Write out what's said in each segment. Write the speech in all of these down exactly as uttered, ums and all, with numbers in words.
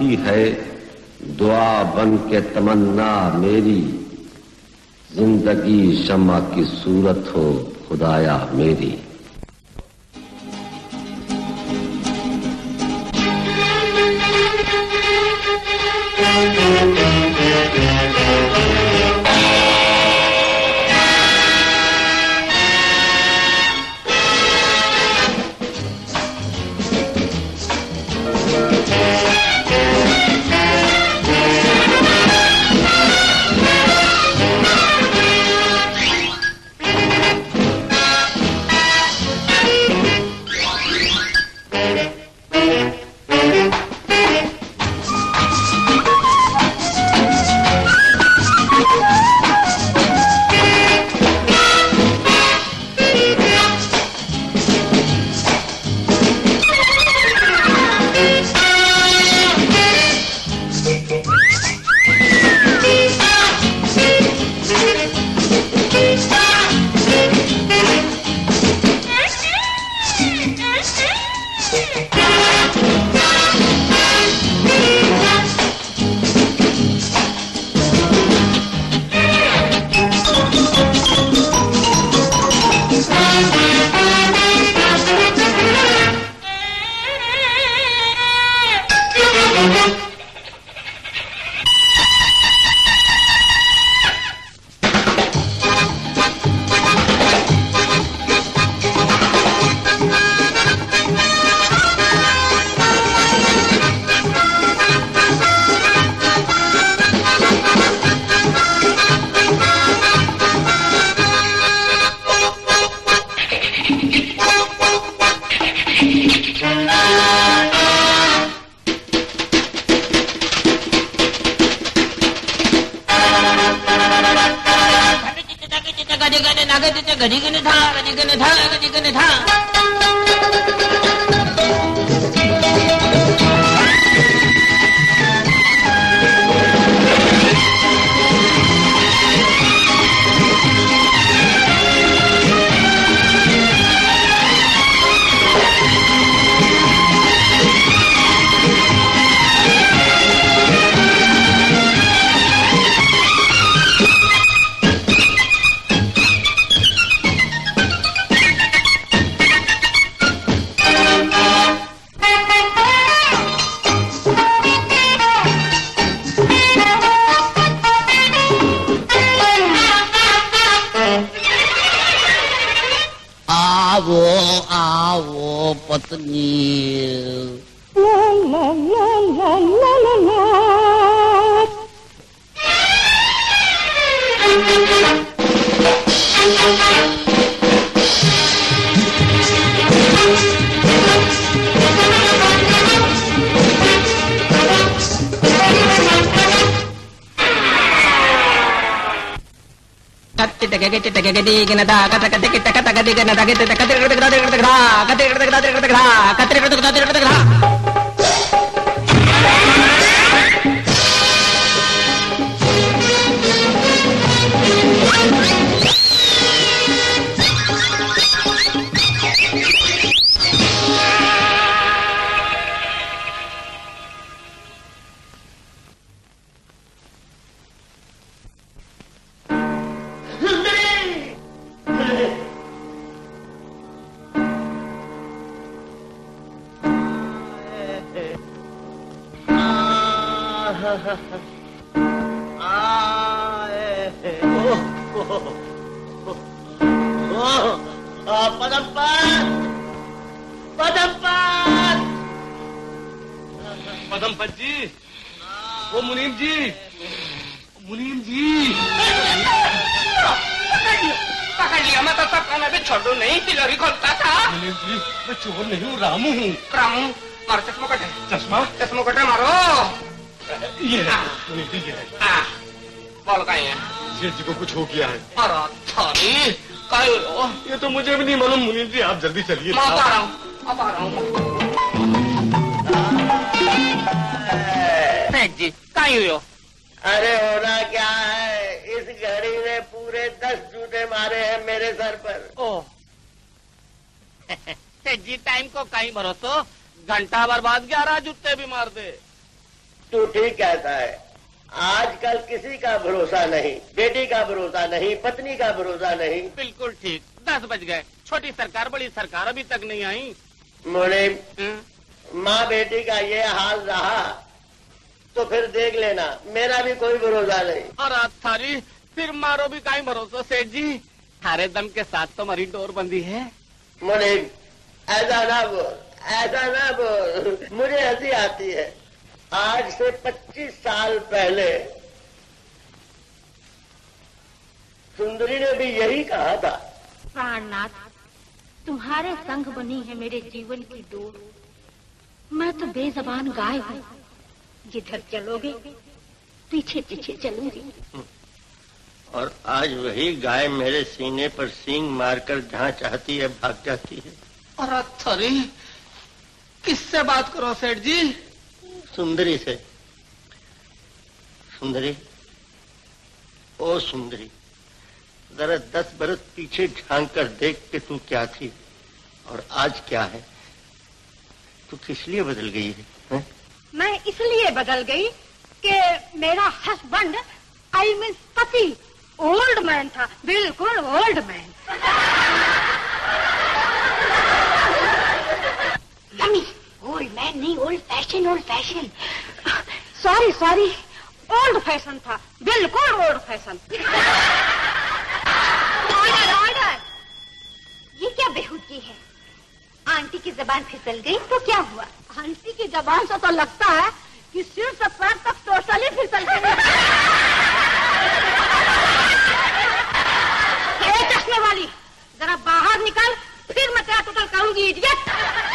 आती है दुआ बन के तमन्ना मेरी, जिंदगी शम्मा की सूरत हो खुदाया मेरी। चलिए जी कहीं हुई हो? अरे होना क्या है, इस घड़ी ने पूरे दस जूते मारे हैं मेरे सर पर। ओह जी टाइम को कहीं भरोसो, घंटा भर बाद ग्यारह जूते भी मार दे। तू ठीक कहता है। आजकल किसी का भरोसा नहीं, बेटी का भरोसा नहीं, पत्नी का भरोसा नहीं। बिल्कुल ठीक। दस बज गए, छोटी सरकार बड़ी सरकार अभी तक नहीं आई। मुनीम, माँ बेटी का ये हाल रहा तो फिर देख लेना, मेरा भी कोई भरोसा नहीं। और आप थारी फिर मारो भी काई भरोसा सेठ जी, थारे दम के साथ तो हमारी डोर बंदी है। मुनीम, ऐसा ना बोल, ऐसा ना बोल, मुझे हंसी आती है। आज से पच्चीस साल पहले सुंदरी ने भी यही कहा था। प्राणनाथ, तुम्हारे संग बनी है मेरे जीवन की डोर। मैं तो बेजबान गाय हूँ, जिधर चलोगे पीछे पीछे चलूंगी। और आज वही गाय मेरे सीने पर सींग मारकर जहाँ चाहती है भाग जाती है। और थोड़ी किससे बात करो सेठ जी? सुंदरी से। सुंदरी, ओ सुंदरी, जरा दस बरस पीछे झांक कर देख के तू क्या थी और आज क्या है। तू किस लिए बदल गई है, है? मैं इसलिए बदल गई कि मेरा हस्बैंड, आई मीन पति, ओल्ड मैन था, बिल्कुल ओल्ड मैन। ओल्ड मैन नहीं, old fashion, old fashion. Sorry sorry, old fashion था, बिल्कुल ओल्ड फैशन। ऑर्डर ऑर्डर, ये क्या बेहूदगी है? आंटी की जबान फिसल गई तो क्या हुआ? आंटी की जबान से तो लगता है कि सिर से पैर तक टोटली फिसल गई। चश्मे वाली, जरा बाहर निकल, फिर मैं तेरा टोटल करूंगी, इडियट।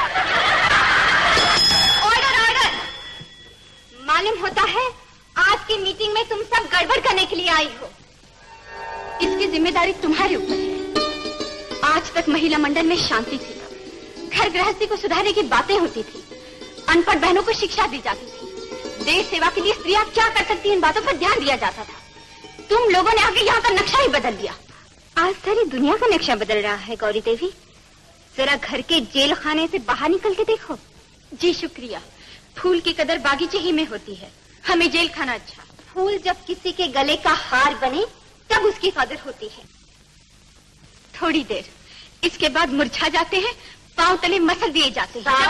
ऑर्डर ऑर्डर, मालूम होता है आज की मीटिंग में तुम सब गड़बड़ करने के लिए आई हो। इसकी जिम्मेदारी तुम्हारे ऊपर है। आज तक महिला मंडल में शांति थी, घर गृहस्थी को सुधारने की बातें होती थी, अनपढ़ बहनों को शिक्षा दी जाती थी, देश सेवा के लिए स्त्रियां क्या कर सकती, इन बातों पर ध्यान दिया जाता था। तुम लोगों ने आगे यहाँ का नक्शा ही बदल दिया। आज सारी दुनिया का नक्शा बदल रहा है। गौरी देवी, जरा घर के जेल खाने से बाहर निकल के देखो। जी शुक्रिया। फूल की कदर बागीचे ही में होती है, हमें जेल खाना अच्छा। फूल जब किसी के गले का हार बने तब उसकी कदर होती है। थोड़ी देर, इसके बाद मुरझा जाते हैं, पांव तले मसल दिए जाते हैं।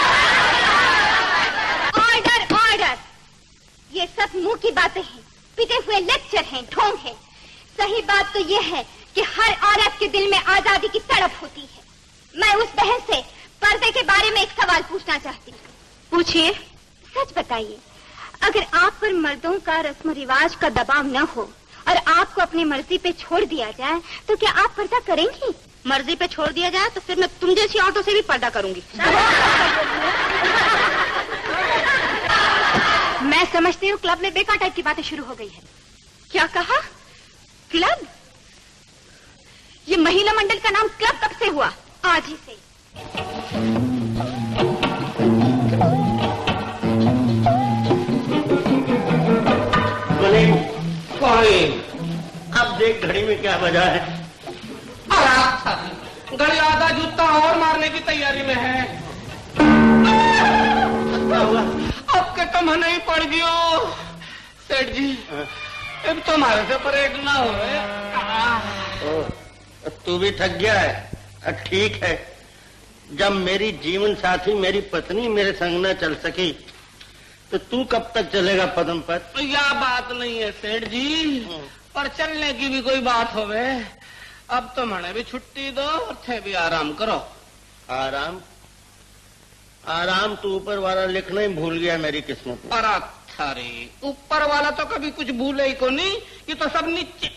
ऑर्डर ऑर्डर, ये सब मुंह की बातें हैं, पिटे हुए लेक्चर हैं, ढोंग है। सही बात तो ये है कि हर औरत के दिल में आजादी की तड़प होती है। मैं उस बहन से पर्दे के बारे में एक सवाल पूछना चाहती हूँ। पूछिए। सच बताइए, अगर आप पर मर्दों का रस्म रिवाज का दबाव न हो और आपको अपनी मर्जी पे छोड़ दिया जाए तो क्या आप पर्दा करेंगी? मर्जी पे छोड़ दिया जाए तो फिर मैं तुम जैसी औरतों से भी पर्दा करूंगी। मैं समझती हूँ क्लब में बेकार टाइप की बातें शुरू हो गई है। क्या कहा? क्लब? ये महिला मंडल का नाम क्लब कब से हुआ? आज ही से। अब देख घड़ी में क्या बजा है। घड़ी आधा जूता और मारने की तैयारी में है। अब के तुम नहीं पड़ गयो सेठ जी, अब तुम्हारे से परेड ना हो। तू भी थक गया है? ठीक है, जब मेरी जीवन साथी मेरी पत्नी मेरे संग न चल सकी तो तू कब तक चलेगा पदम पर? यह बात नहीं है सेठ जी, पर चलने की भी कोई बात होवे। अब तो मैंने भी छुट्टी दो और थे भी आराम करो। आराम? आराम तो ऊपर वाला लिखना ही भूल गया मेरी किस्मत में। अरे थारी, ऊपर वाला तो कभी कुछ भूले ही को नहीं, ये तो सब नीचे।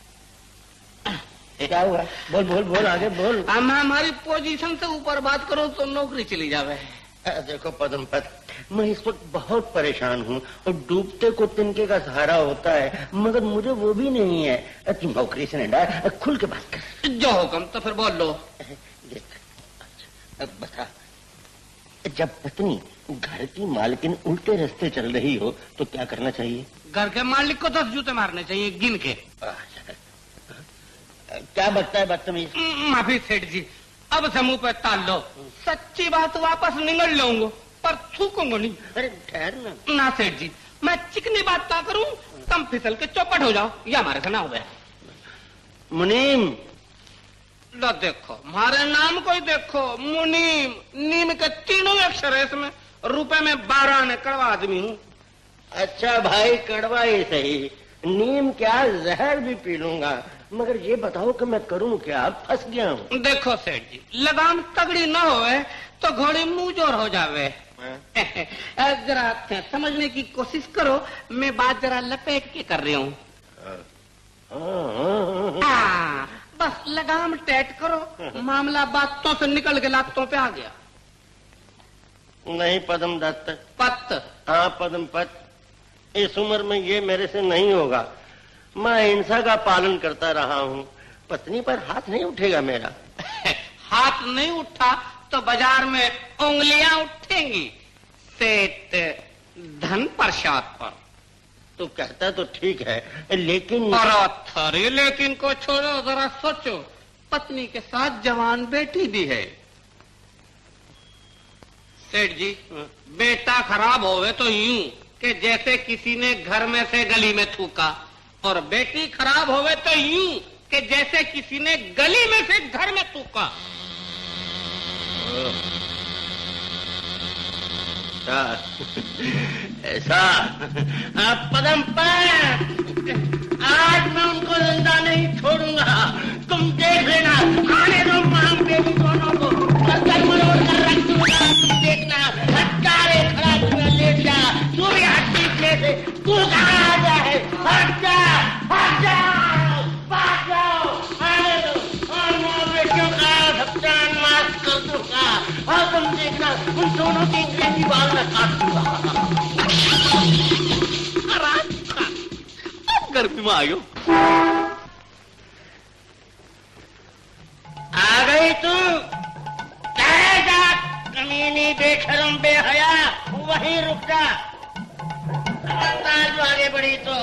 क्या हुआ? बोल बोल बोल, आगे बोल। हम हमारी पोजीशन से ऊपर बात करो तो नौकरी चली जावे। देखो पद्मपत, मैं इस वक्त बहुत परेशान हूँ और डूबते को तिनके का सहारा होता है, मगर मुझे वो भी नहीं है। तुम नौकरी से नहीं डाल, खुल के बात कर। जो हुक्म तो फिर बोल लो। अब बता, जब पत्नी घर की मालकिन उल्टे रास्ते चल रही हो तो क्या करना चाहिए? घर के मालिक को दस जूते मारने चाहिए गिन के। क्या बचता है बदतमीज? माफी सेठ जी, अब से मुंह पे ताल लो। सच्ची बात वापस निगल लूंगा पर थूकूंगा नहीं। अरे ठहर ना। ना सेठ जी, मैं चिकनी बात क्या करूं, तुम फिसल के चौपट हो जाओ, या हमारे से ना हो गया। मुनीम, लो देखो हमारे नाम को ही देखो, मुनीम, नीम के तीनों अक्षर है इसमें, रुपए में बारह आने, कड़वा आदमी हूँ। अच्छा भाई कड़वा ही सही, नीम क्या जहर भी पी लूंगा, मगर ये बताओ कि मैं करूं क्या, फंस गया हूँ। देखो सेठ जी, लगाम तगड़ी न होवे तो घोड़ी मुंह जोर हो जावे। जरा समझने की कोशिश करो, मैं बात जरा लपेट के कर रही हूँ। हाँ, बस लगाम टैट करो, मामला बातों से निकल के लातों पे आ गया। नहीं पदम दत्त, पत, हाँ पदम पत, इस उम्र में ये मेरे से नहीं होगा। मैं हिंसा का पालन करता रहा हूँ, पत्नी पर हाथ नहीं उठेगा मेरा। हाथ नहीं उठा तो बाजार में उंगलियां उठेंगी, सेठ धनप्रसाद पर। तो कहता तो ठीक है, लेकिन अरे लेकिन को छोड़ो, जरा सोचो, पत्नी के साथ जवान बेटी भी है। सेठ जी, बेटा खराब होवे तो यूं कि जैसे किसी ने घर में से गली में थूका, और बेटी खराब होवे तो यूं कि जैसे किसी ने गली में से घर में थूका। ऐसा आप पदम पर, आज मैं उनको जिंदा नहीं छोड़ूंगा, तुम देख लेना। आने दो मां बेटी दोनों को, मरकर मरोड़ कर रख दूंगा, तुम देखना। हत्यारे खड़ा हुआ लेट जा, तू भी हड्डी पे से, तू कहाँ आ गया है? हट जा, हट जा, भाग जाओ, आने दो, और मां बेटियों का हत्यान माफ कर दूंगा, और तुम देखना उन दोनों की अंग्रेजी बाल में काट दूंगा। अब गर्मी में आयो, आ गई तू? जा कमीनी बेशरम बेहया, वहीं रुक जा, जो आगे बढ़ी तो।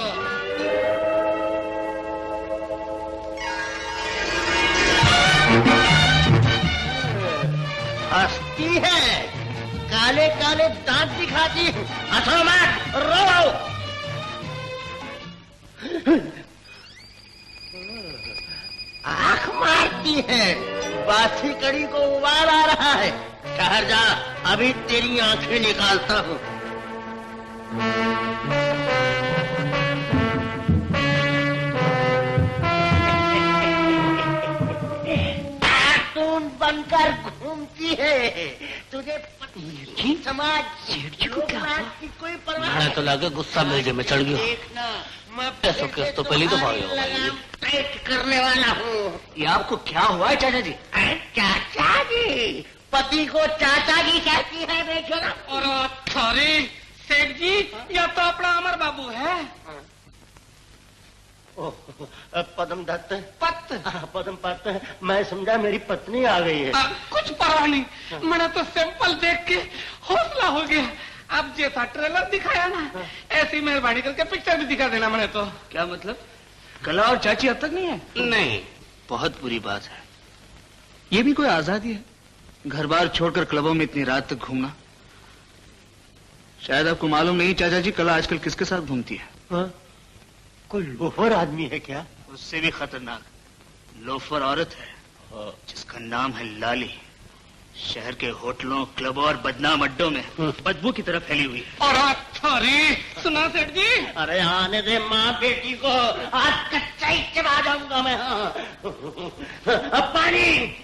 हंसती है, काले काले दांत दिखाती, हंसो मत, रो। आंख मारती है, बासी कड़ी को उबाल आ रहा है। ठहर जा, अभी तेरी आंखें निकालता हूँ। कार्टून बनकर घूमती है, तुझे समाज की कोई परवाह नहीं। तो लगे गुस्सा मेरे जे में चढ़ गया। देखना, मैं कैसो केस तो पहली दफा हुआ। लगाम टाइट करने वाला हूँ। ये आपको क्या हुआ है चाचा जी? चाचा जी, पति को चाचा जी कहती है बेचारा। और अरे सेठ जी, यह तो अपना अमर बाबू है। ओह, पदम दत्त, पत, पदम पत्त, मैं समझा मेरी पत्नी आ गई है। आ, कुछ परवाह नहीं, मैंने तो सैंपल देख के हौसला हो गया। अब जैसा ट्रेलर दिखाया ना, ऐसी मेहरबानी करके पिक्चर भी दिखा देना। मैंने तो क्या मतलब, कला और चाची अब तक नहीं है? नहीं, बहुत बुरी बात है। ये भी कोई आजादी है, घर बार छोड़कर क्लबों में इतनी रात तक घूमना। शायद आपको मालूम नहीं चाचा जी, कला आजकल किसके साथ घूमती है? हा? कोई लोफर आदमी है क्या? उससे भी खतरनाक लोफर औरत है, जिसका नाम है लाली। शहर के होटलों, क्लबों और बदनाम अड्डों में बदबू की तरह फैली हुई है। और अरे सुना सेठ जी, अरे आने दे माँ बेटी को, आज कच्चा ही चबा जाऊंगा मैं। हाँ, अब पानी।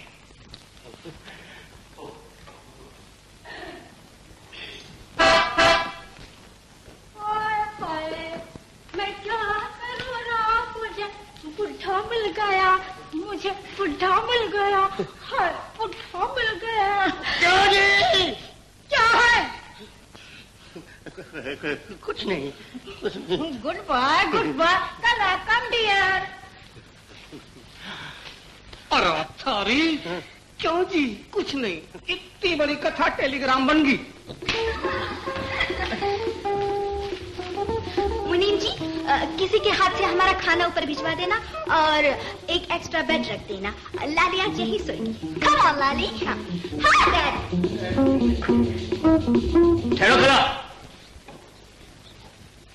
मैं क्या करूँ राम, मुझे बुढ़ा मिल गया, मुझे बुढ़ा मिल गया, हाय बुढ़ा मिल गया। क्यों जी? क्या है? कुछ नहीं, कुछ नहीं। गुड बाय, गुड बाय, कला कम डियर। और अरे क्यों जी? कुछ नहीं, इतनी बड़ी कथा टेलीग्राम बन गई। मुनीम जी, आ, किसी के हाथ से हमारा खाना ऊपर भिजवा देना और एक एक्स्ट्रा बेड रख देना। लाली आज यही सोएगी। कम ऑन लाली। हाँ हाँ डैड। ठहरो खला।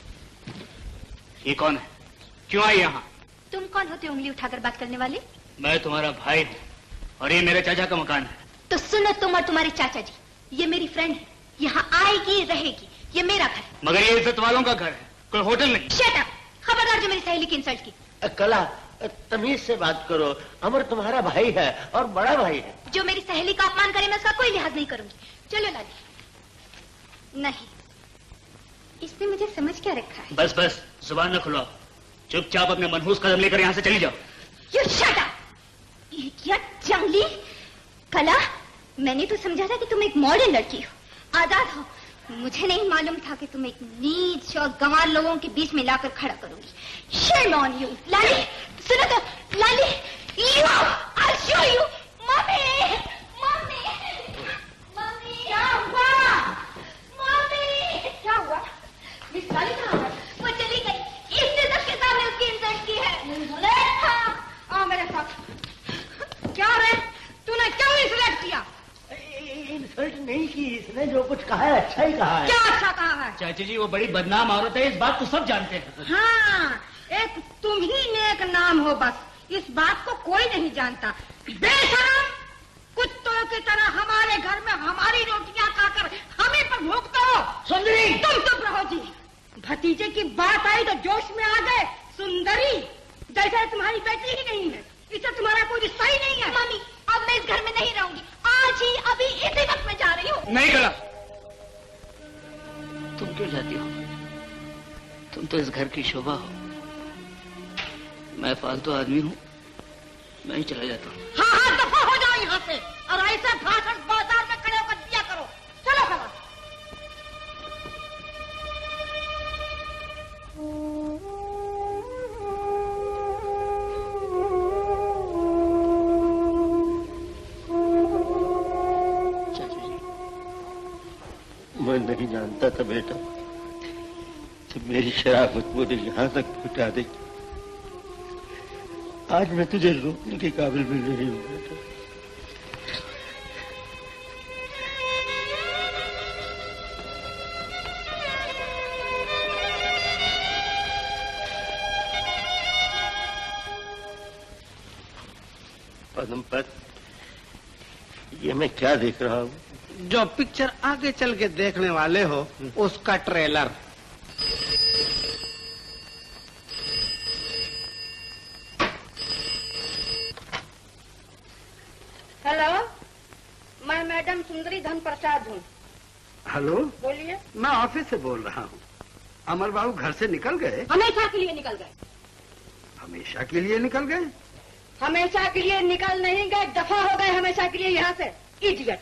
ये कौन है? क्यों आई यहाँ? तुम कौन होते उंगली उठाकर बात करने वाले? मैं तुम्हारा भाई हूँ और ये मेरे चाचा का मकान है। तो सुनो तुम और तुम्हारे चाचा जी, ये मेरी फ्रेंड है, यहाँ आएगी रहेगी, ये मेरा घर है। मगर ये इज्जत वालों का घर है, कोई होटल नहीं। Shut up! खबरदार जो मेरी सहेली की इंसल्ट की। कला, तमीज से बात करो। अमर तुम्हारा भाई है और बड़ा भाई है। जो मेरी सहेली का अपमान करे मैं उसका कोई लिहाज नहीं करूंगी। चलो लाली। नहीं, इसने मुझे समझ क्या रखा है। बस बस, जुबान न खुलाओ, चुपचाप अपने मनहूस कदम लेकर यहाँ से चली जाओ। You shut up! क्या जंगली कला, मैंने तो समझा था कि तुम एक मॉडर्न लड़की हो, आजाद हो। मुझे नहीं मालूम था कि तुम एक नीच और गंवार लोगों के बीच में लाकर खड़ा करोगी। Shame on you! लाली, सुनो तो, Lali, you, I'll show you. Mummy, mummy, mummy, क्या हुआ? मम्मी, क्या हुआ? मिस लाली कहाँ है? वो चली गई। इसने सबके सामने उसकी इंसल्ट की है। हाँ, आओ मेरे साथ। क्या रे? तूने क्यों इंसल्ट किया? इंसल्ट नहीं की, इसने जो कुछ कहा है अच्छा ही कहा है। क्या अच्छा कहा है? चाची जी, वो बड़ी बदनाम औरत है, इस बात को सब जानते हैं। हाँ, एक तुम ही नेक नाम हो बस, इस बात को कोई नहीं जानता। बेशरम, कुत्तों की तरह हमारे घर में हमारी रोटियां खाकर हमें पर भूखते हो। सुंदरी, तुम चुप रहो जी। भतीजे की बात आई तो जोश में आ गए। सुंदरी, जैसे तुम्हारी बेटी ही नहीं है, इससे तुम्हारा कोई रिश्ता ही नहीं है। मम्मी, अब मैं इस घर में नहीं रहूंगी, आज ही अभी इसी वक्त में जा रही हूँ। नहीं कला, तुम क्यों जाती हो? तुम तो इस घर की शोभा हो। मैं फालतू आदमी हूँ, मैं ही चला जाता हूँ। हाँ हाँ, दफा हो जाओ यहाँ से और ऐसे भाषण बाजार में खड़े होकर दिया करो। चलो कला। मैं नहीं जानता था बेटा कि मेरी शराफत मुझे यहाँ तक पहुँचा देगी। आज मैं तुझे रोकने के काबिल भी नहीं हूँ बेटा। पद्मपत, ये मैं क्या देख रहा हूँ? जो पिक्चर आगे चल के देखने वाले हो उसका ट्रेलर। हेलो, मैं मैडम सुंदरी धनप्रसाद हूँ। हेलो, बोलिए। मैं ऑफिस से बोल रहा हूँ। अमर बाबू घर से निकल गए? हमेशा के लिए निकल गए। हमेशा के लिए निकल गए? हमेशा के लिए निकल नहीं गए, दफा हो गए हमेशा के लिए यहाँ से। इडियट।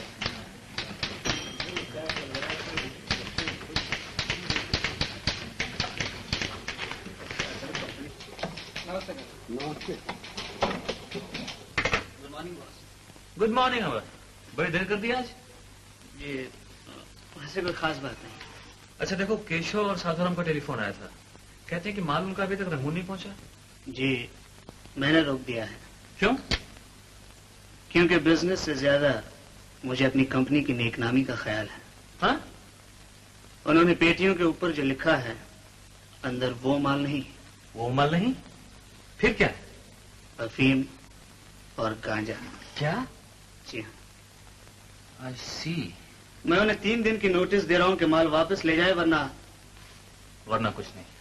गुड मॉर्निंग अमर, बड़ी देर कर दी आज? ये वैसे कोई खास बात नहीं। अच्छा देखो, केशव और साधुराम का टेलीफोन आया था, कहते हैं कि माल उनका अभी तक रंगून नहीं पहुंचा। जी, मैंने रोक दिया है। क्यों? क्योंकि बिजनेस से ज्यादा मुझे अपनी कंपनी की नेकनामी का ख्याल है। हाँ? उन्होंने पेटियों के ऊपर जो लिखा है, अंदर वो माल नहीं। वो माल नहीं? फिर क्या? अफीम और गांजा। क्या? जी हाँ। आई सी। मैं उन्हें तीन दिन की नोटिस दे रहा हूँ कि माल वापस ले जाए, वरना वरना कुछ नहीं।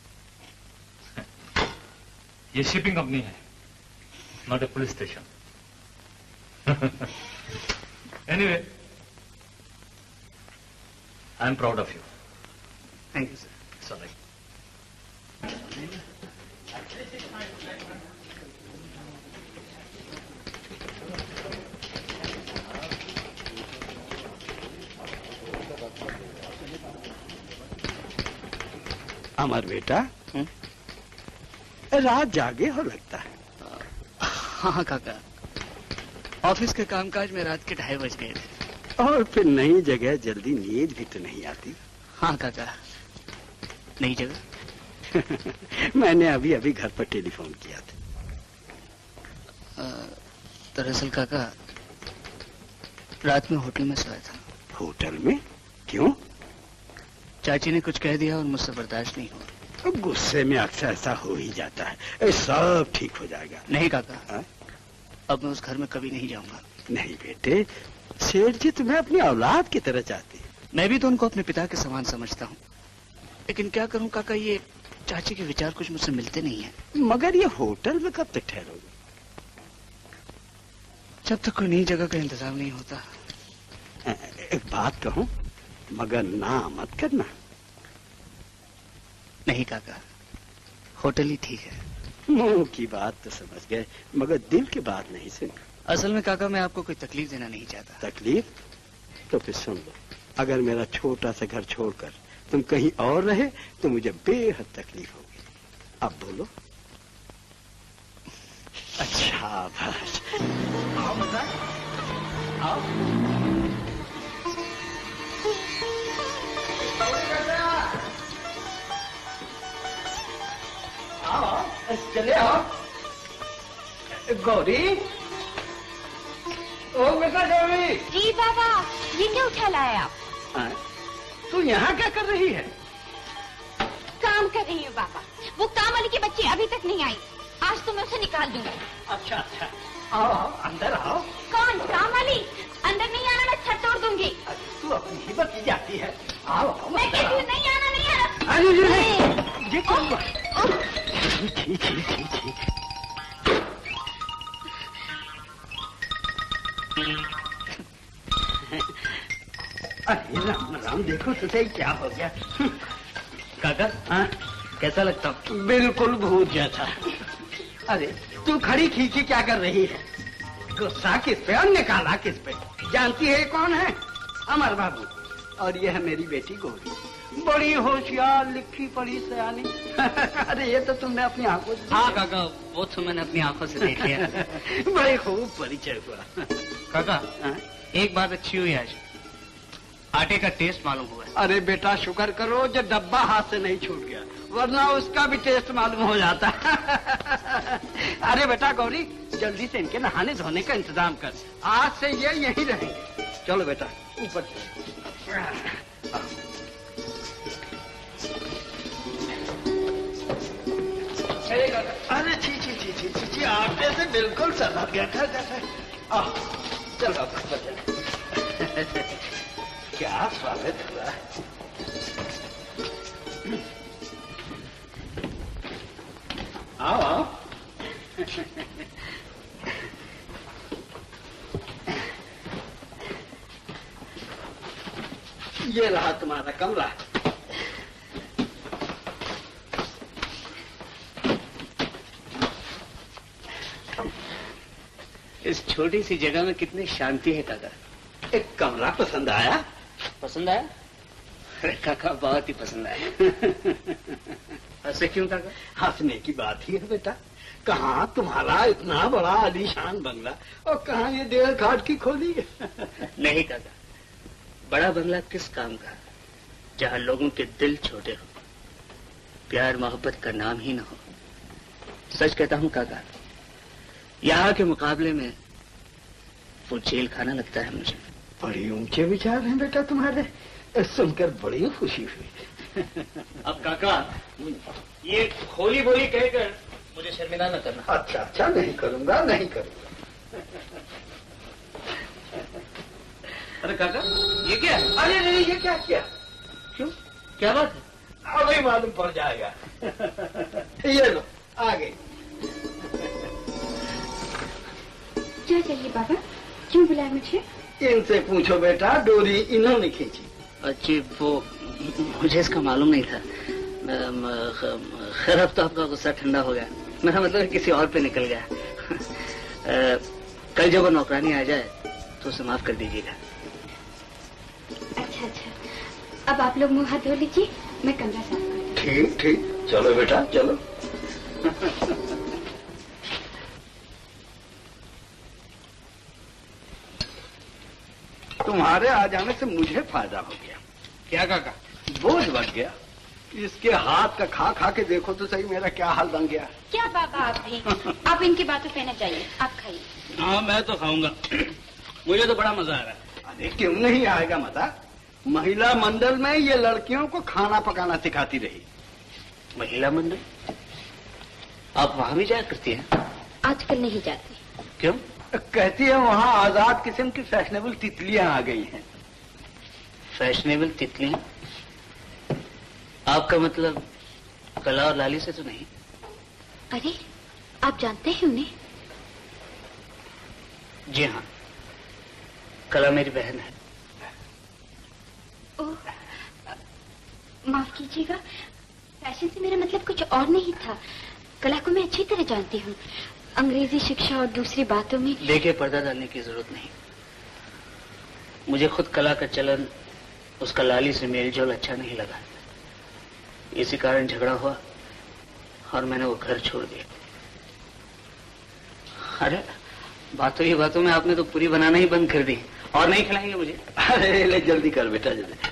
ये शिपिंग कंपनी है, not a police station. Anyway, I am proud of you. Thank you sir. Sorry. Amar बेटा, रात जागे हो लगता है। हाँ काका, ऑफिस के कामकाज में रात के ढाई बज गए थे। और फिर नई जगह जल्दी नींद भी तो नहीं आती। हाँ काका, नई जगह। मैंने अभी अभी घर पर टेलीफोन किया था। दरअसल काका, रात में होटल में सोया था। होटल में? क्यों? चाची ने कुछ कह दिया और मुझसे बर्दाश्त नहीं हुआ। गुस्से में अक्सर ऐसा हो ही जाता है, सब ठीक हो जाएगा। नहीं काका, हा? अब मैं उस घर में कभी नहीं जाऊंगा। नहीं बेटे, सेठ जी तुम्हें अपनी औलाद की तरह चाहती है। मैं भी तो उनको अपने पिता के समान समझता हूँ, लेकिन क्या करूँ काका, ये चाची के विचार कुछ मुझसे मिलते नहीं है। मगर ये होटल में कब तक ठहरोगे? जब तक कोई नई जगह का इंतजाम नहीं होता। एक बात कहूँ, मगर ना मत करना। नहीं काका, होटल ही ठीक है। मुंह की बात तो समझ गए, मगर दिल की बात नहीं सुनी। असल में काका, मैं आपको कोई तकलीफ देना नहीं चाहता। तकलीफ? तो फिर सुन लो, अगर मेरा छोटा सा घर छोड़कर तुम कहीं और रहे तो मुझे बेहद तकलीफ होगी। अब बोलो। अच्छा बस आओ बता, आओ। आओ, चले आओ। गौरी, ओ बेटा गौरी। जी बाबा, ये क्या उठा लाए आप? तू यहाँ क्या कर रही है? काम कर रही हूँ बाबा। वो कामली की बच्ची अभी तक नहीं आई, आज तो मैं उसे निकाल दूंगी। अच्छा अच्छा, आओ आओ, अंदर आओ। कौन? कामली? अंदर नहीं आना, मैं छत तोड़ दूंगी। तू अपनी हिम्मत की जाती है। आओ आओ, मैं कहती हूँ नहीं आना, नहीं आना। अरे ये क्या हुआ? ठीक ठीक ठीक ठीक। अरे राम राम, देखो तो सही क्या हो गया। काका, हाँ? कैसा लगता? बिल्कुल भूत जैसा। अरे तू खड़ी खींची क्या कर रही है? गुस्सा किस पे और निकाला किस पे? जानती है कौन है? अमर बाबू, और ये है मेरी बेटी गौरी, बड़ी होशियार, लिखी पढ़ी सयानी। अरे ये तो तुमने अपनी आंखों से। हाँ काका, वो तो मैंने अपनी आंखों से देख लिया। बड़े खूब परिचय हुआ। काका, हाँ? एक बात अच्छी हुई आज, आटे का टेस्ट मालूम हुआ। अरे बेटा शुक्र करो जो डब्बा हाथ से नहीं छूट गया, वरना उसका भी टेस्ट मालूम हो जाता। अरे बेटा गौरी, जल्दी से इनके नहाने धोने का इंतजाम कर, आज से ये यहीं रहेंगे। चलो बेटा ऊपर। अरे छी छी छी छी छी छी, आटे से बिल्कुल सला गया था। चलो क्या स्वागत हुआ। आओ आओ। ये रहा तुम्हारा कमरा। इस छोटी सी जगह में कितनी शांति है काका। एक कमरा पसंद आया? पसंद आया? अरे काका, बहुत ही पसंद आया। ऐसे क्यों काका? हंसने की बात ही है बेटा। कहाँ तुम्हारा इतना बड़ा आलीशान बंगला और कहाँ ये डेढ़ घाट की खोली है। नहीं काका, बड़ा बंगला किस काम का जहाँ लोगों के दिल छोटे हो, प्यार मोहब्बत का नाम ही न हो। सच कहता हूँ काका, यहाँ के मुकाबले में वो जेल खाना लगता है मुझे। बड़ी ऊंचे विचार हैं बेटा तुम्हारे, सुनकर बड़ी खुशी हुई। अब काका, ये खोली बोली कहकर मुझे शर्मिंदा न करना। अच्छा अच्छा, नहीं करूंगा नहीं करूंगा। अरे काका, ये क्या है? अरे नहीं, ये क्या किया? क्यों, क्या बात है? अभी मालूम पड़ जाएगा। ये लो आ गई। क्या चाहिए बाबा, क्यों बुलाया मुझे? इनसे पूछो बेटा, डोरी इन्होंने खींची। अच्छी, वो मुझे इसका मालूम नहीं था। खैर अब तो आपका गुस्सा ठंडा हो गया, मेरा मतलब किसी और पे निकल गया। आ, कल जब वो नौकरानी आ जाए तो उसे माफ कर दीजिएगा। अच्छा अच्छा, अब आप लोग मुंह हाथ धो लीजिए, मैं कमरा साफ करती हूँ। ठीक ठीक, चलो बेटा चलो। तुम्हारे आ जाने से मुझे फायदा हो गया। क्या काका? बोझ बढ़ गया। इसके हाथ का खा खा के देखो तो सही मेरा क्या हाल बन गया। क्या बाबा आप भी, आप इनकी बातों पे न जाइए, आप खाइए। हाँ मैं तो खाऊंगा, मुझे तो बड़ा मजा आ रहा है। अरे क्यों नहीं आएगा मजा? महिला मंडल में ये लड़कियों को खाना पकाना सिखाती रही। महिला मंदिर? आप वहां भी जाया करती हैं? आजकल नहीं जाती। क्यों? कहती है वहाँ आजाद किस्म की फैशनेबल तितलियां आ गई हैं। फैशनेबल तितलियां? आपका मतलब कला और लाली से तो नहीं? अरे आप जानते हैं उन्हें? जी हाँ, कला मेरी बहन है। ओह, माफ कीजिएगा, फैशन से मेरा मतलब कुछ और नहीं था। कला को मैं अच्छी तरह जानती हूँ, अंग्रेजी शिक्षा और दूसरी बातों में। देखिए, पर्दा डालने की जरूरत नहीं। मुझे खुद कला का चलन, उसका लाली से मेलजोल अच्छा नहीं लगा। इसी कारण झगड़ा हुआ और मैंने वो घर छोड़ दिया। अरे बातों ही बातों में आपने तो पूरी बनाना ही बंद कर दी। और नहीं खिलाएंगे मुझे? अरे ले जल्दी कर बेटा, जल्दी।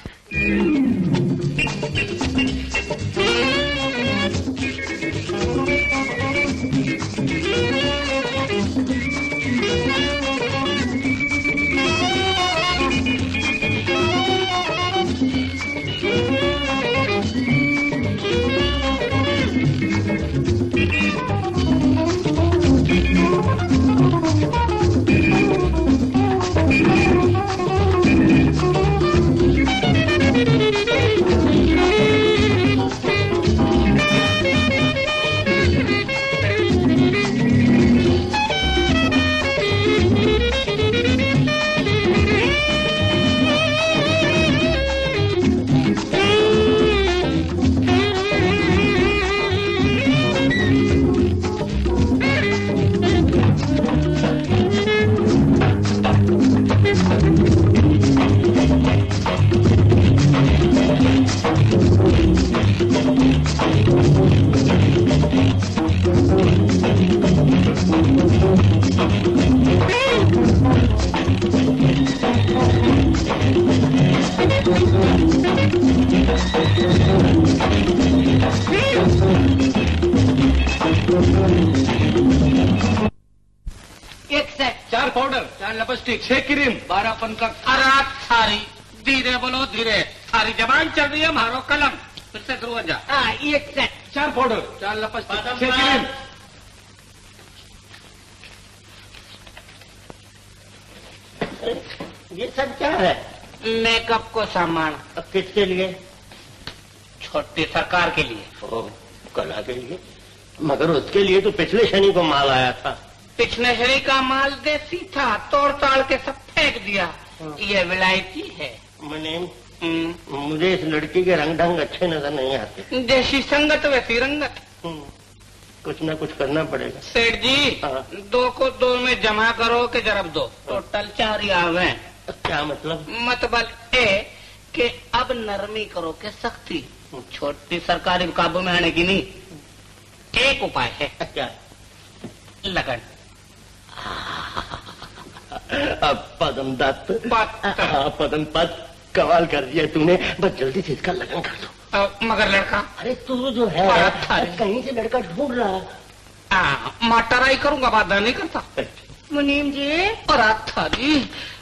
छह क्रीम, बारह पंखा। अरात सारी धीरे बोलो, धीरे। सारी जबान चल रही है, मारो कलम। फिर से शुरू हो जा। हाँ, एक सेट, चार पाउडर, चार लिपस्टिक, छह क्रीम। ये सब क्या है? मेकअप को सामान। अब किसके लिए? छोटी सरकार के लिए। ओ, कला के लिए? मगर उसके लिए तो पिछले शनि को माल आया था। पिछले शनि का माल देसी था, तोड़ ताड़ के सब फेंक दिया। ये विलायती है। मने मुझे इस लड़की के रंग ढंग अच्छे नजर नहीं आते। जैसी संगत वैसी रंगत। कुछ ना कुछ करना पड़ेगा। सेठ जी, दो को दो में जमा करो के जरब दो, टोटल चार ही आवे। क्या मतलब? मतलब ये कि अब नरमी करो के सख्ती। छोटी सरकारी काबू में आने की नहीं। एक उपाय है। क्या? लगन। पदम दत्त, पदम पद, कमाल कर दिया तूने। बस जल्दी से इसका लगन कर दो। मगर लड़का? अरे तू जो है कहीं से लड़का ढूंढ रहा। माटराई करूंगा, वादा नहीं करता। मुनीम जी और अच्छा जी।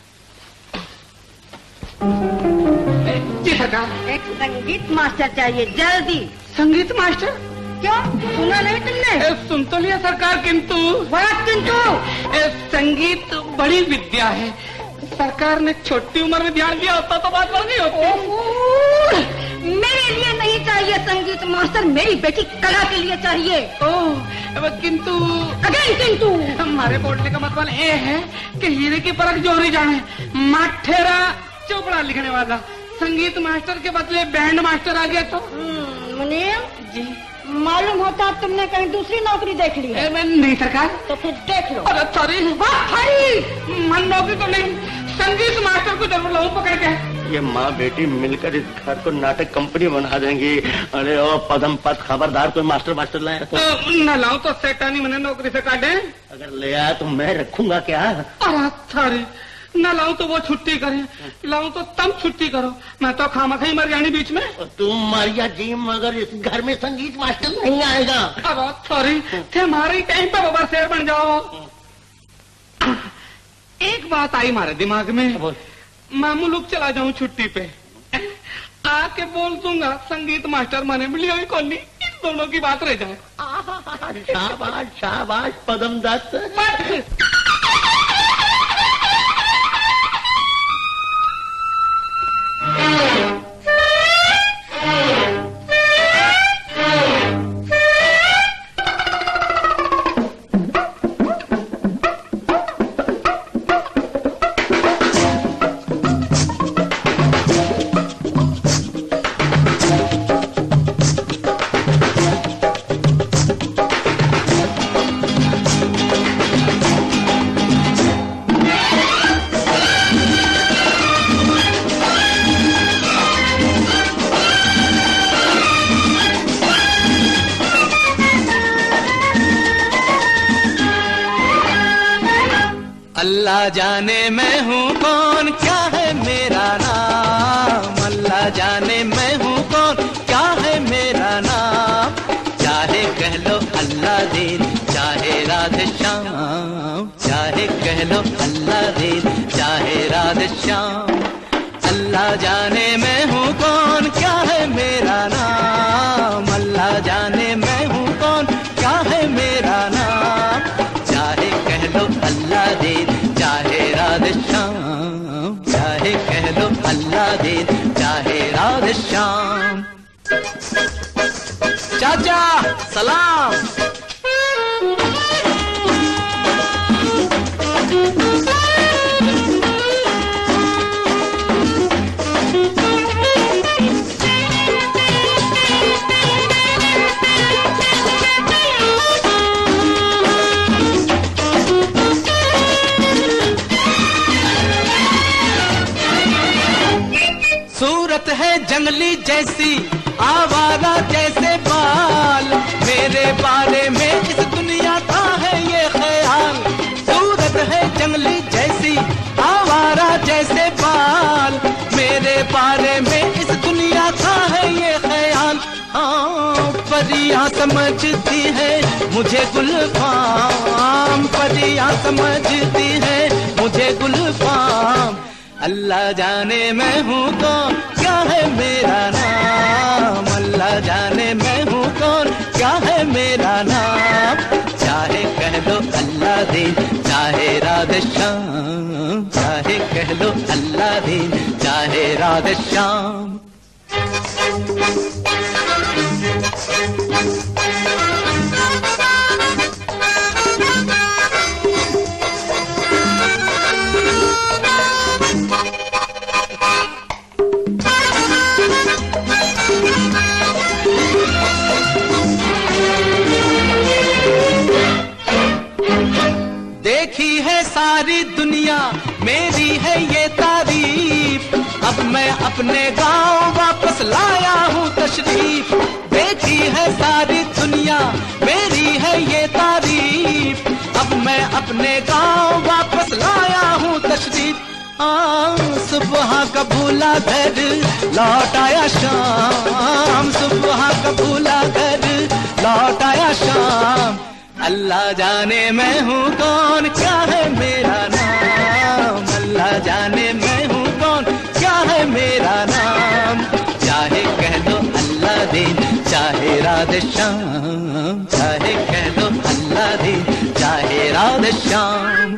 जी सरकार। एक संगीत मास्टर चाहिए, जल्दी। संगीत मास्टर? क्यों, सुना नहीं तुमने? सुन तो लिया सरकार, किंतु बात किंतु संगीत बड़ी विद्या है। सरकार ने छोटी उम्र में ध्यान दिया होता तो बात बन गई होती। मेरे लिए नहीं चाहिए संगीत मास्टर, मेरी बेटी कला के लिए चाहिए। ओह, किंतु अगेन किंतु। हमारे बोलने का मतलब ये है कि हीरे की परख जो नहीं जाने, माठेरा चोपड़ा लिखने वाला संगीत मास्टर के बदले बैंड मास्टर आ गया तो। मुनीम जी, मालूम होता तुमने कहीं दूसरी नौकरी देख ली है। मैं नहीं सरकार। तो फिर देख लो। अरे सॉरी, मन नौकरी तो नहीं, संगीत मास्टर को जरूर लाऊं पकड़ के। ये माँ बेटी मिलकर इस घर को नाटक कंपनी बना देंगी। अरे ओ पदम पद, खबरदार कोई मास्टर मास्टर लाया तो। न लाऊं तो सेठानी मैंने नौकरी से काटे। अगर ले आया तो मैं रखूंगा क्या? अरे सॉरी, न लाऊं तो वो छुट्टी करे, लाऊं तो तुम छुट्टी करो। मैं तो खामखा ही मर जानी बीच में। तुम मरिया जी, मगर इस घर में संगीत मास्टर नहीं आएगा। अब सॉरी, हमारे टाइम पे बाबा शेर बन जाओ। एक बात आई हमारे दिमाग में, मैं मुल्क चला जाऊं छुट्टी पे, आके बोल दूंगा संगीत मास्टर मैंने मिली हुई कौन नहीं। दोनों की बात रह जाए। शाबाश शाबाश पदम दत्त। अल्लाह जाने मैं हूँ कौन, क्या है मेरा नाम। अल्लाह जाने मैं हूँ कौन, क्या है मेरा नाम। चाहे कह लो अल्लाह दीन, चाहे राधे श्याम। चाहे कह लो अल्लाह दीन, चाहे राधे श्याम। अल्लाह जाने मैं हूँ कौन, क्या है मेरा नाम। अल्लाह जाने मैं हूँ कौन, क्या है मेरा नाम। चाहे कह लो अल्लाह दीन, चाहे राधे श्याम। चाहे कह लो अल्लाह दीन, चाहे राधे श्याम। चाचा सलाम। सूरत है जंगली जैसी, आवारा जैसे बाल। मेरे बारे में इस दुनिया का है ये ख्याल। सूरत है जंगली जैसी, आवारा जैसे बाल। मेरे बारे में इस दुनिया का है ये ख्याल। हाँ परियां समझती है मुझे गुलफाम। परियां समझती है मुझे गुलफाम। अल्लाह जाने मैं हूँ कौन, क्या है मेरा नाम। अल्लाह जाने मैं हूँ कौन, क्या है मेरा नाम। चाहे कह लो अल्लाह दीन, चाहे राधे श्याम। चाहे कह लो अल्लाह दीन, चाहे राधे श्याम। देखी है सारी दुनिया मेरी है ये तारीफ। अब मैं अपने गांव वापस लाया हूँ तशरीफ। देखी है सारी दुनिया मेरी है ये तारीफ। अब मैं अपने गांव वापस लाया हूँ तशरीफ। हाँ सुबह का भूला घर लौट आया शाम। सुबह का भूला घर लौट आया शाम। अल्लाह जाने मैं हूँ कौन, क्या है मेरा नाम। अल्लाह जाने मैं हूँ कौन, क्या है मेरा नाम। चाहे कह लो अल्लाह दीन, चाहे राधे श्याम। चाहे कह लो अल्लाह दीन, चाहे राधे श्याम।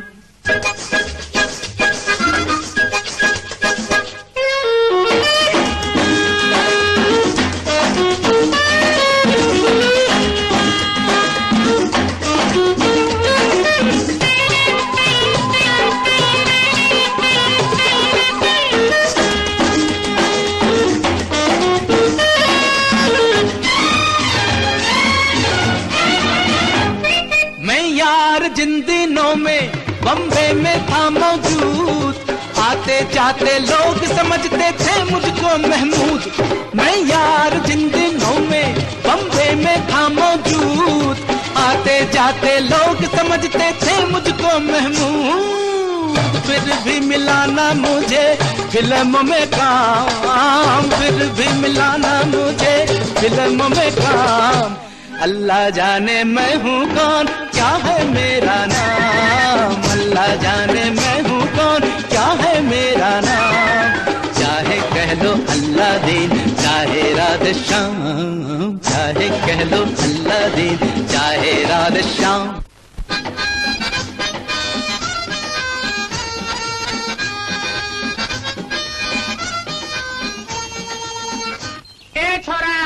जिन दिनों में बम्बे में था मौजूद। आते जाते लोग समझते थे मुझको महमूद। मैं यार जिन दिनों में बम्बे में था मौजूद। आते जाते लोग समझते थे मुझको महमूद। फिर भी मिलाना मुझे फिल्म में काम। फिर भी मिलाना मुझे फिल्म में काम। अल्लाह जाने मैं हूँ कौन, क्या है मेरा नाम। अल्लाह जाने मैं हूँ कौन, क्या है मेरा नाम। चाहे कह लो अल्लाह दीन, चाहे चाहे राधे श्याम, चाहे कह लो अल्लाह दीन, चाहे राधे श्याम। ए छोरा,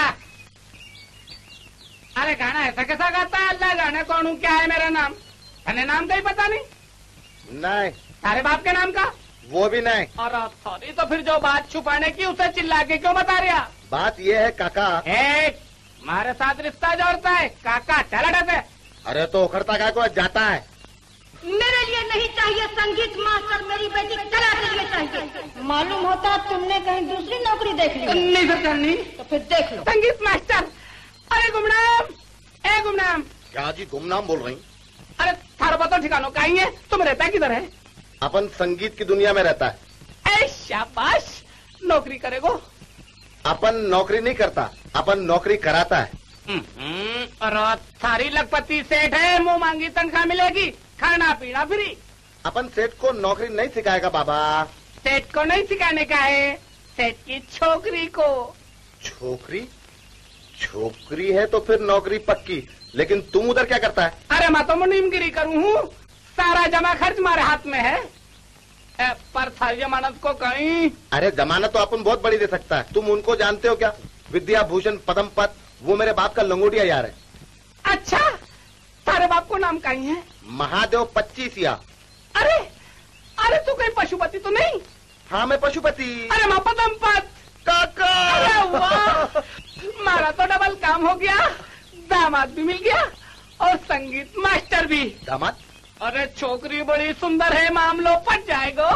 अरे गाना ऐसा कैसा गाता है? अल्लाह जाने कौन हूँ, क्या है मेरा नाम? अरे नाम का ही पता नहीं? नहीं। तारे बाप के नाम का? वो भी नहीं। और सॉरी, तो फिर जो बात छुपाने की उसे चिल्ला के क्यों बता रहा? बात ये है काका। एक हमारे साथ रिश्ता जोड़ता है काका, चला से। अरे तो उखड़ता का को जाता है। मेरे लिए नहीं चाहिए संगीत मास्टर, मेरी बेटी कला के लिए चाहिए। मालूम होता तुमने कहीं दूसरी नौकरी देख ली। नहीं सर करनी तो फिर देख लो। संगीत मास्टर। अरे गुमनाम, ए गुमनाम। क्या जी गुमनाम बोल रही? अरे थारा बताओ ठिकानो कहीं है? तुम रहता किधर है? अपन संगीत की दुनिया में रहता है। ए शाबाश, नौकरी करेगो? अपन नौकरी नहीं करता, अपन नौकरी कराता है। और सारी लखपति सेठ है, मुंह मांगी तनख्वाह मिलेगी, खाना पीना फ्री। अपन सेठ को नौकरी नहीं सिखाएगा बाबा। सेठ को नहीं सिखाने का है, सेठ की छोकरी को। छोकरी? छोकरी है तो फिर नौकरी पक्की, लेकिन तुम उधर क्या करता है? अरे मैं तो मुनीमगिरी करूँ हूँ, सारा जमा खर्च हमारे हाथ में है। ए, पर सारी जमानत को कहीं। अरे जमानत तो अपन बहुत बड़ी दे सकता है। तुम उनको जानते हो क्या? विद्या भूषण पदम पत, वो मेरे बाप का लंगोटिया यार है। अच्छा, सारे बाप को नाम कहीं है? महादेव पच्चीसिया। अरे अरे तू कहीं पशुपति तो नहीं? हाँ मैं पशुपति। अरे मैं पदम पत। काका। अरे वाह, हमारा तो डबल काम हो गया, दामाद भी मिल गया और संगीत मास्टर भी। दामाद? अरे छोकरी बड़ी सुंदर है, मामलो पट जाएगा।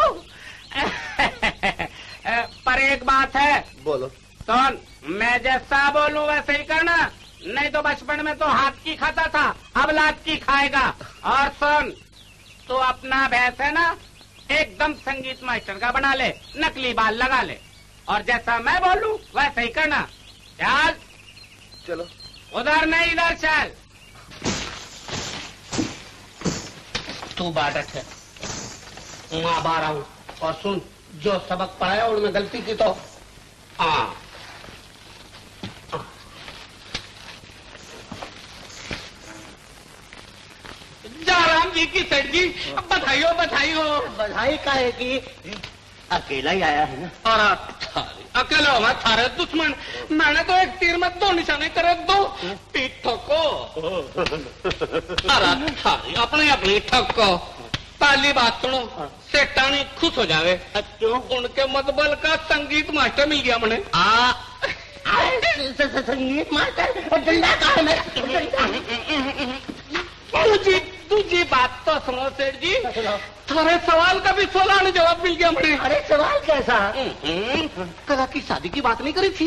पर एक बात है। बोलो। सुन, मैं जैसा बोलूं वैसे ही करना, नहीं तो बचपन में तो हाथ की खाता था, अब लात की खाएगा। और सुन, तो अपना भैंस है ना, एकदम संगीत मास्टर का बना ले, नकली बाल लगा ले, और जैसा मैं बोलूं वैसे ही करना। चल। चलो। उधर नहीं, इधर चल। तू बाटक है, मैं बाहर आऊं। और सुन, जो सबक पढ़ाया उनमें गलती की तो हाँ। राम जी की सेठ जी, बधाई हो बधाई हो। बधाई का है कि अकेला ही आया है ना? और अकेला हो मैं थारे दुश्मन, मैंने तो एक तीर में दो निशाने करे, दो पीठ ठोको। अरे थारी अपनी अपनी ठोको। पहली बात सुनो, सेठानी खुश हो जावे। क्यों? उनके मतबल का संगीत मास्टर मिल गया मैंने। आ संगीत मास्टर डंडा कहा है? दूजी दूजी बात तो सुनो सेठ जी, तुम्हारे सवाल का भी सोलह जवाब मिल गया मुझे। अरे सवाल कैसा? कला की शादी की बात नहीं करी थी?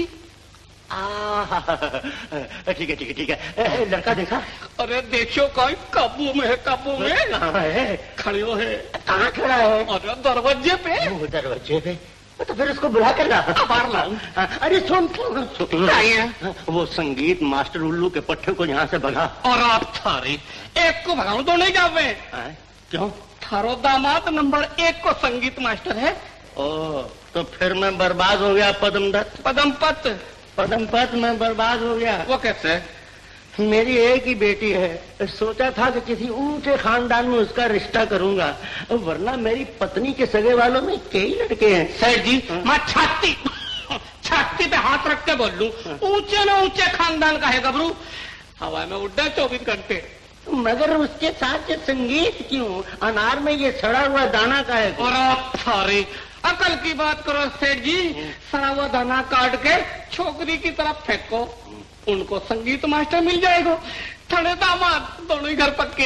ठीक है ठीक है ठीक है। लड़का देखा? अरे देखियो, कोई काबू में है, काबू में। कहाँ है? खड़ियो है। कहाँ खड़ा है? अरे दरवाजे पे। दरवाजे पे? तो फिर उसको बुला कर ला। अरे सुन, वो संगीत मास्टर उल्लू के पट्टे को यहाँ से भगा। और आप थारी एक को भगाऊं तो नहीं जावे? क्यों? थारो दामाद नंबर एक को संगीत मास्टर है। ओ, तो फिर मैं बर्बाद हो गया। पदम दत्त पदम पत पदम पत मैं बर्बाद हो गया। वो कैसे? मेरी एक ही बेटी है, सोचा था कि किसी ऊंचे खानदान में उसका रिश्ता करूंगा, वरना मेरी पत्नी के सगे वालों में कई लड़के हैं। सर जी, मैं छाती छाती पे हाथ रख के बोल लूं, ऊंचे में ऊंचे खानदान का है गबरू, हवा में उड्डा चौबीस घंटे। मगर उसके साथ ये संगीत क्यों? अनार में ये सड़ा हुआ दाना का है। और सॉरी, अकल की बात करो सेठ जी, सड़ा हुआ दाना काट के छोकरी की तरफ फेंको, उनको संगीत मास्टर मिल जाएगा। थोड़े दामाद दोनों ही घर पक्के।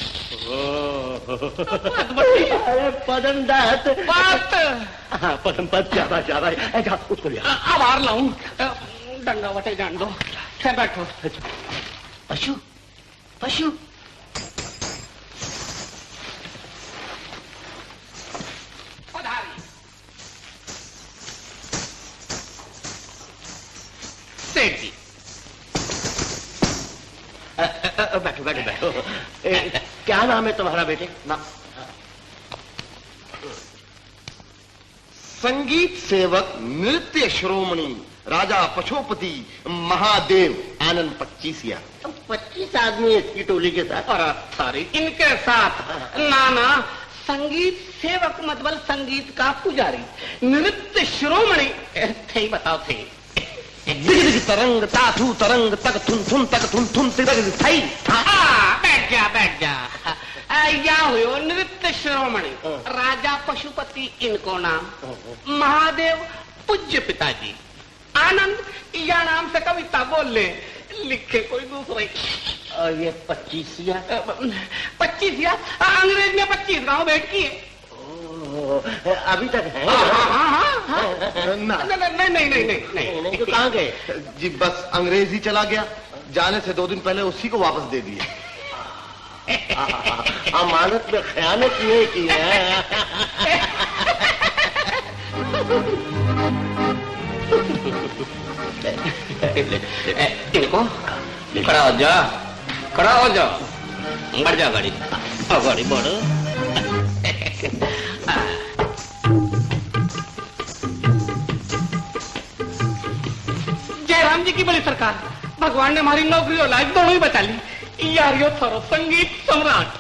अरे पदम दत्त बात। हाँ पदम पत क्या बात जा भाई, उसको ले अब हार लाऊं, डंडा वटे जान दो। बैठो। पशु पशु सेठ जी, बैठो बैठो बैठो। ए, क्या नाम है तुम्हारा बेटे? ना संगीत सेवक नृत्य श्रोमणी राजा पशुपति महादेव आनंद पच्चीसिया। पच्चीस आदमी इसकी टोली के साथ? और सारी इनके साथ। नाना संगीत सेवक मतलब संगीत का पुजारी, नृत्य शिरोमणि थे ही बताओ थे। दिग दिग तरंग ताथू तरंग तक थुन थुन तक थुन थुन तिरग थई। हाँ, बैठ जा बैठ जा। या हुयो नृत्य शिरोमणि राजा पशुपति इनको नाम, महादेव पूज्य पिताजी, आनंद या नाम से कविता बोल ले, लिखे कोई दूसरे। और ये पच्चीसिया? पच्चीसिया अंग्रेज में पच्चीस गांव बैठ की है। अभी तक है? हाँ हाँ हाँ। नहीं नहीं नहीं नहीं नहीं तो कहाँ गए जी? बस अंग्रेज ही चला गया, जाने से दो दिन पहले उसी को वापस दे दिए। अमानत में खयानत नहीं की है। इनको खड़ा हो जा, खड़ा हो जा, बढ़ जा गाड़ी, गाड़ी बढ़। जयराम जी की बड़ी सरकार, भगवान ने हमारी नौकरी और लाइफ दोनों ही बचा ली। यार यो थोड़ा संगीत सम्राट।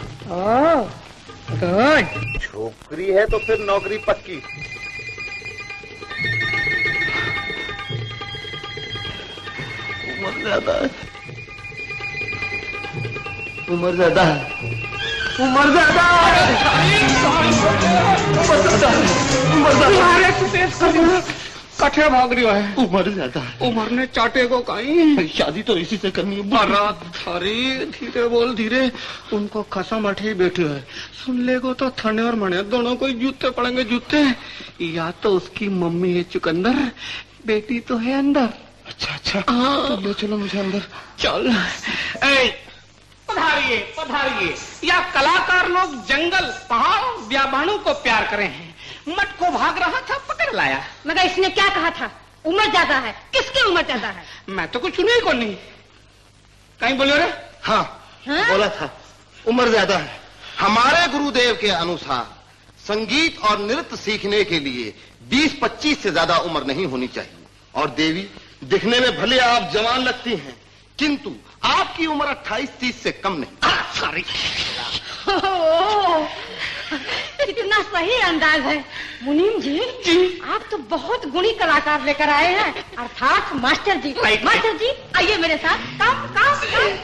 छोकरी है तो फिर नौकरी पक्की। उम्र ज्यादा है, उम्र ज्यादा है, उम्र ज्यादा है, कठे भाग रही है। उम्र ज्यादा है। उम्र ने चाटे को कहीं। शादी तो इसी से करनी है। बारात थारी, धीरे बोल धीरे, उनको खसम अठे बैठे है, सुन लेगो तो थने और मणे दोनों को जूते पड़ेंगे जूते। या तो उसकी मम्मी है चुकंदर, बेटी तो है अंदर। अच्छा अच्छा, हाँ। तो ले चलो मुझे अंदर। चल पधारिए पधारिए। या कलाकार लोग जंगल पहाड़ व्याबाणु को प्यार करे हैं, मट को भाग रहा था पकड़ लाया। मगर इसने क्या कहा था? उम्र ज्यादा है। किसकी उम्र ज्यादा है? मैं तो कुछ सुने ही को नहीं। कहीं बोले रे? हाँ, हाँ? बोला था उम्र ज्यादा है। हमारे गुरुदेव के अनुसार संगीत और नृत्य सीखने के लिए बीस पच्चीस से ज्यादा उम्र नहीं होनी चाहिए। और देवी, दिखने में भले आप जवान लगती हैं, किंतु आपकी उम्र अट्ठाईस तीस से कम नहीं। सॉरी। कितना सही अंदाज है मुनीम जी, जी। आप तो बहुत गुणी कलाकार लेकर आए हैं, अर्थात मास्टर जी। मास्टर जी आइए मेरे साथ। काम काम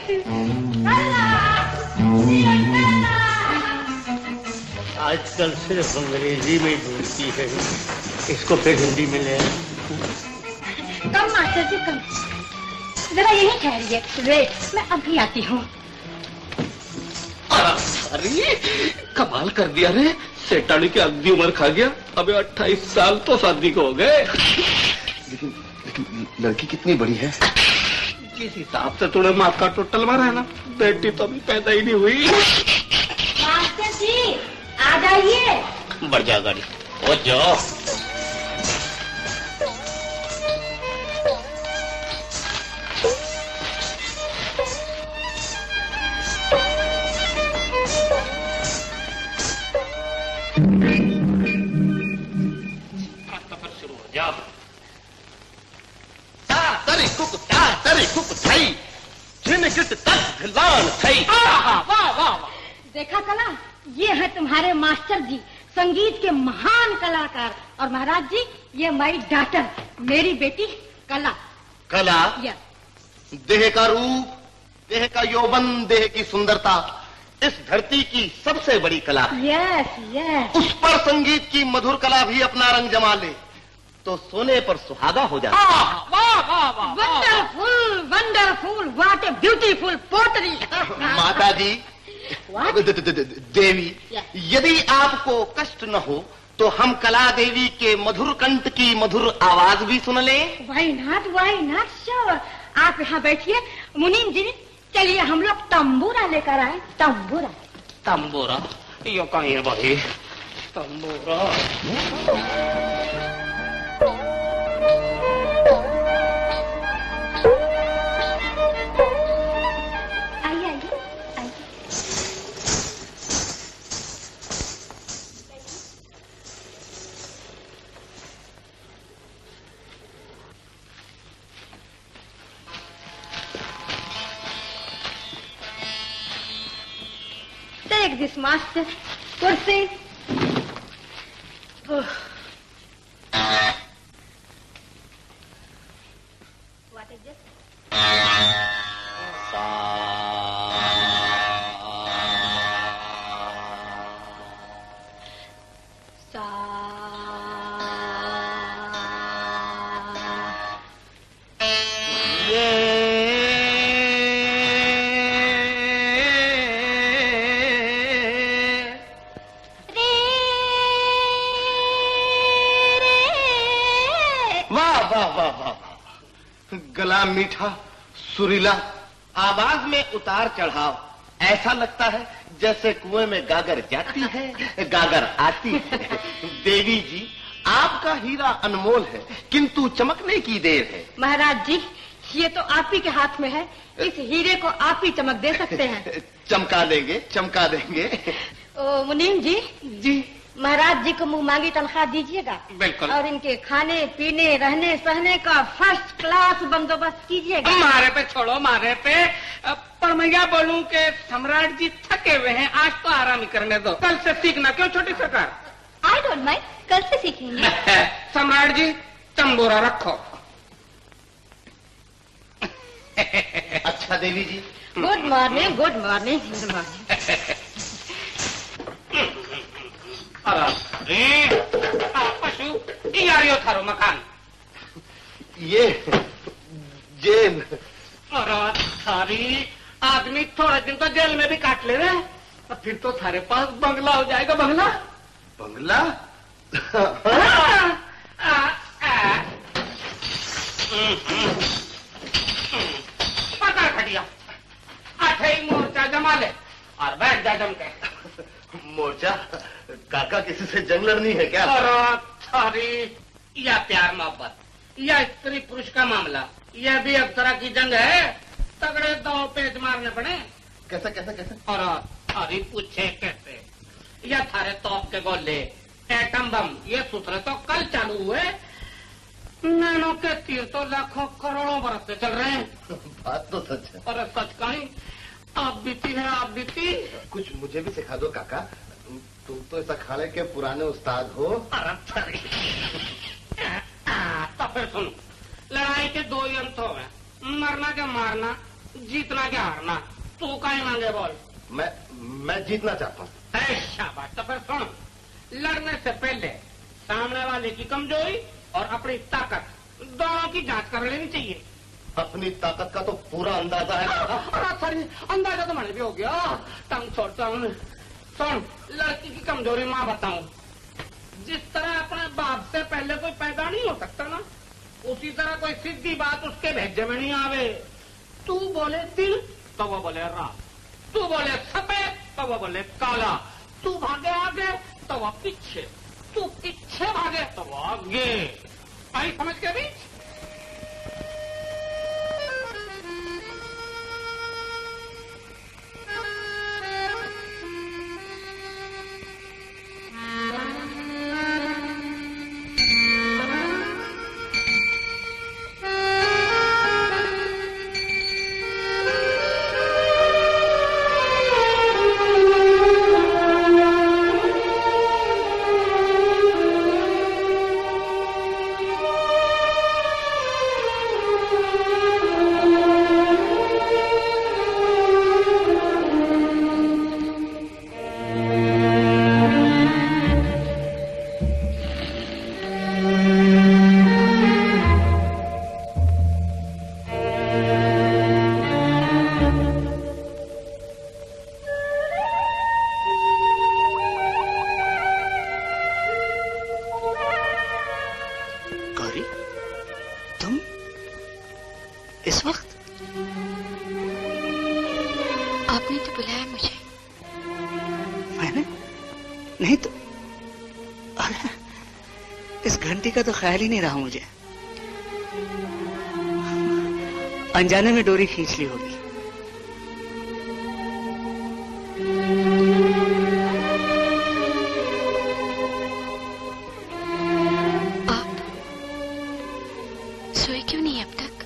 आजकल सिर्फ अंग्रेजी में बोलती है, इसको फिर हिंदी में ले। कम मास्टर जी कम, जरा यही ठहरिए, वेट, मैं अभी आती हूँ। अरे कमाल कर दिया रे, सेठानी की अगली उम्र खा गया। अबे अट्ठाईस साल तो शादी को हो गए। लेकिन लेकिन लड़की कितनी बड़ी है? जिस हिसाब से तूने माँ का टोटल मारा है ना, बेटी तो अभी पैदा ही नहीं हुई। मास्टर जी आ जाइए। बढ़ जा गाड़ी, ओ जाओ। देखा कला, ये है तुम्हारे मास्टर जी, संगीत के महान कलाकार। और महाराज जी, ये माई डॉटर, मेरी बेटी कला। कला? या। देह का रूप, देह का यौवन, देह की सुंदरता इस धरती की सबसे बड़ी कला है। Yes yes. उस पर संगीत की मधुर कला भी अपना रंग जमा ले तो सोने पर सुहागा हो जाता। Wonderful wonderful, what a beautiful pottery. माता जी, देवी, यदि आपको कष्ट न हो तो हम कला देवी के मधुर कंठ की मधुर आवाज भी सुन लें। Why not, why not, sure. आप यहाँ बैठिए। मुनीम जी, चलिए हम लोग तंबूरा लेकर आए। तंबूरा तंबूरा यो कहीं है भाई? तंबूरा आइए आइए आइए। टेक दिस मास्टर, कुर्सी। What is this? गला मीठा, सुरीला, आवाज में उतार चढ़ाव, ऐसा लगता है जैसे कुएं में गागर जाती है, गागर आती है। देवी जी, आपका हीरा अनमोल है, किंतु चमकने की देर है। महाराज जी, ये तो आप ही के हाथ में है, इस हीरे को आप ही चमक दे सकते हैं। चमका देंगे, चमका देंगे। ओ मुनीम जी, जी महाराज जी को मुंह मांगी तनख्वाह दीजिएगा। बिल्कुल। और इनके खाने पीने रहने सहने का फर्स्ट क्लास बंदोबस्त कीजिएगा। मारे पे छोड़ो, मारे पे। पर मैं क्या बोलूं कि सम्राट जी थके हुए हैं, आज तो आराम ही करने दो, कल से सीखना। क्यों छोटी सरकार? आई डोंट माइंड, कल से सीखेंगे। सम्राट जी, तंबूरा रखो। अच्छा Devi ji. Good morning, good morning, good morning. पशु यारियो थारो मकान ये जेल। और थारी आदमी थोड़े दिन तो जेल में भी काट ले रहे, और फिर तो थारे पास बंगला हो जाएगा। बंगला बंगला पकड़ खटिया, आठे मोर्चा जमा ले और बैठ जा जम के। मोर्चा? काका किसी से जंग लड़नी है क्या? और थारी या प्यार मोहब्बत या स्त्री पुरुष का मामला, यह भी एक तरह की जंग है। तगड़े दो पेच मारने पड़े। कैसा कैसा कैसा? और थारी पूछे कैसे? या थारे तोप के गोले, एटम बम, ये सूत्र तो कल चालू हुए। नैनो के तीर तो लाखों करोड़ों बरस से चल रहे हैं। बात तो सच है। और सच कहीं आप बीती है, आप बीती। कुछ मुझे भी सिखा दो काका, तुम तो इस अखाड़े के पुराने उस्ताद हो। तो फिर सुनो, लड़ाई के दो ही अंत हो, मरना क्या मारना, जीतना क्या हारना। तू कहीं मांगे बोल। मैं मैं जीतना चाहता हूँ। शाबाश। तो फिर सुनो, लड़ने से पहले सामने वाले की कमजोरी और अपनी ताकत दोनों की जांच कर लेनी चाहिए। अपनी ताकत का तो पूरा अंदाजा है। सॉरी, अंदाजा तो मैंने भी हो गया। तंग छोड़ता हूँ। सुन, लड़की की कमजोरी माँ बताऊं, जिस तरह अपने बाप से पहले कोई पैदा नहीं हो सकता ना, उसी तरह कोई सीधी बात उसके भेजे में नहीं आवे। तू बोले दिल तो वो बोले रात, तू बोले सफेद तो वो बोले काला, तू भागे आगे तो वो पीछे, तू पीछे भागे तो वो आगे। आई समझ के बीच? का तो ख्याल ही नहीं रहा मुझे। अनजाने में डोरी खींच ली होगी। आप सोए क्यों नहीं अब तक?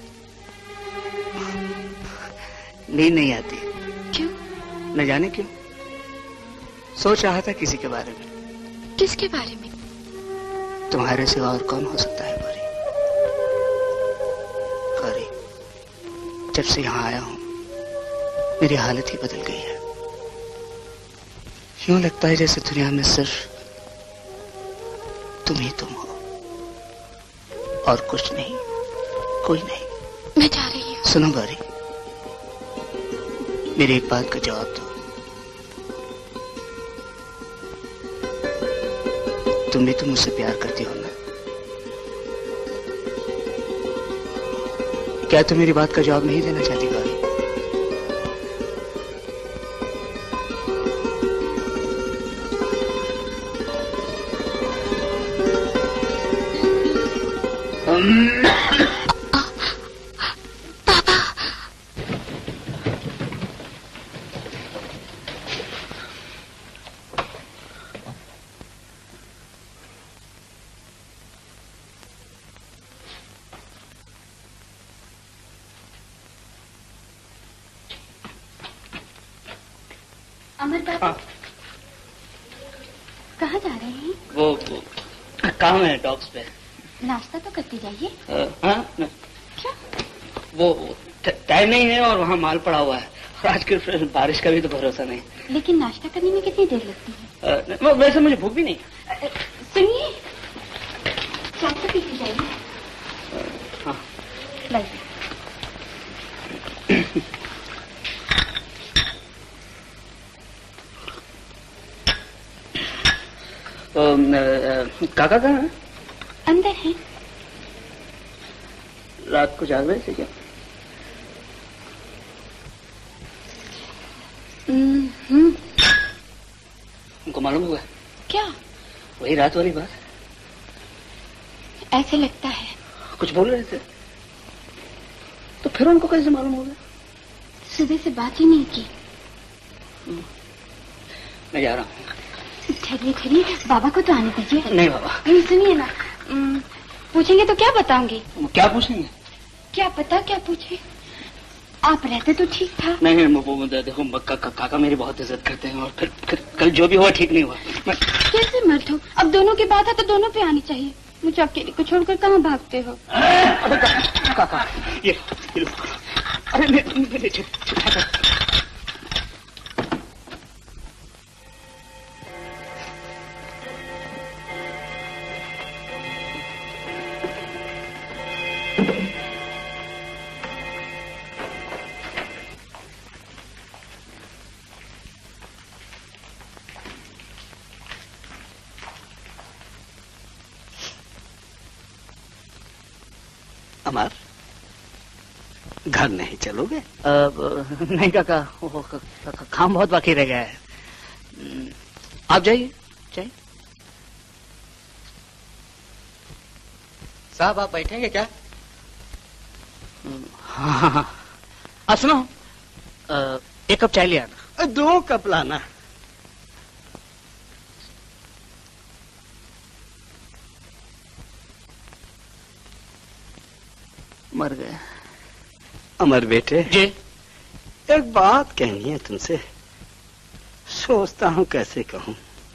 नींद नहीं आती। क्यों? न जाने क्यों। सोच रहा था किसी के बारे में। किसके बारे में? तुम्हारे सिवा और कौन हो सकता है गौरी? गौरी, जब से यहाँ आया हूँ मेरी हालत ही बदल गई है। यूं लगता है जैसे दुनिया में सिर्फ तुम ही तुम हो और कुछ नहीं, कोई नहीं। मैं जा रही हूँ। सुनो गौरी, मेरी एक बात का जवाब दो। तुम भी तो मुझसे प्यार करती हो ना? क्या तुम मेरी बात का जवाब नहीं देना चाहती गौरी? अमर बाबू, कहाँ जा रहे हैं? वो, वो काम है डॉग्स पे। नाश्ता तो करते जाइए। हाँ, क्या? वो टाइम नहीं है और वहाँ माल पड़ा हुआ है और आज के बारिश का भी तो भरोसा नहीं। लेकिन नाश्ता करने में कितनी देर लगती है? आ, वैसे मुझे भूख भी नहीं। सुनिए, चाय तो पीती जाइए। हाँ, लाइए। काका कहाँ है? अंदर है। रात को जाग रहे थे क्या? हम्म। उनको मालूम हुआ? क्या? वही रात वाली बात। ऐसे लगता है। कुछ बोल रहे थे तो फिर उनको कैसे मालूम होगा? सुबह से बात ही नहीं की। मैं जा रहा हूँ। ठहरिए ठहरिए, बाबा को तो आने दीजिए। नहीं बाबा। सुनिए ना, पूछेंगे तो क्या बताऊंगी? क्या पूछेंगे? क्या पता क्या पूछे। आप रहते तो ठीक था। नहीं नहीं, वो देखो का, का, काका मेरी बहुत इज्जत करते हैं और फिर, फिर कल जो भी हुआ ठीक नहीं हुआ। मैं... कैसे मर्द हो? अब दोनों की बात है तो दोनों पे आनी चाहिए। मुझे अकेले को छोड़कर कहाँ भागते हो? अरे काका, ये, ये लो। अरे मैं, मैं, मैं, अमर, घर नहीं चलोगे? नहीं काका, काम बहुत बाकी रह गया है। आप जाइए जाइए। साहब आप बैठेंगे क्या? हाँ हाँ। आप सुनो, एक कप चाय ले आना। दो कप लाना। मर गए। अमर बेटे जी, एक बात कहनी है तुमसे। सोचता हूँ कैसे कहूँ।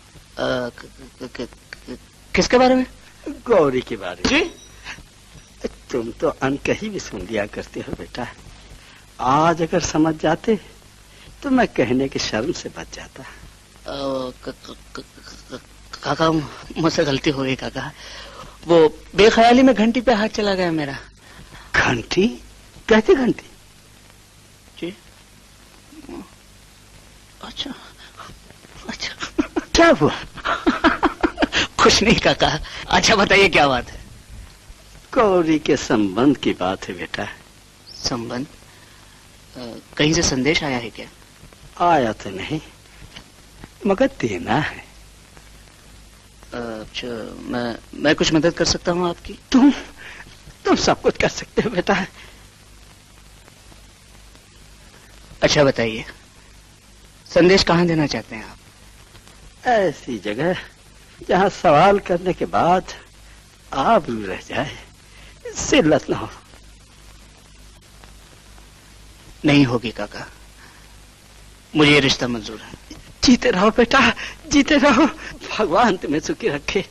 किसके बारे में? गौरी के बारे में। जी, तुम तो अनकही भी सुन लिया करते हो बेटा। आज अगर समझ जाते तो मैं कहने की शर्म से बच जाता। काका मुझसे गलती हो गई काका। वो बेख्याली में घंटी पे हाथ चला गया मेरा। घंटी? कहते घंटी? जी। अच्छा अच्छा। क्या हुआ? कुछ नहीं काका। अच्छा बताइए क्या बात है? गौरी के संबंध की बात है बेटा। संबंध? कहीं से संदेश आया है क्या? आया तो नहीं, मगर देना है। अच्छा, मैं मैं कुछ मदद कर सकता हूँ आपकी? तुम तुम सब कुछ कर सकते हो बेटा। अच्छा बताइए, संदेश कहाँ देना चाहते हैं आप? ऐसी जगह जहाँ सवाल करने के बाद आबरू रह जाए, जिल्लत न हो। नहीं होगी काका, मुझे ये रिश्ता मंजूर है। जीते रहो बेटा, जीते रहो, भगवान तुम्हें सुखी रखे।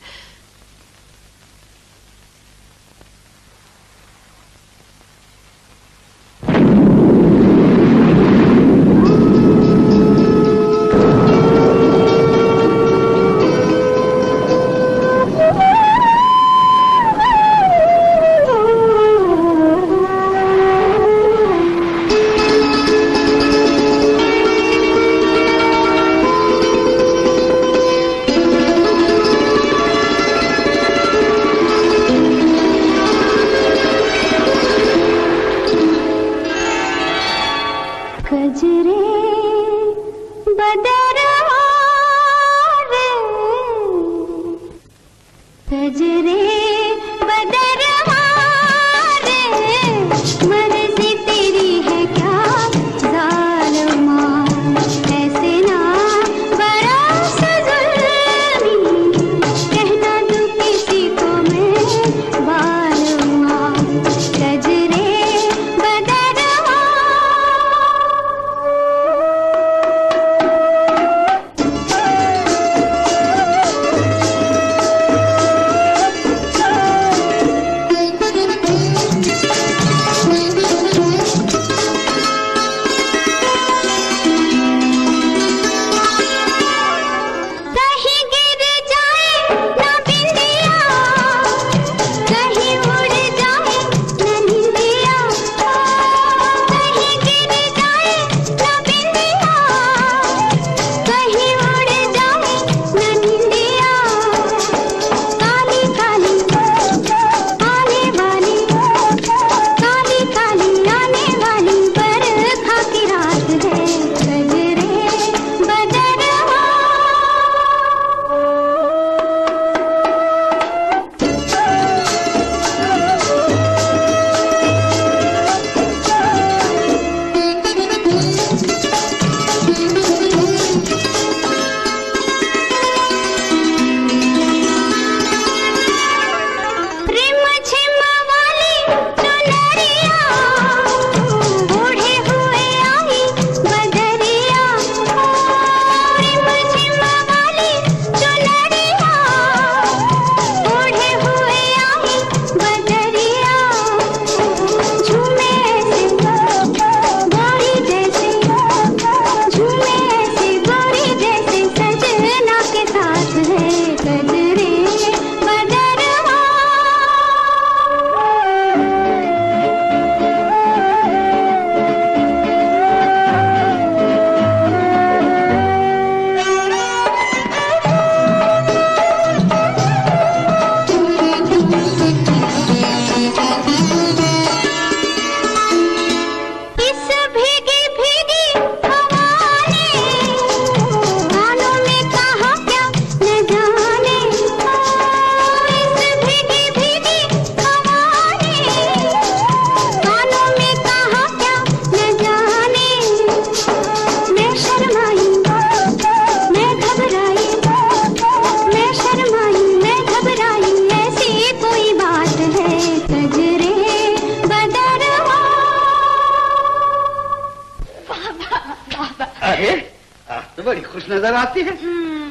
नजर आती है।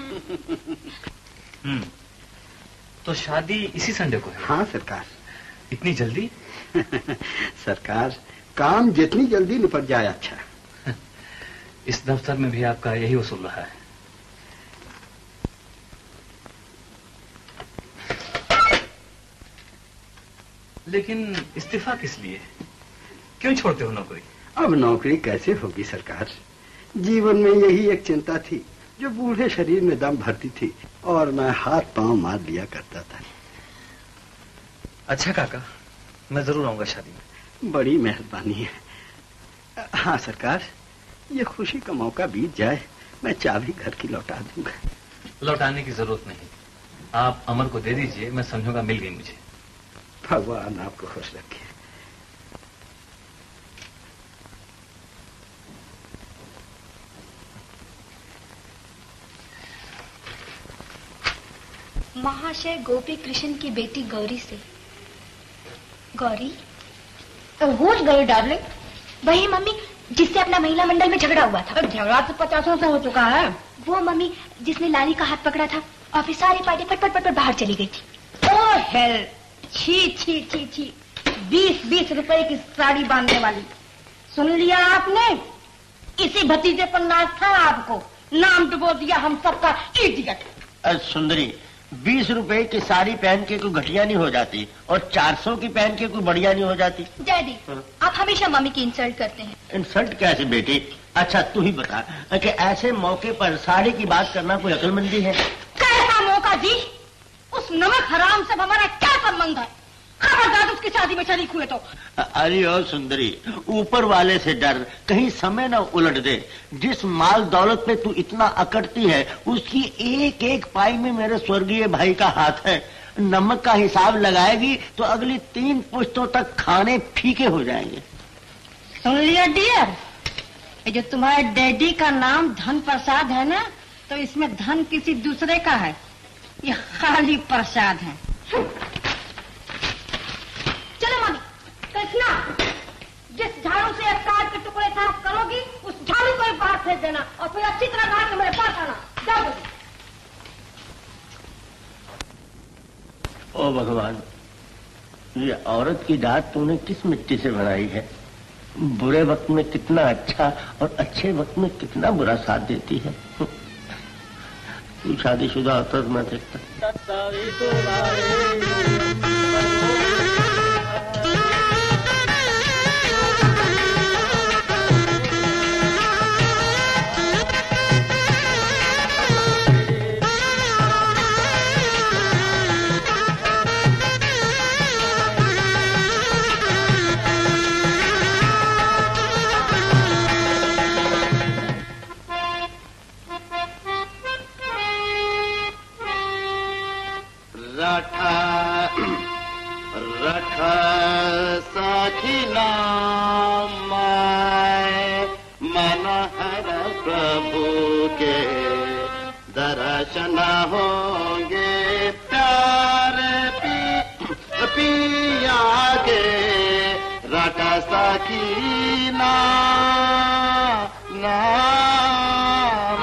हम्म, तो शादी इसी संडे को है? हाँ सरकार। इतनी जल्दी? सरकार, काम जितनी जल्दी निपट जाए अच्छा। इस दफ्तर में भी आपका यही उसूल रहा है। लेकिन इस्तीफा किस लिए? क्यों छोड़ते हो नौकरी? अब नौकरी कैसे होगी सरकार? जीवन में यही एक चिंता थी जो बूढ़े शरीर में दम भरती थी और मैं हाथ पांव मार लिया करता था। अच्छा काका, मैं जरूर आऊंगा शादी में। बड़ी मेहरबानी है। हाँ सरकार, ये खुशी का मौका बीत जाए मैं चाबी घर की लौटा दूंगा। लौटाने की जरूरत नहीं, आप अमर को दे दीजिए, मैं समझूंगा मिल गई मुझे। भगवान आपको खुश रखे। महाशय गोपी कृष्ण की बेटी गौरी से। गौरी? Who's Gauri, darling? वही मम्मी जिससे अपना महिला मंडल में झगड़ा हुआ था। झगड़ा तो पचासों से हो चुका है। वो मम्मी जिसने लाली का हाथ पकड़ा था और फिर सारी पार्टी पट पट पट पट बाहर चली गई थी। ओ हेल, छी छी छी छी, बीस बीस रुपए की साड़ी बांधने वाली। सुन लिया आपने? इसी भतीजे पर नाज था आपको, नाम डुबो दिया हम सबका इडियट। सुंदरी, बीस रुपए की साड़ी पहन के कोई घटिया नहीं हो जाती और चार सौ की पहन के कोई बढ़िया नहीं हो जाती। डैडी, आप हमेशा मम्मी की इंसल्ट करते हैं। इंसल्ट कैसे बेटी? अच्छा तू ही बता कि ऐसे मौके पर साड़ी की बात करना कोई अक्लमंदी है? कैसा मौका जी? उस नमक हराम से हमारा क्या संबंध है? खबरदार उसकी शादी में शरीक हुए तो। अरे ओ सुंदरी, ऊपर वाले से डर, कहीं समय ना उलट दे। जिस माल दौलत पे तू इतना अकड़ती है उसकी एक एक पाई में मेरे स्वर्गीय भाई का हाथ है। नमक का हिसाब लगाएगी तो अगली तीन पुश्तों तक खाने फीके हो जाएंगे। सुन लिया डियर, ये जो तुम्हारे डैडी का नाम धनप्रसाद है ना, तो इसमें धन किसी दूसरे का है, ये खाली प्रसाद है। चलो मम्मी। कृष्णा, जिस झाड़ू से एक कार के टुकड़े साफ करोगी उस झाड़ू को बाहर फेंक देना और फिर अच्छी तरह नहा के मेरे पास आना। जाओ। ओ भगवान, ये औरत की दात तूने किस मिट्टी से बनाई है? बुरे वक्त में कितना अच्छा और अच्छे वक्त में कितना बुरा साथ देती है। तू शादीशुदा होता तो मैं देखता। रखा साखी नाम मन हर प्रभु के दर्शन होंगे, प्यार पी पिया के रखा साखी नाम नाम।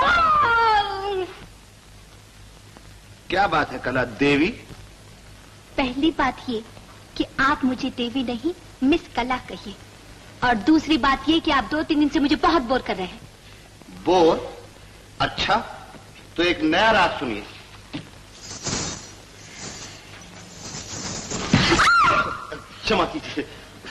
क्या बात है कला देवी? पहली बात ये कि आप मुझे देवी नहीं मिस कला कहिए, और दूसरी बात ये कि आप दो तीन दिन से मुझे बहुत बोर कर रहे हैं। बोर? अच्छा, तो एक नया राग सुनिए। क्षमा कीजिए।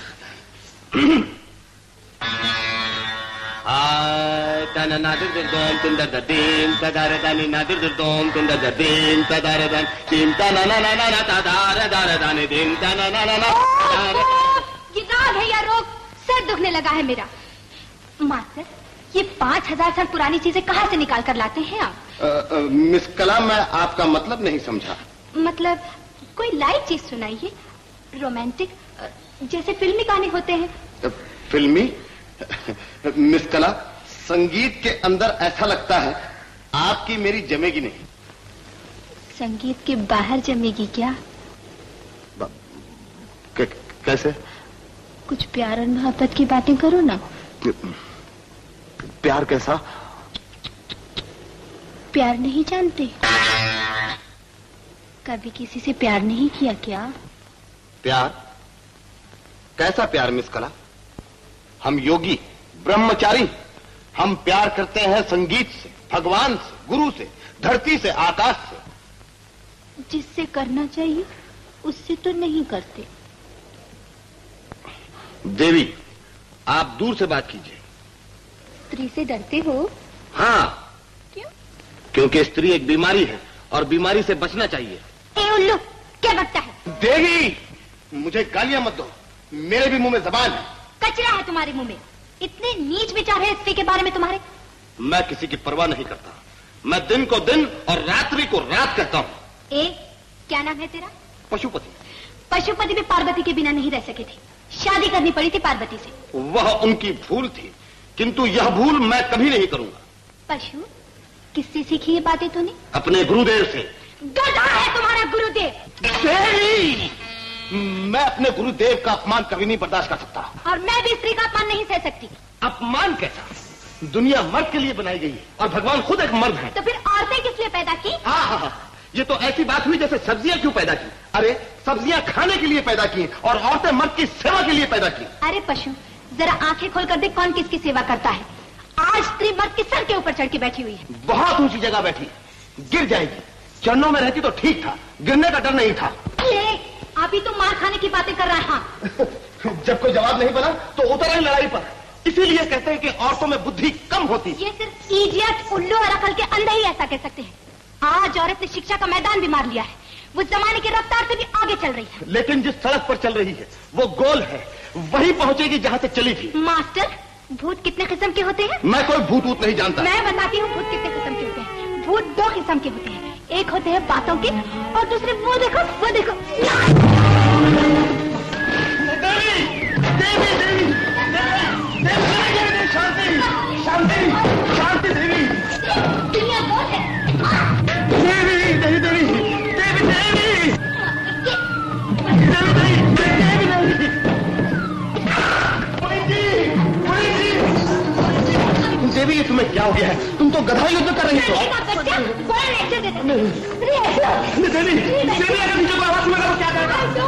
तन नादिर दुर्दोम तुंदर ददीम तदार दानी नादिर दुर्दोम तुंदर ददीम तदार दान तीम तना ना ना ना ना तदार दार दानी दीम तना ना ना ना। ये राग है या रोग? सर दुखने लगा है मेरा। मास्टर, ये पाँच हजार साल पुरानी चीजें कहाँ से निकाल कर लाते हैं आप? आ, आ, मिस कला, मैं आपका मतलब नहीं समझा। मतलब कोई लाइट चीज सुनाइए, रोमांटिक, जैसे फिल्मी गाने होते हैं। फिल्मी? मिस कला, संगीत के अंदर ऐसा लगता है आपकी मेरी जमेगी नहीं। संगीत के बाहर जमेगी क्या? कैसे? कुछ प्यार और मोहब्बत की बातें करो ना। प्यार कैसा? प्यार नहीं जानते? कभी किसी से प्यार नहीं किया क्या? प्यार? कैसा प्यार मिस कला? हम योगी, ब्रह्मचारी, हम प्यार करते हैं संगीत से, भगवान से, गुरु से, धरती से, आकाश से। जिससे करना चाहिए उससे तो नहीं करते। देवी, आप दूर से बात कीजिए। स्त्री से डरते हो? हाँ। क्यों? क्योंकि स्त्री एक बीमारी है और बीमारी से बचना चाहिए। ए उल्लू, क्या बकता है? देवी, मुझे गालियां मत दो, मेरे भी मुंह में जबान है। कचरा है तुम्हारे मुंह में। इतने नीच विचार है स्त्री के बारे में तुम्हारे। मैं किसी की परवाह नहीं करता। मैं दिन को दिन और रात्रि को रात कहता हूँ। ए, क्या नाम है तेरा? पशुपति। पशुपति भी पार्वती के बिना नहीं रह सके थे, शादी करनी पड़ी थी पार्वती से। वह उनकी भूल थी, किंतु यह भूल मैं कभी नहीं करूंगा। पशु, किससे सीखी ये बातें तूने? अपने गुरुदेव से। गधा है तुम्हारा गुरुदेव। देवी, मैं अपने गुरुदेव का अपमान कभी नहीं बर्दाश्त कर सकता। और मैं भी स्त्री का अपमान नहीं सह सकती। अपमान कैसा? दुनिया मर्द के लिए बनाई गई है और भगवान खुद एक मर्द है। तो फिर औरतें किस लिए पैदा की? हाँ हाँ हाँ, ये तो ऐसी बात हुई जैसे सब्जियां क्यों पैदा की। अरे सब्जियां खाने के लिए पैदा की और औरतें मर्द की सेवा के लिए पैदा की। अरे पशु, जरा आंखें खोल कर देख कौन किसकी सेवा करता है। आज स्त्री मर्द के सर के ऊपर चढ़ के बैठी हुई है। बहुत ऊंची जगह बैठी, गिर जाएगी। चरणों में रहती तो ठीक था, गिरने का डर नहीं था। ये अभी तो मार खाने की बातें कर रहा है। हाँ। जब कोई जवाब नहीं बना तो उतर आई लड़ाई पर। इसीलिए कहते हैं कि औरतों में बुद्धि कम होती है। ये सिर्फ इडियट, उल्लू और अकल के अंधे ही ऐसा कह सकते हैं। आज औरत ने शिक्षा का मैदान भी मार लिया है, वो जमाने की रफ्तार से भी आगे चल रही है। लेकिन जिस सड़क पर चल रही है वो गोल है, वही पहुंचेगी जहां से चली थी। मास्टर, भूत कितने किस्म के होते हैं? मैं कोई भूत वूत नहीं जानता। मैं बताती हूँ भूत कितने किस्म के होते हैं। भूत दो किस्म के होते हैं, एक होते हैं बातों के और दूसरे वो देखो वो देखो। देवी, देवी, देवी, देवी, शांति, शांति, शांति देवी। दुनिया कौन है? देवी, देवी, देवी, देवी, देवी, देवी, देवी, ये तुम्हें क्या हो गया है? तुम तो गधा युद्ध कर रही हो। देवी, देवी, अगर नीचे को आवाज सुनेगा तो क्या करेगा?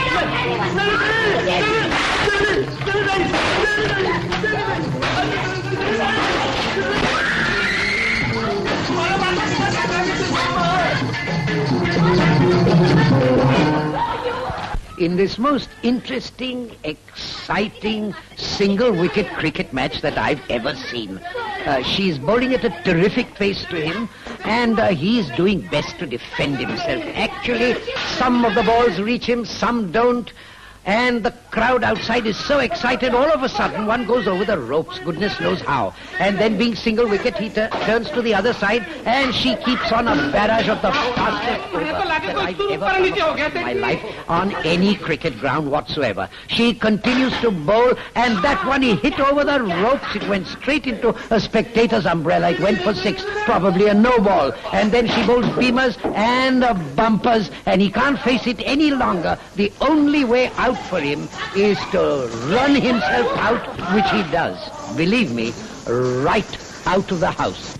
In this most interesting, exciting, single-wicket cricket match that I've ever seen. Uh, she's bowling at a terrific pace to him, and uh, he's doing best to defend himself. Actually, some of the balls reach him, some don't. And the crowd outside is so excited, all of a sudden one goes over the ropes, goodness knows how. And then being single wicket, he turns to the other side and she keeps on a barrage of the fastest over that I've ever come across in my life on any cricket ground whatsoever. She continues to bowl, and that one he hit over the ropes. It went straight into a spectator's umbrella. It went for six, probably a no ball. And then she bowls beamers and uh, bumpers, and he can't face it any longer. The only way out for him is to run himself out, which he does, believe me, right out of the house.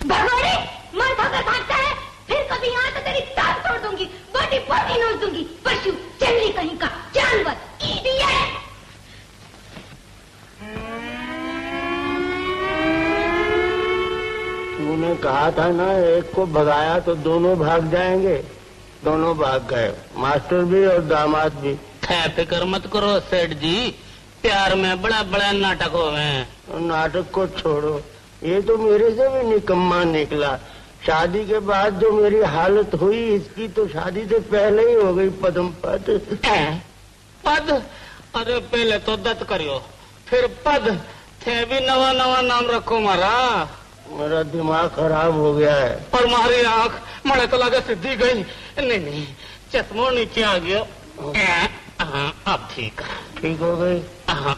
तूने कहा था ना एक को भगाया तो दोनों भाग जाएंगे। दोनों भाग गए, मास्टर भी और दामाद भी। फिक्र मत करो सेठ जी, प्यार में बड़ा बड़ा नाटक हो गए। नाटक को छोड़ो, ये तो मेरे से भी निकम्मा निकला। शादी के बाद जो मेरी हालत हुई, इसकी तो शादी से पहले ही हो गई पदम पद। पद? अरे पहले तो दत्त करियो, फिर पद। थे भी नवा नवा नाम रखो मारा। मेरा दिमाग खराब हो गया है। और मारी आँख मरे तो लगा सीधी गई। नहीं नहीं, चश्मो नीचे आ गया। हाँ, अब ठीक ठीक हो गई। हाँ।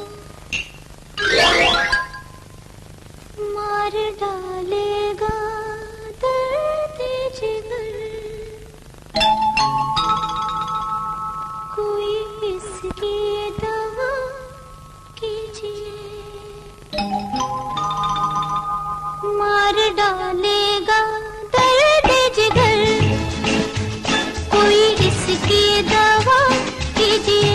मार डालेगा दर्द जिगर, कोई इसकी दवा कीजिए। मार डालेगा दर्द जिगर, कोई इसकी दवा कीजिए।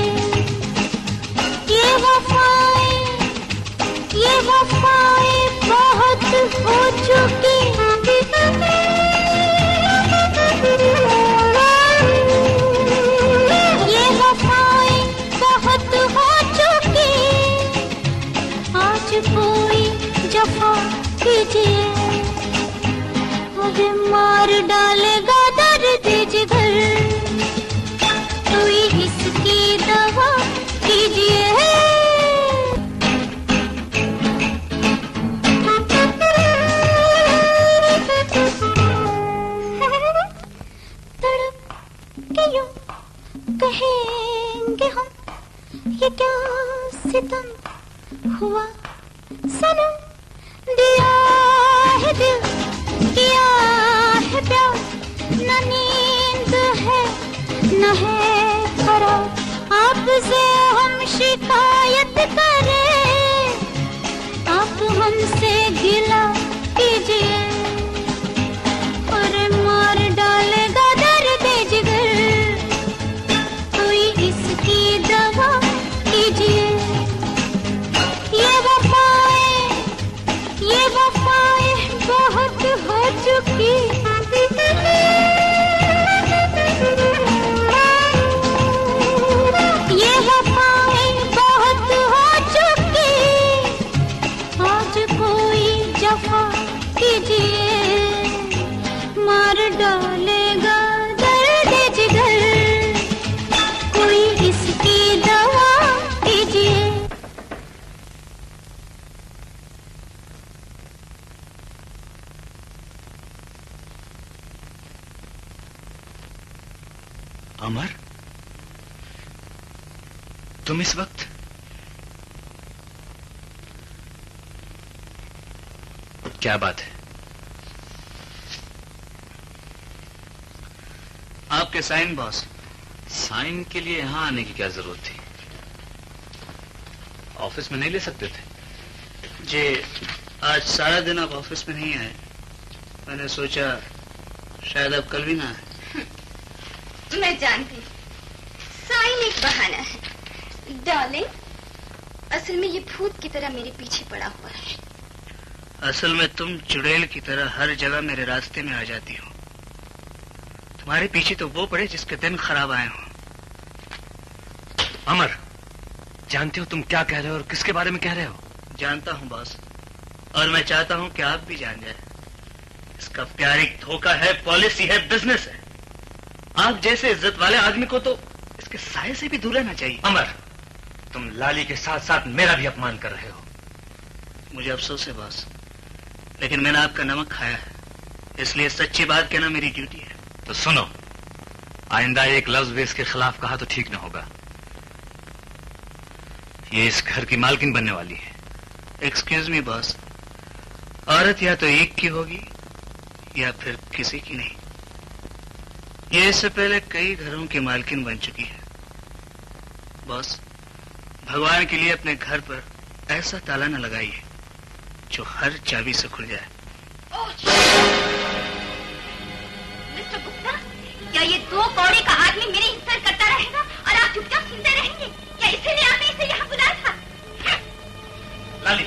ये वफाएं, ये वफाएं बहुत हो चुकी। ये वफाएं बहुत हो चुकी, आज कोई जफा कीजिए। वो वफा कीजिए, मार डालेगा दर्द जिगर, कोई इसकी दवा कीजिए। अमर, तुम इस वक्त? क्या बात है? आपके साइन बॉस। साइन के लिए यहां आने की क्या जरूरत थी? ऑफिस में नहीं ले सकते थे? जी, आज सारा दिन आप ऑफिस में नहीं आए, मैंने सोचा शायद आप कल भी ना आए। मैं जानती, साइन एक बहाना है। डार्लिंग, असल में ये भूत की तरह मेरे पीछे पड़ा हुआ है। असल में तुम चुड़ैल की तरह हर जगह मेरे रास्ते में आ जाती हो। तुम्हारे पीछे तो वो पड़े जिसके दिन खराब आए हो। अमर, जानते हो तुम क्या कह रहे हो और किसके बारे में कह रहे हो? जानता हूँ बॉस, और मैं चाहता हूँ कि आप भी जान जाए। इसका प्यार एक धोखा है, पॉलिसी है, बिजनेस है। आप जैसे इज्जत वाले आदमी को तो इसके साये से भी दूर रहना चाहिए। अमर, तुम लाली के साथ साथ मेरा भी अपमान कर रहे हो। मुझे अफसोस है बॉस, लेकिन मैंने आपका नमक खाया है, इसलिए सच्ची बात कहना मेरी ड्यूटी है। तो सुनो, आइंदा एक लफ्ज भी इसके खिलाफ कहा तो ठीक न होगा। ये इस घर की मालकिन बनने वाली है। एक्सक्यूज मी बॉस, औरत या तो एक की होगी या फिर किसी की नहीं। ये इससे पहले कई घरों की मालकिन बन चुकी है। बॉस, भगवान के लिए अपने घर पर ऐसा ताला न लगाइए जो हर चाबी से खुल जाए। मिस्टर गुप्ता, क्या ये दो कौड़े का आदमी मेरी इंसल्ट करता रहेगा और आप चुपचाप सुनते रहेंगे? क्या इसीलिए आपने इसे यहाँ बुलाया था? लाली,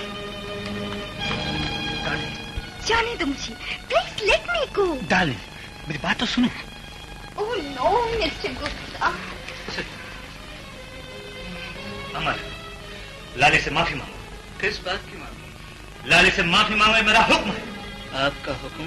जाने दो मुझे, please let me go. Darling, मेरी बात तो सुनो। Oh no mister Gupta. Amar, Lali से माफी मांगो। किस बात की मांगो? लाली से माफी मांगो, मेरा हुक्म है। आपका हुक्म?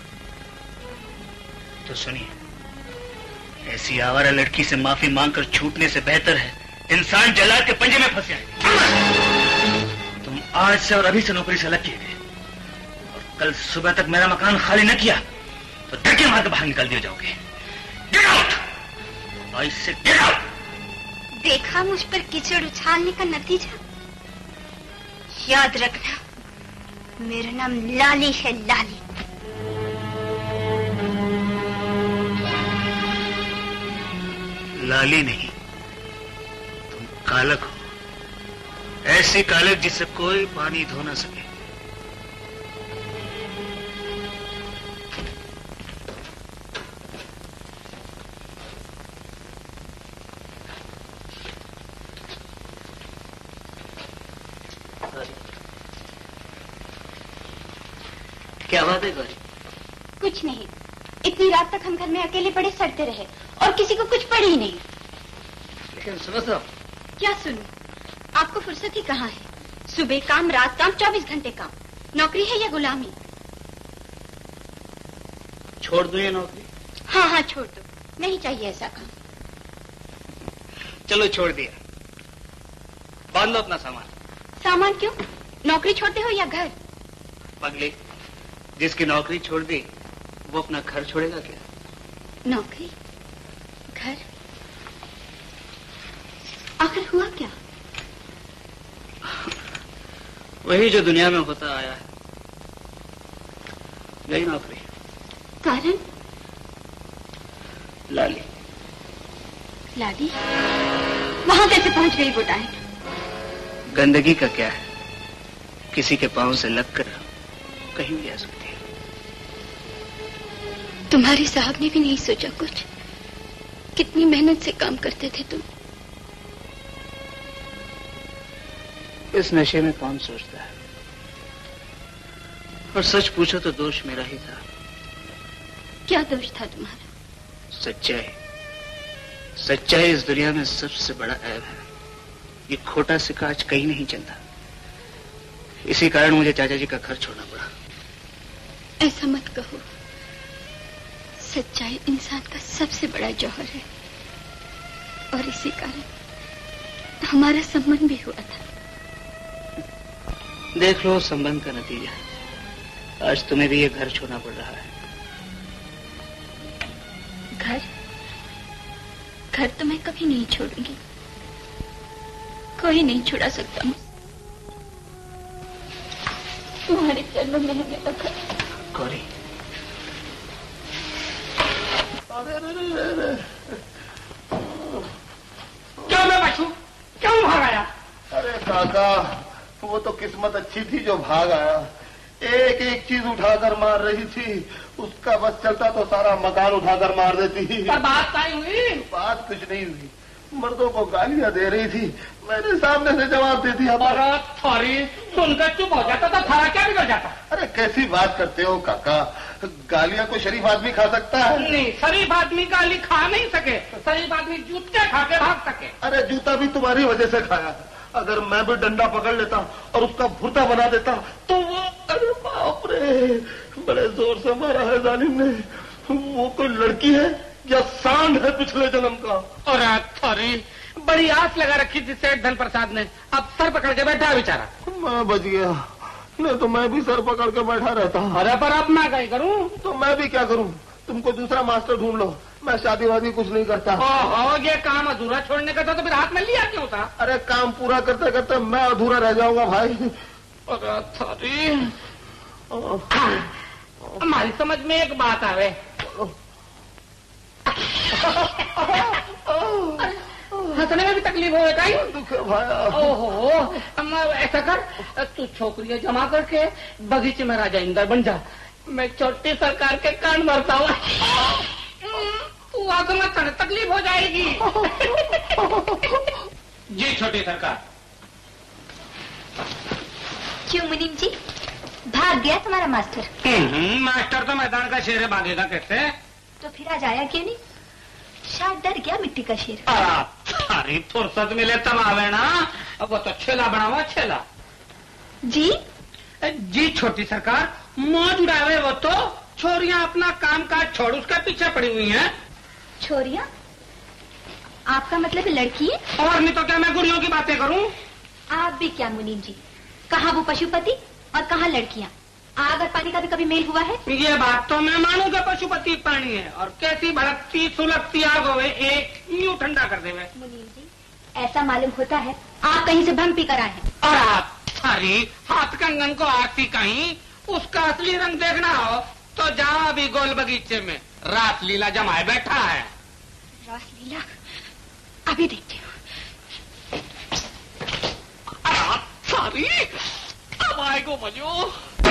तो सुनिए, ऐसी आवारा लड़की से माफी मांगकर छूटने से बेहतर है इंसान जलाद के पंजे में फंस जाए। तुम आज से और अभी से नौकरी से अलग किए गए, और कल सुबह तक मेरा मकान खाली न किया तो धक्के मार के बाहर निकल दिए जाओगे। Get out! आई से गेट आउट! देखा मुझ पर कीचड़ उछालने का नतीजा? याद रखना, मेरा नाम लाली है, लाली। लाली नहीं, तुम कालक हो, ऐसी कालक जिसे कोई पानी धो ना सके। क्या बात है गौरी? कुछ नहीं, इतनी रात तक हम घर में अकेले पड़े सड़ते रहे और किसी को कुछ पड़ी ही नहीं। लेकिन सुनो तो। क्या सुनो? आपको फुर्सत ही कहाँ है? सुबह काम, रात काम, चौबीस घंटे काम। नौकरी है या गुलामी? छोड़ दो ये नौकरी? हाँ हाँ छोड़ दो, नहीं चाहिए ऐसा काम। चलो छोड़ दिया, बांध लो अपना सामान। सामान क्यों? नौकरी छोड़ते हो या घर? पगली, जिसकी नौकरी छोड़ दी वो अपना घर छोड़ेगा क्या? नौकरी, घर, आखिर हुआ क्या? वही जो दुनिया में होता आया है, यही नौकरी। कारण? लाली। लाली? वहां कैसे पहुंच गई वो डायन? गंदगी का क्या है, किसी के पांव से लगकर कहीं भी आ सकती है। तुम्हारे साहब ने भी नहीं सोचा कुछ? कितनी मेहनत से काम करते थे तुम। इस नशे में कौन सोचता है? और सच पूछो तो दोष मेरा ही था। क्या दोष था तुम्हारा? सच्चाई। सच्चाई इस दुनिया में सबसे बड़ा ऐब है। ये खोटा सिक्का आज कहीं नहीं चलता। इसी कारण मुझे चाचा जी का घर छोड़ना पड़ा। ऐसा मत कहो, सच्चाई इंसान का सबसे बड़ा जौहर है और इसी कारण हमारा संबंध भी हुआ था। देख लो संबंध का नतीजा, आज तुम्हें भी ये घर छोड़ना पड़ रहा है। घर घर तो मैं कभी नहीं छोड़ूंगी, कोई नहीं छुड़ा सकता मुझे। तुम्हारे चरणों में है मेरा घर। गौरी, क्यों मैं बचू, क्यों भाग आया? अरे काका, वो तो किस्मत अच्छी थी जो भाग आया। एक एक चीज उठाकर मार रही थी, उसका बस चलता तो सारा मकान उठाकर मार देती। पर बात क्या हुई? बात कुछ नहीं हुई, मर्दों को गालियां दे रही थी, मैंने सामने से जवाब दे दिया। सॉरी, सुनकर चुप हो जाता तो थारा क्या बिगड़ जाता? अरे कैसी बात करते हो काका, गालियां कोई शरीफ आदमी खा सकता है? नहीं, शरीफ आदमी गाली खा नहीं सके, शरीफ आदमी जूते खा के भाग सके। अरे जूता भी तुम्हारी वजह से खाया, अगर मैं भी डंडा पकड़ लेता और उसका भुर्ता बना देता तो वो, अरे बाप रे, बड़े जोर से मारा है जालिम ने। वो कोई लड़की है या सांड है पिछले जन्म का? और थोड़ी बड़ी आस लगा रखी थी सेठ धनप्रसाद ने, अब सर पकड़ के बैठा बेचारा। मैं बच गया, नहीं तो मैं भी सर पकड़ के बैठा रहता। अरे पर अब मैं क्या करूं? तो मैं भी क्या करूं, तुमको दूसरा मास्टर ढूंढ लो, मैं शादी वादी कुछ नहीं करता। ओहो, ये काम अधूरा छोड़ने का था तो फिर हाथ में लिया क्यों था? अरे काम पूरा करते करते मैं अधूरा रह जाऊंगा भाई। अरे थोड़ी हमारी समझ में एक बात आवे। हंसने में भी तकलीफ हो गई दुख है भाई। ओहो, ऐसा कर, तू छोकरियां जमा करके बगीचे में राजा इंदर बन जा, मैं छोटी सरकार के कान भरता हूँ। तू आगे मत चढ़, तकलीफ हो जाएगी। जी छोटी सरकार। क्यों मुनीम जी, भाग गया तुम्हारा मास्टर? मास्टर तो मैदान का शेर है, भागेगा कैसे? तो फिर आज आया क्यों नहीं? शायद डर गया मिट्टी का शेर। अरे फुर्सत मिले तब आवे ना, अब वो तो छेला बनावा छेला। जी जी छोटी सरकार, मौज उड़ावे वो तो, छोरियां अपना काम काज छोड़ उसके पीछे पड़ी हुई हैं। छोरियां? आपका मतलब लड़की है? और नहीं तो क्या मैं गुड़ियों की बातें करूं? आप भी क्या मुनीम जी, कहाँ वो पशुपति और कहाँ लड़कियां? आग और पानी का भी कभी मेल हुआ है? ये बात तो मैं मानू कि पशुपति पानी है और कैसी भड़कती सुलगती आग होवे एक यूं ठंडा कर देवे। मुनीम जी, ऐसा मालूम होता है आप कहीं से भंग पी कर आए हैं। और आप सारी हाथ कंगन को आरती कहीं, उसका असली रंग देखना हो तो जाओ अभी गोल बगीचे में, रास लीला जमाए बैठा है। रास लीला? अभी देखती हूँ। सारी अब आएगो मजो।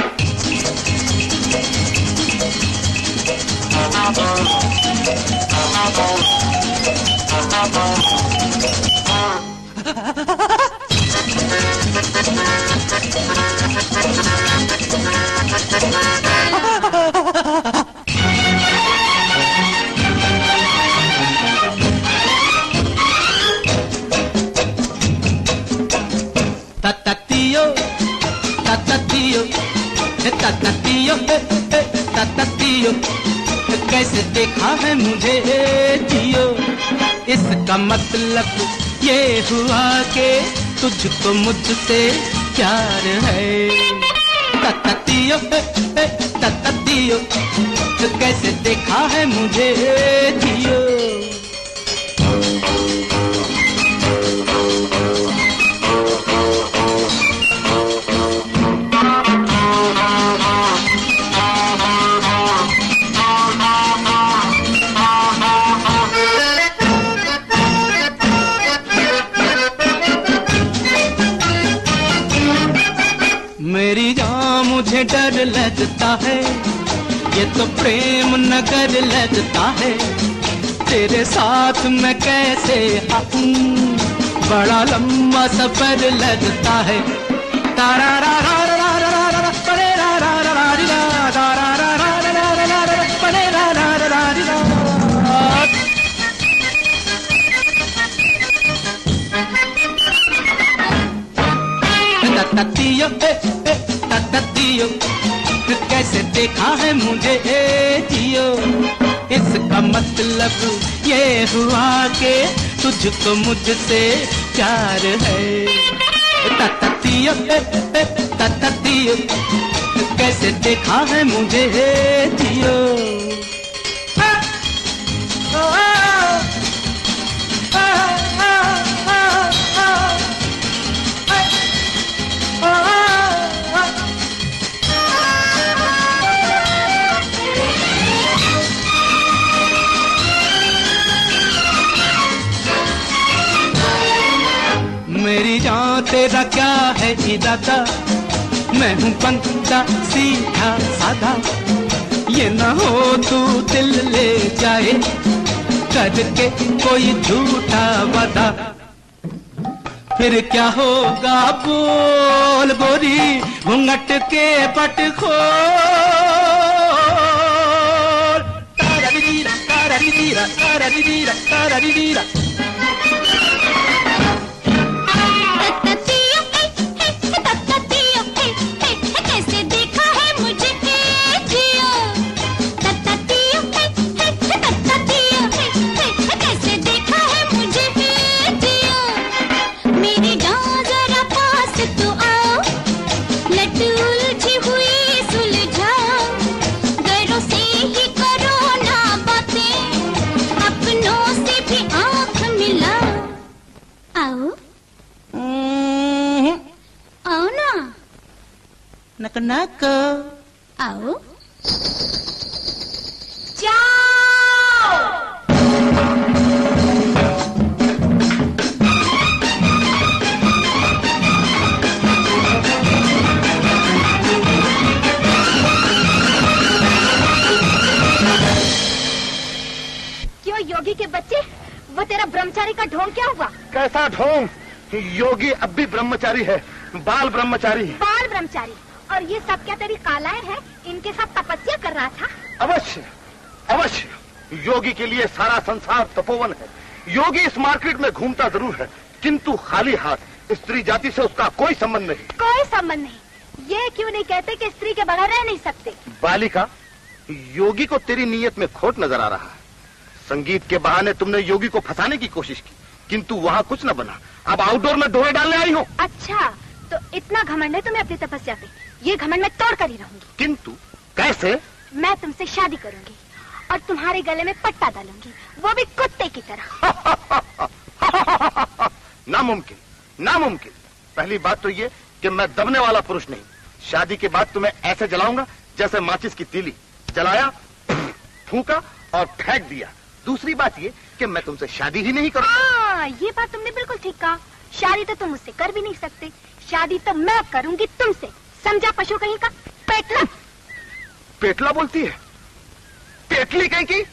Tatatiyo, tatatiyo, tatatiyo, tatatiyo, कैसे देखा है मुझे जियो, इसका मतलब ये हुआ कि तुझको मुझसे प्यार है। tatatiyo, tatatiyo, कैसे देखा है मुझे जियो। मेरी जान मुझे डर लगता है, ये तो प्रेम नगर लगता है, तेरे साथ मैं कैसे आऊं, बड़ा लंबा सफर लगता है। तारा रा रा रा रा रा रा परे रा रा रा रा री रा तारा रा रा रा रा रा रा परे रा रा रा रा री रा। Tatatiyo, देखा है मुझे ए जियो, इसका मतलब ये हुआ कि तुझको मुझसे प्यार है। तततियो तततियो कैसे देखा है मुझे ए जियो। मेरी जान तेरा क्या है इरादा, मैं हूँ बंदा सीधा साधा, ये न हो तू दिल ले जाए करके कोई झूठा वादा। फिर क्या होगा बोल गोरी घूंघट के पट खोल। तारा दीरा तारा दीरा तारा दीरा तारा दीरा। नक नक आओ जाओ। क्यों योगी के बच्चे, वो तेरा ब्रह्मचारी का ढोंग क्या हुआ? कैसा ढोंग? योगी अब भी ब्रह्मचारी है, बाल ब्रह्मचारी। बाल ब्रह्मचारी? और ये सब क्या तेरी कालाएं हैं? इनके साथ तपस्या कर रहा था? अवश्य अवश्य, योगी के लिए सारा संसार तपोवन है। योगी इस मार्केट में घूमता जरूर है, किंतु खाली हाथ। स्त्री जाति से उसका कोई संबंध नहीं। कोई संबंध नहीं? ये क्यों नहीं कहते कि स्त्री के बगैर रह नहीं सकते? बालिका, योगी को तेरी नीयत में खोट नजर आ रहा है। संगीत के बहाने तुमने योगी को फंसाने की कोशिश की, किंतु वहाँ कुछ न बना। अब आउटडोर में डोरे डालने आई हो। अच्छा, तो इतना घमंड है तुम्हें अपनी तपस्या पे? ये घमंड मैं तोड़ कर ही रहूंगी। किंतु कैसे? मैं तुमसे शादी करूंगी और तुम्हारे गले में पट्टा डालूंगी, वो भी कुत्ते की तरह। नामुमकिन, नामुमकिन। पहली बात तो ये कि मैं दबने वाला पुरुष नहीं। शादी के बाद तुम्हें ऐसे जलाऊंगा जैसे माचिस की तीली। जलाया, फूंका और फेंक दिया। दूसरी बात ये कि मैं तुमसे शादी ही नहीं करूंगा। ये बात तुमने बिल्कुल ठीक कहा। शादी तो तुम मुझसे कर भी नहीं सकते, शादी तो मैं करूंगी तुमसे। समझा पशु कहीं का? पेटला। पेटला बोलती है? पेटली कहीं की?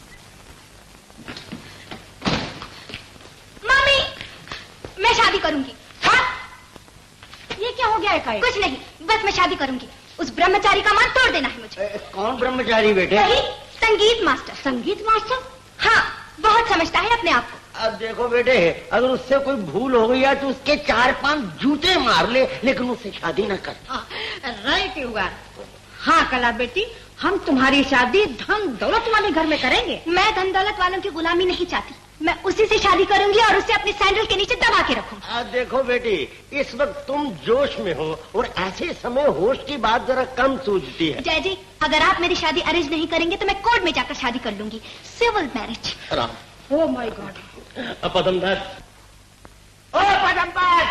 मम्मी, मैं शादी करूंगी। हाँ? ये क्या हो गया है? कुछ नहीं, बस मैं शादी करूंगी। उस ब्रह्मचारी का मान तोड़ देना है मुझे। ए, कौन ब्रह्मचारी बेटे? सही, संगीत मास्टर। संगीत मास्टर? हाँ, बहुत समझता है अपने आप को। अब देखो बेटे, अगर उससे कोई भूल हो गई है तो उसके चार पांच जूते मार ले, लेकिन उससे शादी न कर। राइट हुआ। हाँ कला बेटी, हम तुम्हारी शादी धन दौलत वाले घर में करेंगे। मैं धन दौलत वालों की गुलामी नहीं चाहती। मैं उसी से शादी करूंगी और उसे अपने सैंडल के नीचे दबा के रखूंगी। अब देखो बेटी, इस वक्त तुम जोश में हो और ऐसे समय होश की बात जरा कम सूझती है। जय जी, अगर आप मेरी शादी अरेंज नहीं करेंगे तो मैं कोर्ट में जाकर शादी कर लूंगी, civil marriage. Ram. Oh my god. Padamdas, ओ पदमदास,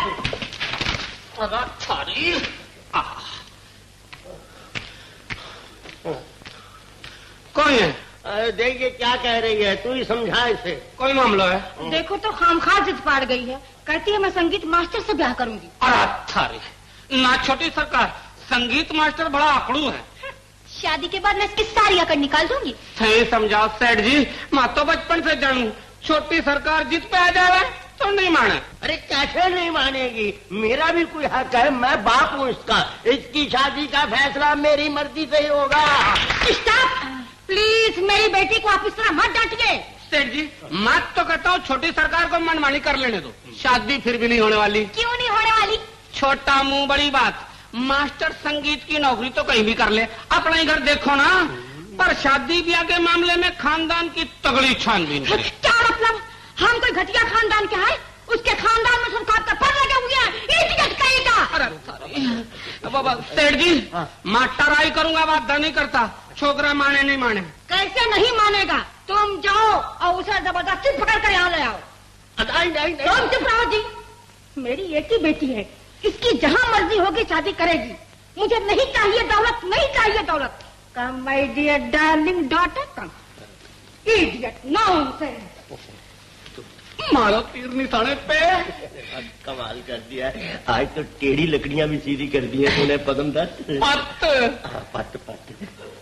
कौन है? देखिए क्या कह रही है, तू ही समझा इसे। कोई मामला है? देखो तो खामखा जिद पाड़ गई है, कहती है मैं संगीत मास्टर से ब्याह करूंगी। अरे ना छोटी सरकार, संगीत मास्टर बड़ा आकड़ू है। शादी के बाद मैं इसकी सारी अकड़ निकाल दूंगी। सही समझाओ सेठ जी, मैं तो बचपन से जानू। छोटी सरकार जिद पे आ जाए तो नहीं माने। अरे कैसे नहीं मानेगी? मेरा भी कोई हक है, मैं बाप हूँ इसका। इसकी शादी का फैसला मेरी मर्जी से ही होगा। स्टॉप प्लीज, मेरी बेटी को आप इस तरह मत डांटिए। सेठ जी, मैं तो कहता हूँ छोटी सरकार को मनमानी कर लेने दो, शादी फिर भी नहीं होने वाली। क्यों नहीं होने वाली? छोटा मुंह बड़ी बात। मास्टर संगीत की नौकरी तो कहीं भी कर ले, अब अपना ही घर देखो ना, पर शादी ब्याह के मामले में खानदान की तगड़ी छानबीन करें। क्या मतलब? हम कोई घटिया खानदान के हैं? उसके खानदान में सरकार का पर लगे हुए हैं। इडियट कहेगा। अरे बाबा सेठ जी, माटाराई करूंगा, बात नहीं करता, छोकरा माने नहीं माने। कैसे नहीं मानेगा? तुम जाओ और उसे जबरदस्ती पकड़ कर यहाँ ले आओ। तुम चुप रहो जी। मेरी एक ही बेटी है, इसकी जहाँ मर्जी होगी शादी करेगी। मुझे नहीं चाहिए दौलत, नहीं चाहिए दौलत। Come my dear darling daughter, come. Idiot, nonsense. मारो तीर निशाने पे। कमाल कर दिया है, आज तो टेढ़ी लकड़ियां भी सीधी कर दी है तूने पदम दत्त। पत हाँ, पत पत।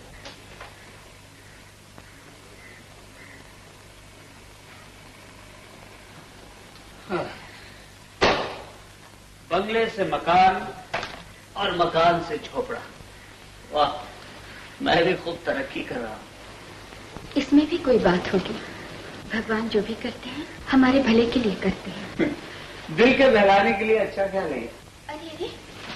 हाँ। बंगले से मकान और मकान से झोपड़ा। वाह, मैं भी खूब तरक्की कर रहा हूँ। इसमें भी कोई बात होगी। भगवान जो भी करते हैं हमारे भले के लिए करते हैं। दिल के बहलाने के लिए अच्छा क्या नहीं। अरे अरे,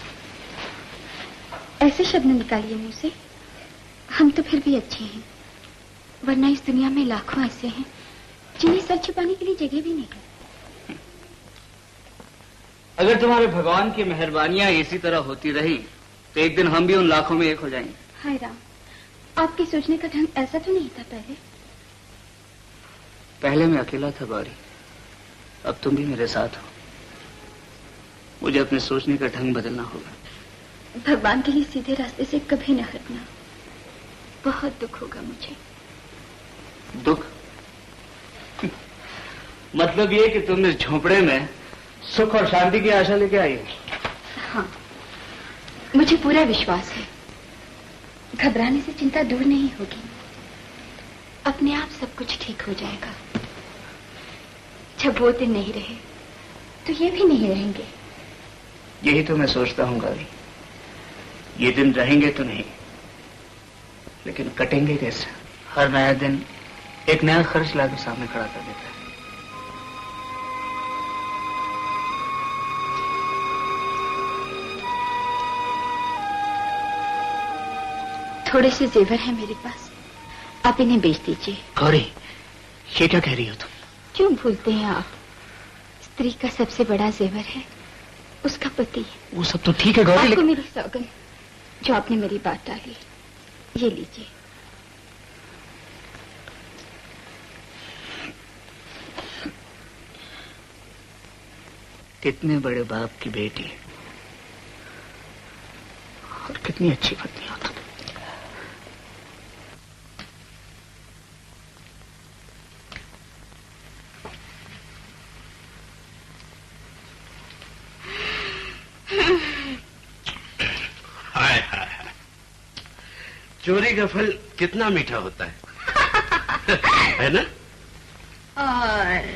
ऐसे शब्द निकालिए मुंह से। हम तो फिर भी अच्छे हैं, वरना इस दुनिया में लाखों ऐसे हैं जिन्हें सर छुपाने के लिए जगह भी नहीं। अगर तुम्हारे भगवान की मेहरबानियां इसी तरह होती रही तो एक दिन हम भी उन लाखों में एक हो जाएंगे। हाय राम, आपके सोचने का ढंग ऐसा तो नहीं था पहले। पहले मैं अकेला था गौरी, अब तुम भी मेरे साथ हो। मुझे अपने सोचने का ढंग बदलना होगा। भगवान के लिए सीधे रास्ते से कभी न हटना। बहुत दुख होगा मुझे। दुख? मतलब ये कि तुम इस झोंपड़े में सुख और शांति की आशा लेके आई हो? हाँ, मुझे पूरा विश्वास है घबराने से चिंता दूर नहीं होगी। अपने आप सब कुछ ठीक हो जाएगा। जब वो दिन नहीं रहे तो ये भी नहीं रहेंगे। यही तो मैं सोचता हूँ गौरी, ये दिन रहेंगे तो नहीं, लेकिन कटेंगे कैसे? हर नया दिन एक नया खर्च लाके सामने खड़ा कर देता है। थोड़े से जेवर हैं मेरे पास, आप इन्हें बेच दीजिए। गौरी, ये क्या कह रही हो तुम? क्यों भूलते हैं आप? स्त्री का सबसे बड़ा जेवर है उसका पति। वो सब तो ठीक है गौरी, आपको लेकिन मेरी सौगंध, जो आपने मेरी बात टाली, ये लीजिए। कितने बड़े बाप की बेटी और कितनी अच्छी पत्नी हो तुम। हाय हाय, चोरी का फल कितना मीठा होता है है ना? और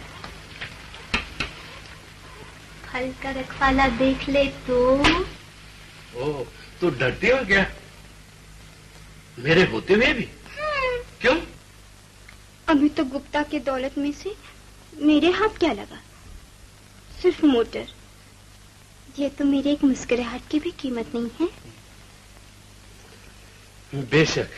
फल का रखवाला देख ले तो। ओ, तू डरती हो क्या मेरे होते हुए भी? क्यों? अभी तो गुप्ता के दौलत में से मेरे हाथ क्या लगा? सिर्फ मोटर। ये तो मेरे एक मुस्कुराहट की भी कीमत नहीं है। बेशक,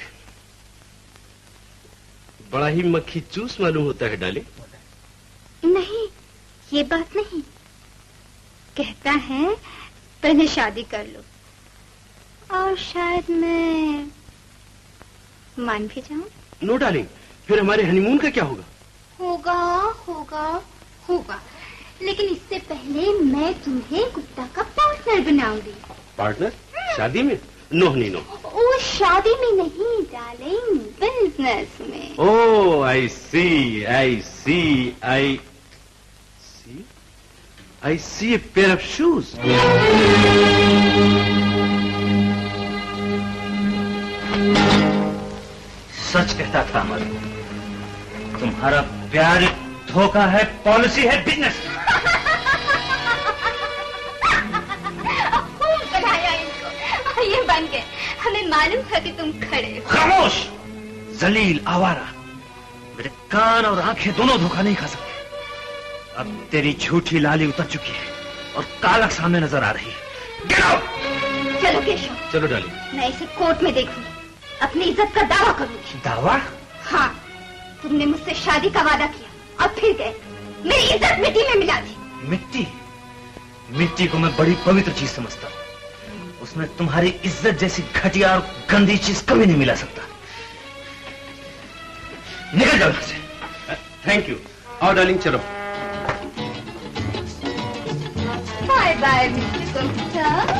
बड़ा ही मक्खी चूस मालूम होता है डाले। नहीं, ये बात नहीं। कहता है पहले शादी कर लो और शायद मैं मान भी जाऊं। नो डार्लिंग, फिर हमारे हनीमून का क्या होगा? होगा होगा होगा, लेकिन इससे पहले मैं तुम्हें गुप्ता का पार्टनर बनाऊंगी। पार्टनर? शादी में? नो नहीं नो। ओ, शादी में नहीं डार्लिंग, बिजनेस में। Oh, I see I see I see I see a pair of shoes. सच कहता था अमर, तुम्हारा प्यार एक धोखा है, पॉलिसी है, बिजनेस। ये बन गए, हमें मालूम था कि तुम खड़े हो। खामोश, जलील आवारा, मेरे कान और आंखें दोनों धोखा नहीं खा सकते। अब तेरी झूठी लाली उतर चुकी है और काला सामने नजर आ रही है। Get out! चलो केशव, चलो डाली। मैं इसे कोर्ट में देखूंगी। अपनी इज्जत का दावा करूंगी। दावा? हाँ, तुमने मुझसे शादी का वादा किया और फिर गए, मेरी इज्जत मिट्टी में मिला दी। मिट्टी? मिट्टी को मैं बड़ी पवित्र चीज समझता हूँ, उसमें तुम्हारी इज्जत जैसी घटिया और गंदी चीज कभी नहीं मिला सकता। निकल जाओ यहाँ से। Thank you. आओ डार्लिंग, चलो। Bye bye mister Gupta.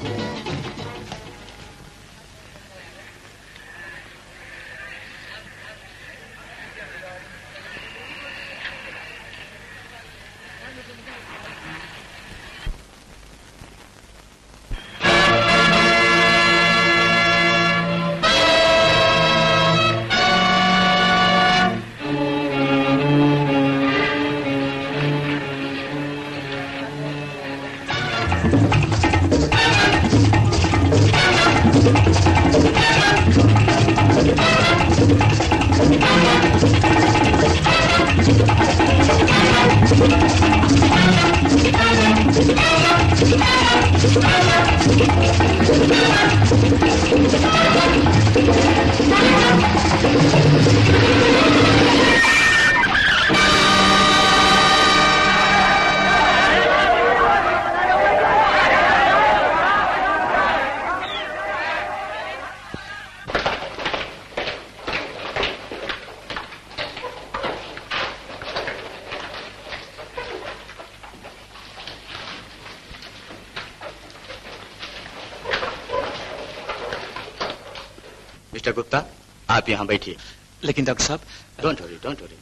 Mister Gupta, आप यहाँ बैठिए। लेकिन डॉक्टर साहब, don't worry, don't worry.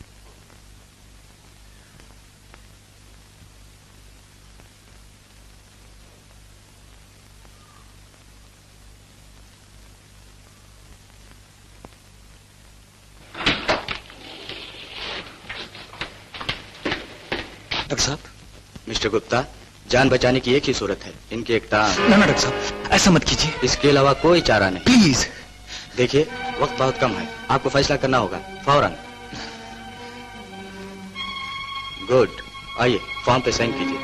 Doctor साहब। मिस्टर गुप्ता, जान बचाने की एक ही सूरत है, इनके एक टांग। ना ना डॉक्टर साहब, ऐसा मत कीजिए। इसके अलावा कोई चारा नहीं। प्लीज। देखिए, वक्त बहुत कम है, आपको फैसला करना होगा फौरन। गुड, आइए फॉर्म पे साइन कीजिए।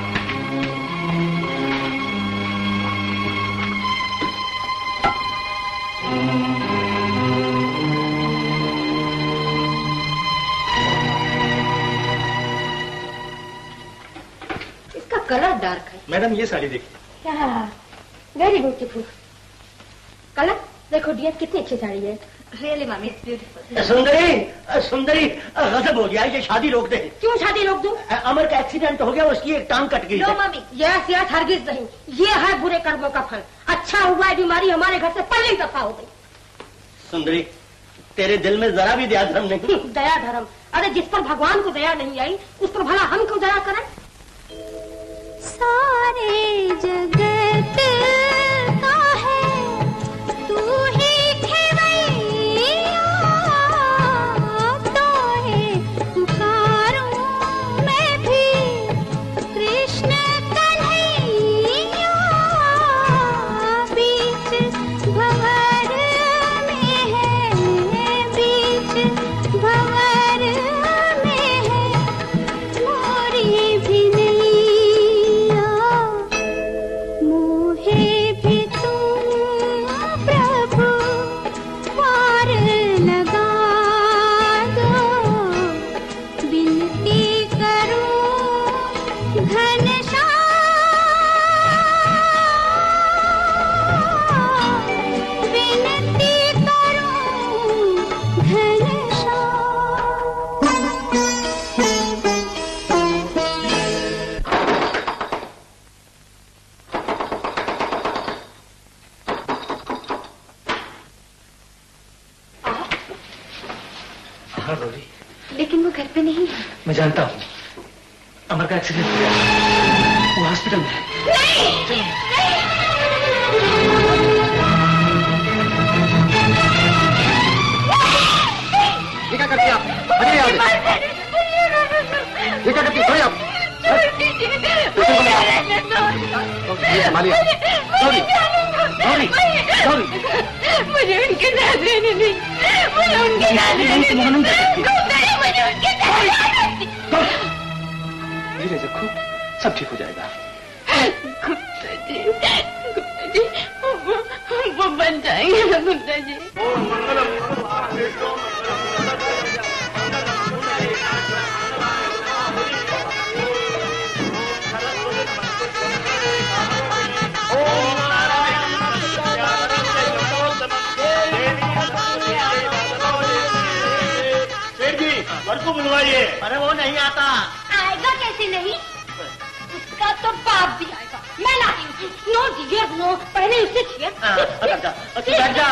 इसका कलर डार्क है। मैडम ये साड़ी देखिए। Very beautiful. कलर देखो डियर, कितनी अच्छी साड़ी है। Really mummy, it's beautiful. Sundari, Sundari, गजब हो गया, ये शादी रोक दे। क्यों शादी रोक दूं? अमर का एक्सीडेंट हो गया, उसकी एक टांग कट गई। नो मम्मी, यस यस, हरगिज नहीं। ये है बुरे कर्मों का फल। अच्छा हुआ है बीमारी हमारे घर से पहले ही दफा हो गई। सुंदरी, तेरे दिल में जरा भी दया धर्म नहीं। दया धर्म? अरे जिस पर भगवान को दया नहीं आई, उस पर भला हम क्यों दया करें? सारे जगत का है तू ही खेवैया, तो है पुकारूं मैं भी कृष्ण कन्हैया। बीच भंवर में है, बीच भंवर में है मोरी भी नैया, मोहे भी तुम प्रभु पार लगा दो। विनती करूं घनश्याम, विनती करूं घनश्याम। हाँ गौरी, लेकिन वो घर पे नहीं है। मैं जानता हूँ, अमर का एक्सीडेंट हो गया, वो हॉस्पिटल में है। ये क्या करती हैं आप? अरे यार, ये क्या करती हैं? आप ये संभालिए। गौरी, गौरी, गौरी, मुझे उनके साथ रहने नहीं, मुझे उनके साथ रहने नहीं, मुझे उनके साथ रहने नहीं। धीरे से खूब, सब ठीक हो जाएगा। गुप्ता जी, गुप्ता जी, वो, वो बन जाएंगे ना गुप्ता जी। उसको बुलवाइए। अरे वो नहीं आता। आएगा कैसे नहीं? उसका तो बाप भी आएगा। मैं लाती हूँ। नो डियर नो, पहले उससे छीए। बैठ जा, बैठ जा।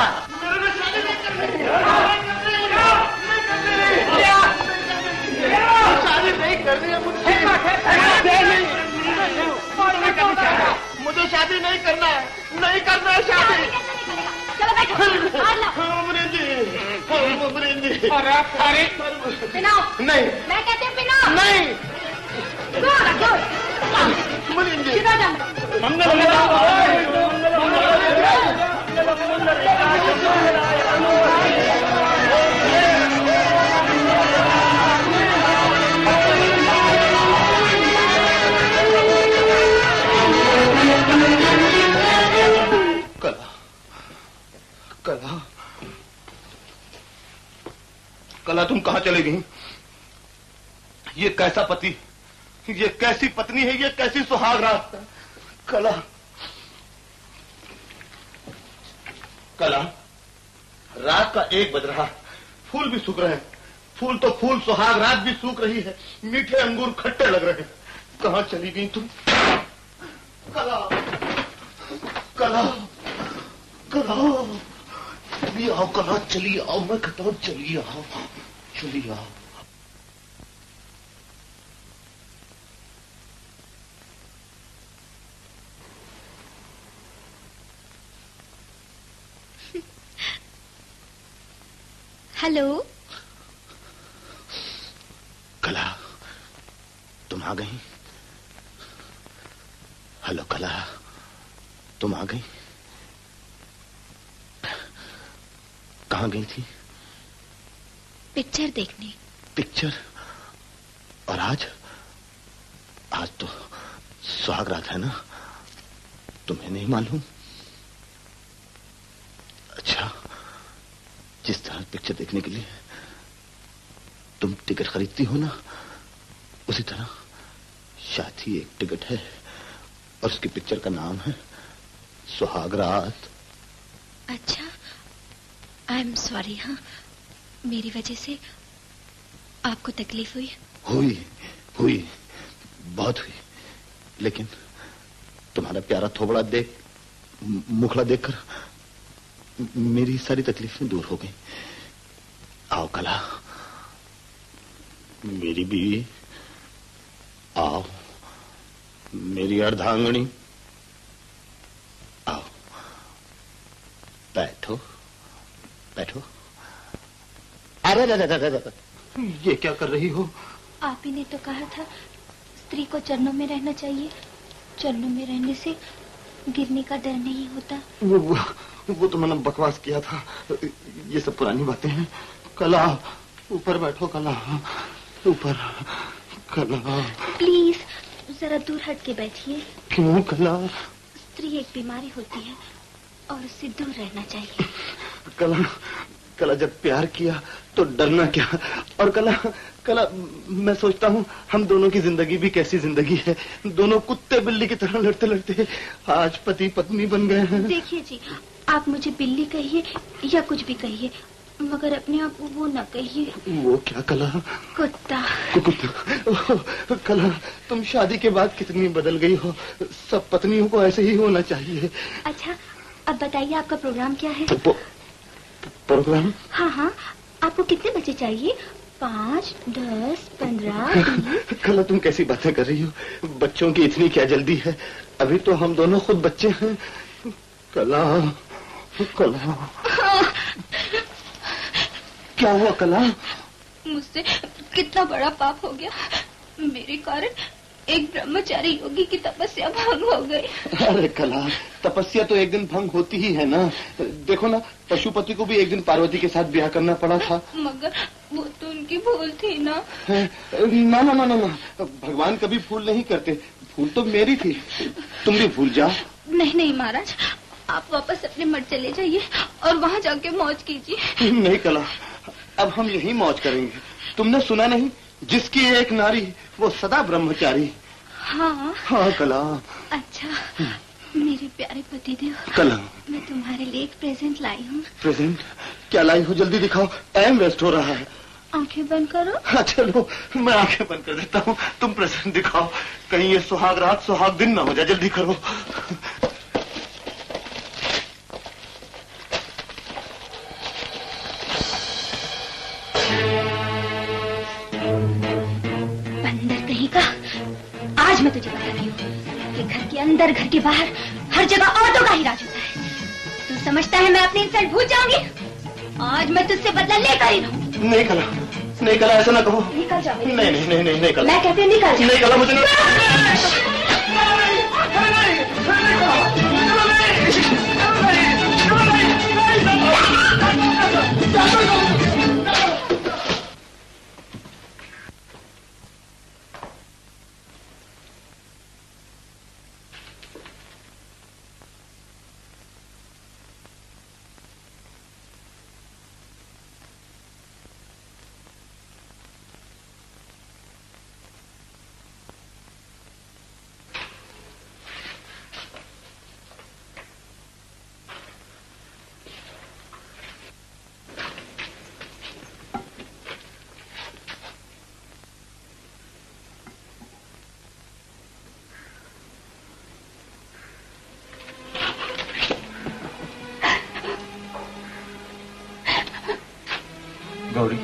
शादी नहीं करनी है मुझे। मुझे शादी नहीं करना है, नहीं करना है शादी। चलो बैठो। अरे अरे पिनाओ। नहीं, मैं कहती हूँ पिनाओ। नहीं, कला, कला, कला तुम कहाँ चले गई? ये कैसा पति, ये कैसी पत्नी है, ये कैसी सुहाग रात है? कला, कला, रात का एक बज रहा, फूल भी सूख रहे हैं। फूल तो फूल, सुहाग रात भी सूख रही है। मीठे अंगूर खट्टे लग रहे हैं। कहाँ चली गई तुम? कला, कला, कला, चली आओ कला, चली आओ, मैं कहता हूँ चली आओ, चली आओ। हेलो कला, तुम आ गई? हेलो कला, तुम आ गई? कहाँ गई थी? पिक्चर देखने। पिक्चर? और आज? आज तो सुहाग रात है ना, तुम्हें नहीं मालूम? अच्छा, जिस तरह पिक्चर देखने के लिए तुम टिकट खरीदती हो ना, उसी तरह शायद ही एक टिकट है और उसकी पिक्चर का नाम है सुहाग रात। अच्छा, आई एम सॉरी। हाँ, मेरी वजह से आपको तकलीफ हुई? हुई, हुई, बहुत हुई, लेकिन तुम्हारा प्यारा थोबड़ा देख, मुखड़ा देखकर मेरी सारी तकलीफें दूर हो गई। आओ कला, मेरी बीवी, आओ मेरी अर्धांगनी, आओ, बैठो, बैठो। अरे अरे अरे अरे, ये क्या कर रही हो? आप ही ने तो कहा था स्त्री को चरणों में रहना चाहिए। चरणों में रहने से गिरने का डर नहीं होता। वो, वो, वो तो मैंने बकवास किया था, ये सब पुरानी बातें हैं। कला, ऊपर बैठो कला, ऊपर। कला प्लीज जरा दूर हट के बैठिए। क्यों कला? स्त्री एक बीमारी होती है और उससे दूर रहना चाहिए। कला, कला जब प्यार किया तो डरना क्या? और कला, कला मैं सोचता हूँ हम दोनों की जिंदगी भी कैसी जिंदगी है। दोनों कुत्ते बिल्ली की तरह लड़ते लड़ते आज पति पत्नी बन गए हैं। देखिए जी, आप मुझे बिल्ली कहिए या कुछ भी कहिए, मगर अपने आप को वो ना कहिए। वो क्या कला? कुत्ता। कुत्ता। कला, तुम शादी के बाद कितनी बदल गई हो। सब पत्नियों को ऐसे ही होना चाहिए। अच्छा, अब बताइए आपका प्रोग्राम क्या है? प्रोग्राम? हाँ हाँ, आपको कितने बजे चाहिए? पाँच, दस, पंद्रह? कला, तुम कैसी बातें कर रही हो? बच्चों की इतनी क्या जल्दी है? अभी तो हम दोनों खुद बच्चे हैं। कला, कला। क्या हुआ कला? मुझसे कितना बड़ा पाप हो गया। मेरे कारण एक ब्रह्मचारी योगी की तपस्या भंग हो गई। अरे कला, तपस्या तो एक दिन भंग होती ही है ना। देखो ना, पशुपति को भी एक दिन पार्वती के साथ ब्याह करना पड़ा था। मगर वो तो उनकी भूल थी ना। ना ना ना ना ना, भगवान कभी भूल नहीं करते। भूल तो मेरी थी, तुम भी भूल जाओ। नहीं नहीं महाराज, आप वापस अपने मठ चले जाइए और वहाँ जाके मौज कीजिए। नहीं कला, अब हम यही मौज करेंगे। तुमने सुना नहीं, जिसकी एक नारी वो सदा ब्रह्मचारी। हाँ हाँ कला। अच्छा, मेरे प्यारे पतिदेव, कला, मैं तुम्हारे लिए एक प्रेजेंट लाई हूँ। प्रेजेंट? क्या लाई हो? जल्दी दिखाओ, टाइम वेस्ट हो रहा है। आंखें बंद करो। हाँ चलो, मैं आंखें बंद कर देता हूँ, तुम प्रसन्न दिखाओ, कहीं ये सुहाग रात सुहाग दिन ना हो जाए, जल्दी करो। आज मैं तुझे बताती हूँ कि घर के अंदर घर के बाहर हर जगह औरतों का ही राज होता है। तू समझता है मैं अपनी इंसल्ट भूल जाऊंगी? आज मैं तुझसे बदला लेकर ही रहूं। नहीं कला, नहीं कला, ऐसा ना कहो। निकल जा। नहीं नहीं नहीं नहीं नहीं कला। मैं कहती हूँ निकल जा। नहीं कला, मुझे नहीं। गौरी,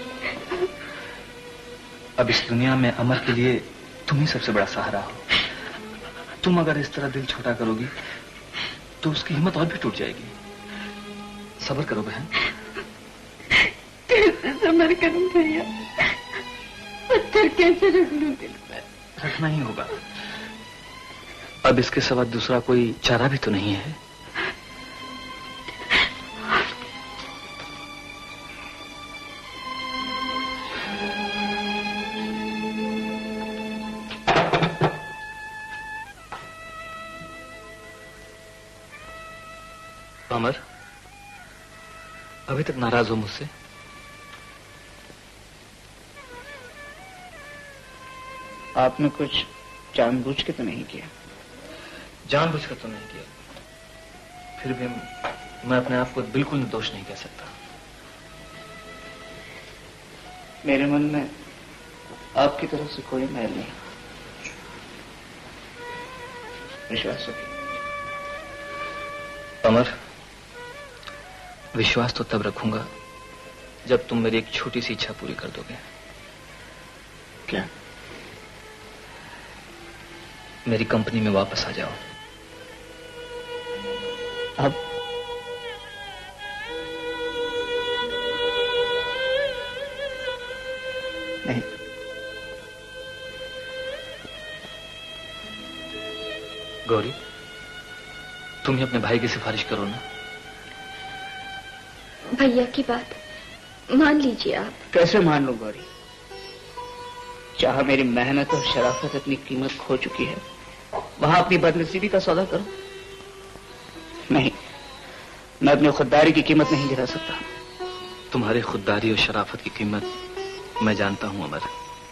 अब इस दुनिया में अमर के लिए तुम ही सबसे बड़ा सहारा हो। तुम अगर इस तरह दिल छोटा करोगी तो उसकी हिम्मत और भी टूट जाएगी। सब्र करो बहन। कैसे सब्र करूं भैया? पत्थर कैसे रख लूं दिल पर? रखना ही होगा। अब इसके सिवा दूसरा कोई चारा भी तो नहीं है। अमर, अभी तक नाराज हो मुझसे? आपने कुछ जानबूझ के तो नहीं किया? जानबूझ कर तो नहीं किया, फिर भी मैं अपने आप को बिल्कुल निर्दोष नहीं कह सकता। मेरे मन में आपकी तरफ से कोई मैल नहीं, विश्वास रखिए। अमर, विश्वास तो तब रखूंगा जब तुम मेरी एक छोटी सी इच्छा पूरी कर दोगे। क्या? मेरी कंपनी में वापस आ जाओ। अब? नहीं। गौरी, तुम ही अपने भाई की सिफारिश करो ना। भैया की बात मान लीजिए आप। कैसे मान लूं गौरी? चाह मेरी मेहनत और शराफत अपनी कीमत खो चुकी है, वहां अपनी बदनसीबी का सौदा करो? नहीं, मैं अपनी खुददारी की कीमत नहीं गिरा सकता। तुम्हारी खुददारी और शराफत की कीमत मैं जानता हूं अमर।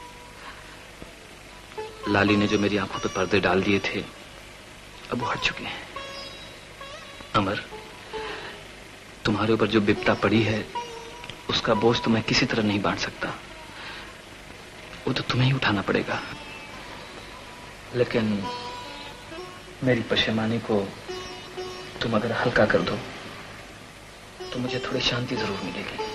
लाली ने जो मेरी आंखों पर पर्दे डाल दिए थे अब वो हट चुके हैं। अमर, तुम्हारे ऊपर जो विपदा पड़ी है उसका बोझ तो मैं किसी तरह नहीं बांट सकता, वो तो तुम्हें ही उठाना पड़ेगा। लेकिन मेरी पशेमानी को तुम अगर हल्का कर दो तो मुझे थोड़ी शांति जरूर मिलेगी।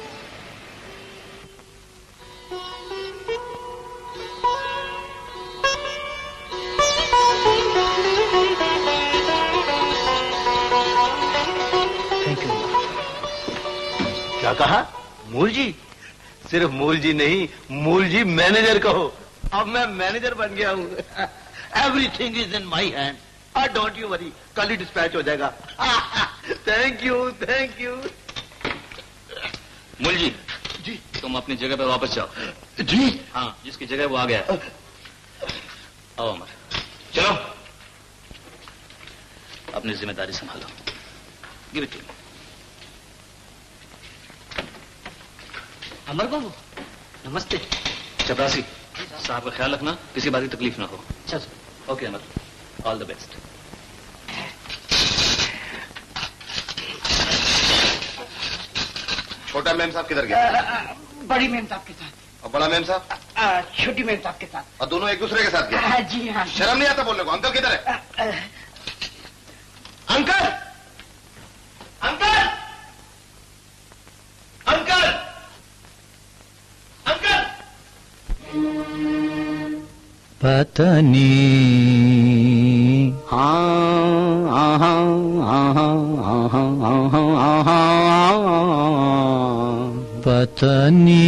क्या कहा? मूल जी? सिर्फ मूल जी नहीं, मूल जी मैनेजर कहो। अब मैं मैनेजर बन गया हूँ। Everything is in my hand. और डोंट यू वरी, कल ही डिस्पैच हो जाएगा। Thank you, thank you. Mool ji, जी तुम अपनी जगह पर वापस जाओ। जी? हाँ, जिसकी जगह वो आ गया है। आओ अमर, चलो अपनी जिम्मेदारी संभालो। Give it to me. Amar बाबू नमस्ते। चपरासी साहब का ख्याल रखना, किसी बात की तकलीफ ना हो। चल। Okay Amar, all the best. छोटा मैम साहब किधर गया? बड़ी मेम साहब के साथ। और बड़ा मेम साहब? छोटी मेम साहब के साथ। और दोनों एक दूसरे के साथ गए? हाँ जी हाँ। शर्म नहीं आता बोलने को? अंकल किधर है? Uncle, uncle, uncle, uncle. पत्नी हाँ हाँ हाँ हाँ पत्नी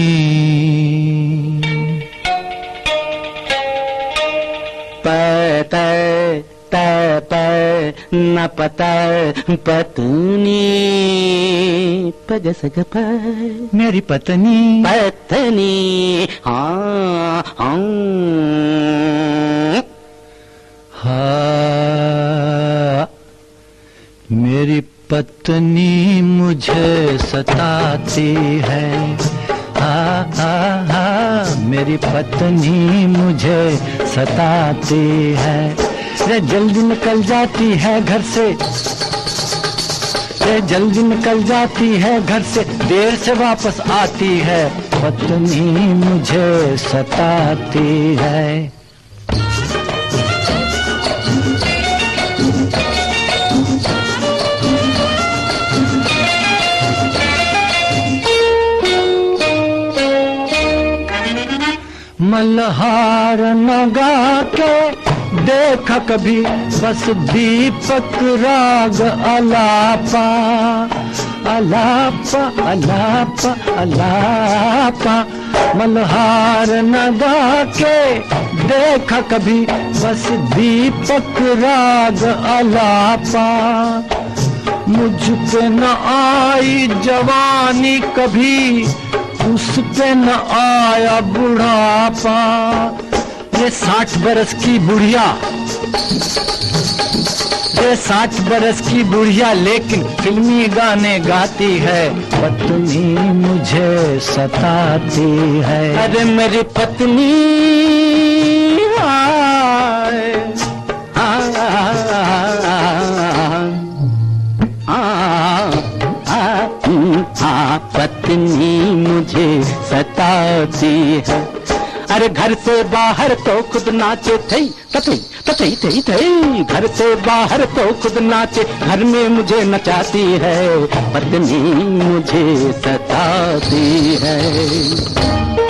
पत पत न पता पत्नी पजस गप मेरी पत्नी पत्नी हाँ हाँ हाँ मेरी पत्नी मुझे सताती है। हाँ हाँ हाँ मेरी पत्नी मुझे सताती है। रे जल्दी निकल जाती है घर से, रे जल्दी निकल जाती है घर से, देर से वापस आती है। पत्नी मुझे सताती है। मल्हार नगा के देखा कभी बस दीपक राग अलापा अलापा अलापा अलापा। मल्हार नगा के देखा कभी बस दीपक राग अलापा। मुझ पे न आई जवानी कभी, उस पे न आया बुढ़ापा। ये साठ बरस की बुढ़िया, ये साठ बरस की बुढ़िया लेकिन फिल्मी गाने गाती है। पत्नी मुझे सताती है। अरे मेरी पत्नी आए हाँ पत्नी मुझे सताती है। अरे घर से बाहर तो खुद नाचे थई तथई तथई थई थई। घर से बाहर तो खुद नाचे, घर में मुझे नचाती है। पत्नी मुझे सताती है।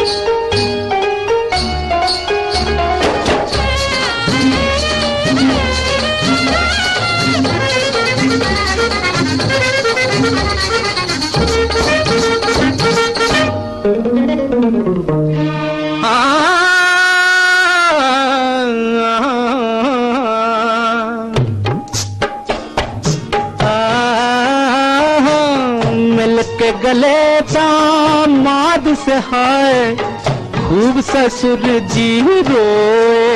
गले दामाद से हाय खूब ससुर जी रोए।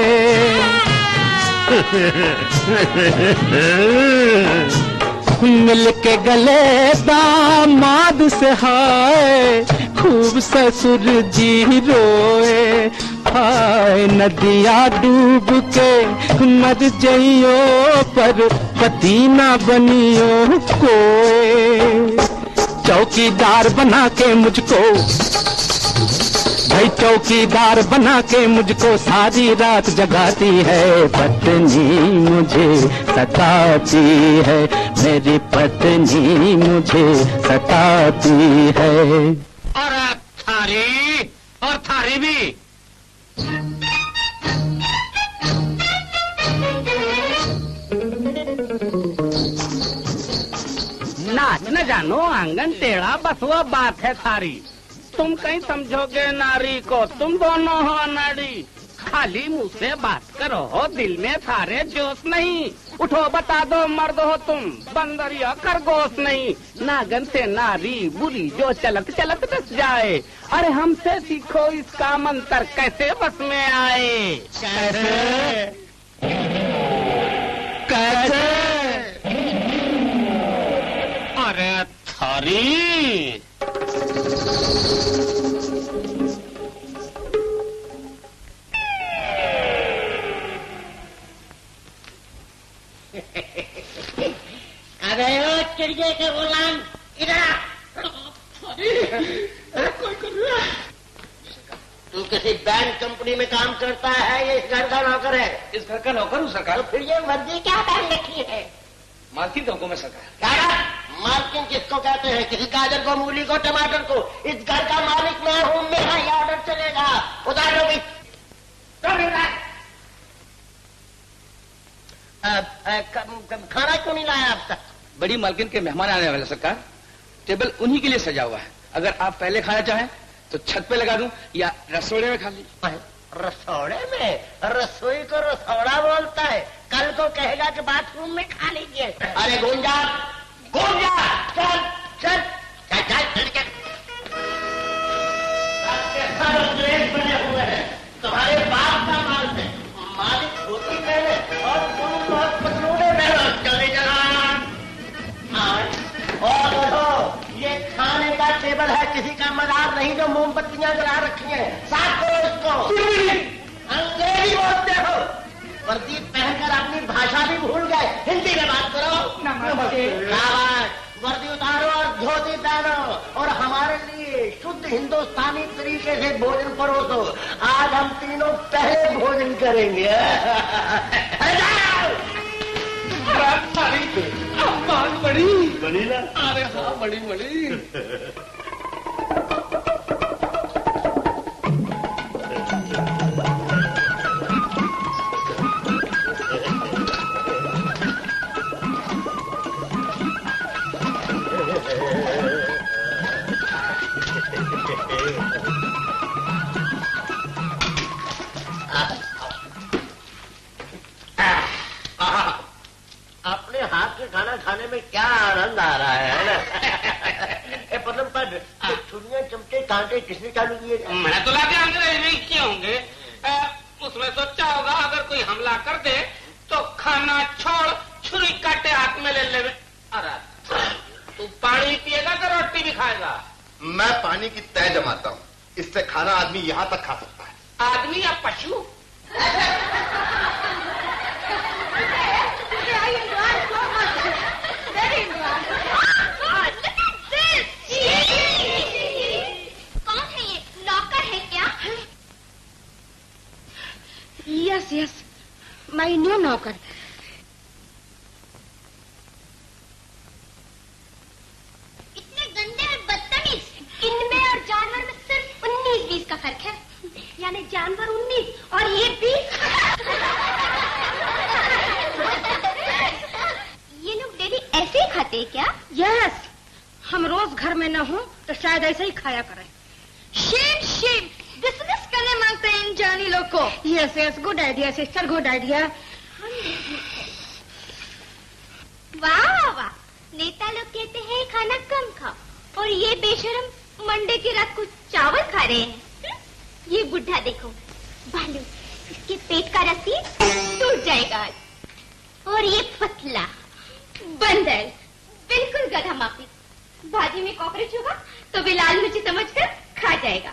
मिल के गले दामाद से हाय खूब ससुर जी रोए। हाय नदिया डूब के मर जइयो पर पति ना बनियो कोई। चौकीदार बना के मुझको भाई, चौकीदार बना के मुझको सारी रात जगाती है। पत्नी मुझे सताती है, मेरी पत्नी मुझे सताती है। और थारी और थारी भी नाच न जानो आंगन टेढ़ा, बस वो बात है थारी। तुम कहीं समझोगे नारी को, तुम दोनों हो अनाड़ी। खाली मुंह से बात करो, दिल में थारे जोश नहीं। उठो बता दो मर्द हो तुम, बंदर या खरगोश नहीं। नागन से नारी बुरी जो चलत चलत बस जाए। अरे हमसे सीखो इसका मंत्र कैसे बस में आए। कैसे कैसे अरे थारी अबे ओ चिड़िया के गुलाम इधर आ। कोई कर किसी बैंक कंपनी में काम करता है, ये इस घर का नौकर है? इस घर का नौकर हूँ सरकार। तो फिर ये वर्दी क्या पहन रखी है? मालकिन का हुक्म है सरकार। क्या? मालकिन किसको कहते हैं? किसी गाजर को, मूली को, टमाटर को? इस घर का मालिक मैं हूँ, मेरा ये ऑर्डर चलेगा। उतार लो भी। खाना क्यों नहीं लाया अब तक? बड़ी मालकिन के मेहमान आने वाले सरकार, टेबल उन्हीं के लिए सजा हुआ है। अगर आप पहले खाना चाहें तो छत पे लगा दूं या रसोड़े में खा लीजिए। रसोड़े में? रसोई को रसोड़ा बोलता है, कल को कहेगा कि बाथरूम में खा लीजिए। अरे गुंजा, गुंजा, चल चल चल चल चल चल। अंग्रेज बने हुए हैं, तुम्हारे बाप का माल है। मालिक धोती पहने और तुम बहुत पतलूने पहनो। चले चला और देखो, ये खाने का टेबल है, किसी का मदार नहीं जो मोमबत्तियां जला रखी हैं। साफ करो इसको। अंग्रेजी बोलते हो, वर्दी पहनकर अपनी भाषा भी भूल गए। हिंदी में बात करो। नमस्ते। वर्दी उतारो और धोती पहनो और हमारे लिए शुद्ध हिंदुस्तानी तरीके से भोजन परोसो। आज हम तीनों पहले भोजन करेंगे। अरे जाओ। बड़ी बड़ी ना? अरे हाँ, बड़ी बड़ी। अपने हाथ के खाना खाने में क्या आनंद आ रहा है ना? पदम पर छुरियां, चमचे, कांटे किसने चालू किए? मैं तो लाके अंग्रेज नहीं किए होंगे। उसमें सोचा होगा अगर कोई हमला कर दे तो खाना छोड़ छुरी काटे हाथ में ले ले। अरे तू पानी पिएगा तो रोटी भी खाएगा? मैं पानी की तय जमाता हूँ, इससे खाना आदमी यहाँ तक खा सकता है। आदमी या पशु? कौन है ये? नौकर है क्या? यस यस, माय न्यू नौकर। इतने गंदे और बदतमीज, इनमें और जानवर में सिर्फ उन्नीस बीस का फर्क है। यानी जानवर उन्नीस और ये बीस। ये लोग डेली ऐसे ही खाते हैं क्या? यस, हम रोज घर में न हो तो शायद ऐसे ही खाया करें। शेम शेम, बिजनेस करने मांगते हैं इन जानी लोग को। Yes yes, good idea sister, good idea. वाह वाह, नेता लोग कहते हैं खाना कम खाओ और ये बेशरम मंडे की रात को चावल खा रहे हैं। ये बुढ़ा देखो बालू, इसके पेट का रस्सी टूट जाएगा आज। और ये पतला बंदर बिल्कुल गधा माफी, भाजी में कॉकरोच होगा तो भी लाल मिर्ची समझकर खा जाएगा।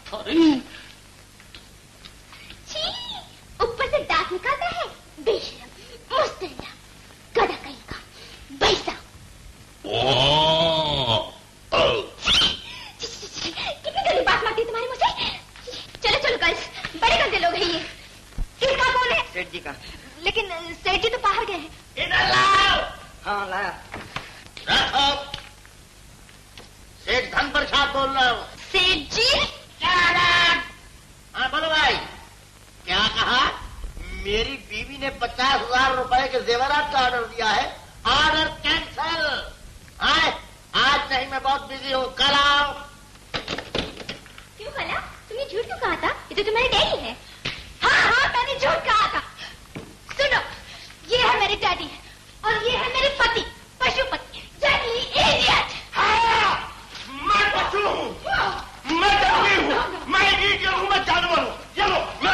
छी, ऊपर से दांत निकालता है, बेशरम, मुस्तैदा, गधा कहीं का, बैसा। कितनी गंदी बात मारती तुम्हारे मुझे। चलो चलो गर्ल्स, बड़े गंदे लोग हैं ये। किसका कौन है? सेठ जी का। लेकिन सेठ जी तो बाहर गए हैं। इधर लाओ। हाँ लाया। रखो। सेठ धनप्रसाद बोल रहा हूँ। सेठ जी? क्या नाम? हाँ बोलो भाई। क्या कहा? मेरी बीवी ने पचास हजार रुपए के जेवरात का ऑर्डर दिया है। Order cancel. हाँ, आज नहीं, मैं बहुत बिजी हूँ, कल आओ। क्यों कला? तुमने झूठ क्यों कहा था? ये तो तुम्हारी डैडी है। हाँ हाँ, मैंने झूठ कहा था। सुनो, ये है मेरे डैडी और ये है मेरे पति, पशुपति, जंगली इडियट। हाँ, मैं पशु हूँ, मैं जंगली हूँ, मैं इडियट हूँ, मैं जानवर हूँ। चलो, मैं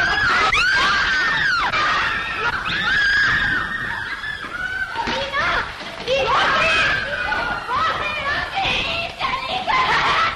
Reena, Reena,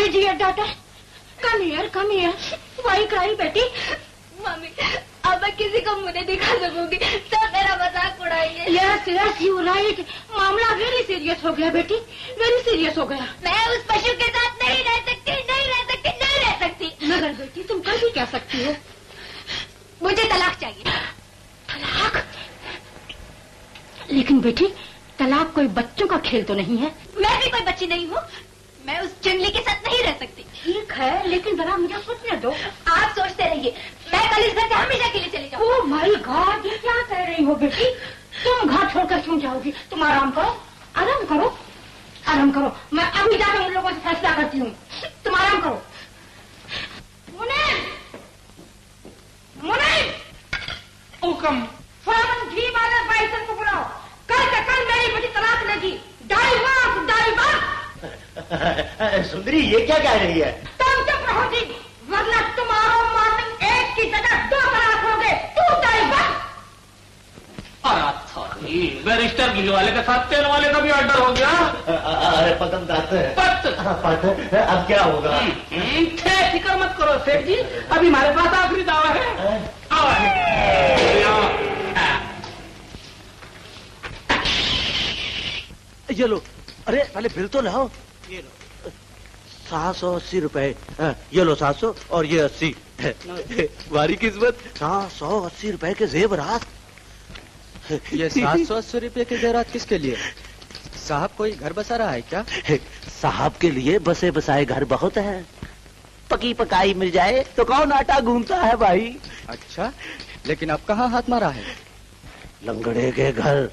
Why dear daughter? Come here, come here. Why cry, बेटी? मम्मी, अब मैं किसी को मुझे दिखा सकूंगी, सब मेरा मजाक उड़ाएंगे। Yes, yes, you right. मामला वेरी सीरियस हो गया बेटी, वेरी सीरियस हो गया। मैं उस पशु के साथ नहीं रह सकती, नहीं रह सकती, नहीं रह सकती। मगर बेटी तुम कल भी कह सकती हो। मुझे तलाक चाहिए। तलाक? लेकिन बेटी तलाक कोई बच्चों का खेल तो नहीं है। मैं भी कोई बच्ची नहीं हूँ, मैं उस जंगली के साथ नहीं रह सकती। ठीक है, लेकिन जरा मुझे सोचने दो। आप सोचते रहिए, मैं कल इस घर से हमेशा के लिए चली जाऊँ। ओह माय गॉड, ये क्या कह रही हो बेटी? तुम घर छोड़कर क्यों जाओगी? तुम आराम करो, आराम करो, आराम करो। मैं अभी जाकर उन लोगों से फैसला करती हूँ। तुम आराम करो। मुनीर, मुनीर, हुक्म। फौरन घी वाले बाइसन को बुलाओ। कल से कल मेरी बेटी तलाक लेगी। Divorce, divorce. सुंदरी ये क्या कह रही है? तुम चुप रहो जी, वरना तुम्हारा मॉर्निंग एक की जगह दो तलाक होगे। तू डाइवोर्स। बैरिस्टर घी वाले के साथ तेल वाले का भी ऑर्डर हो गया। अरे पतन दाते पत पत अब क्या होगा? फिक्र मत करो सेठ जी, अभी हमारे पास आखिरी दावा है। ये लो, अरे पहले बिल तो लाओ। ये लो सात सौ अस्सी रुपए। ये लो सात सौ और ये अस्सी। वारी किस्मत, सात सौ अस्सी रुपए के जेवरात। ये सात सौ अस्सी रुपए के जेवरात किसके लिए? साहब कोई घर बसा रहा है क्या? साहब के लिए बसे बसाए घर बहुत है। पकी पकाई मिल जाए तो कौन आटा घूमता है भाई। अच्छा, लेकिन अब कहाँ हाथ मारा है? लंगड़े के घर।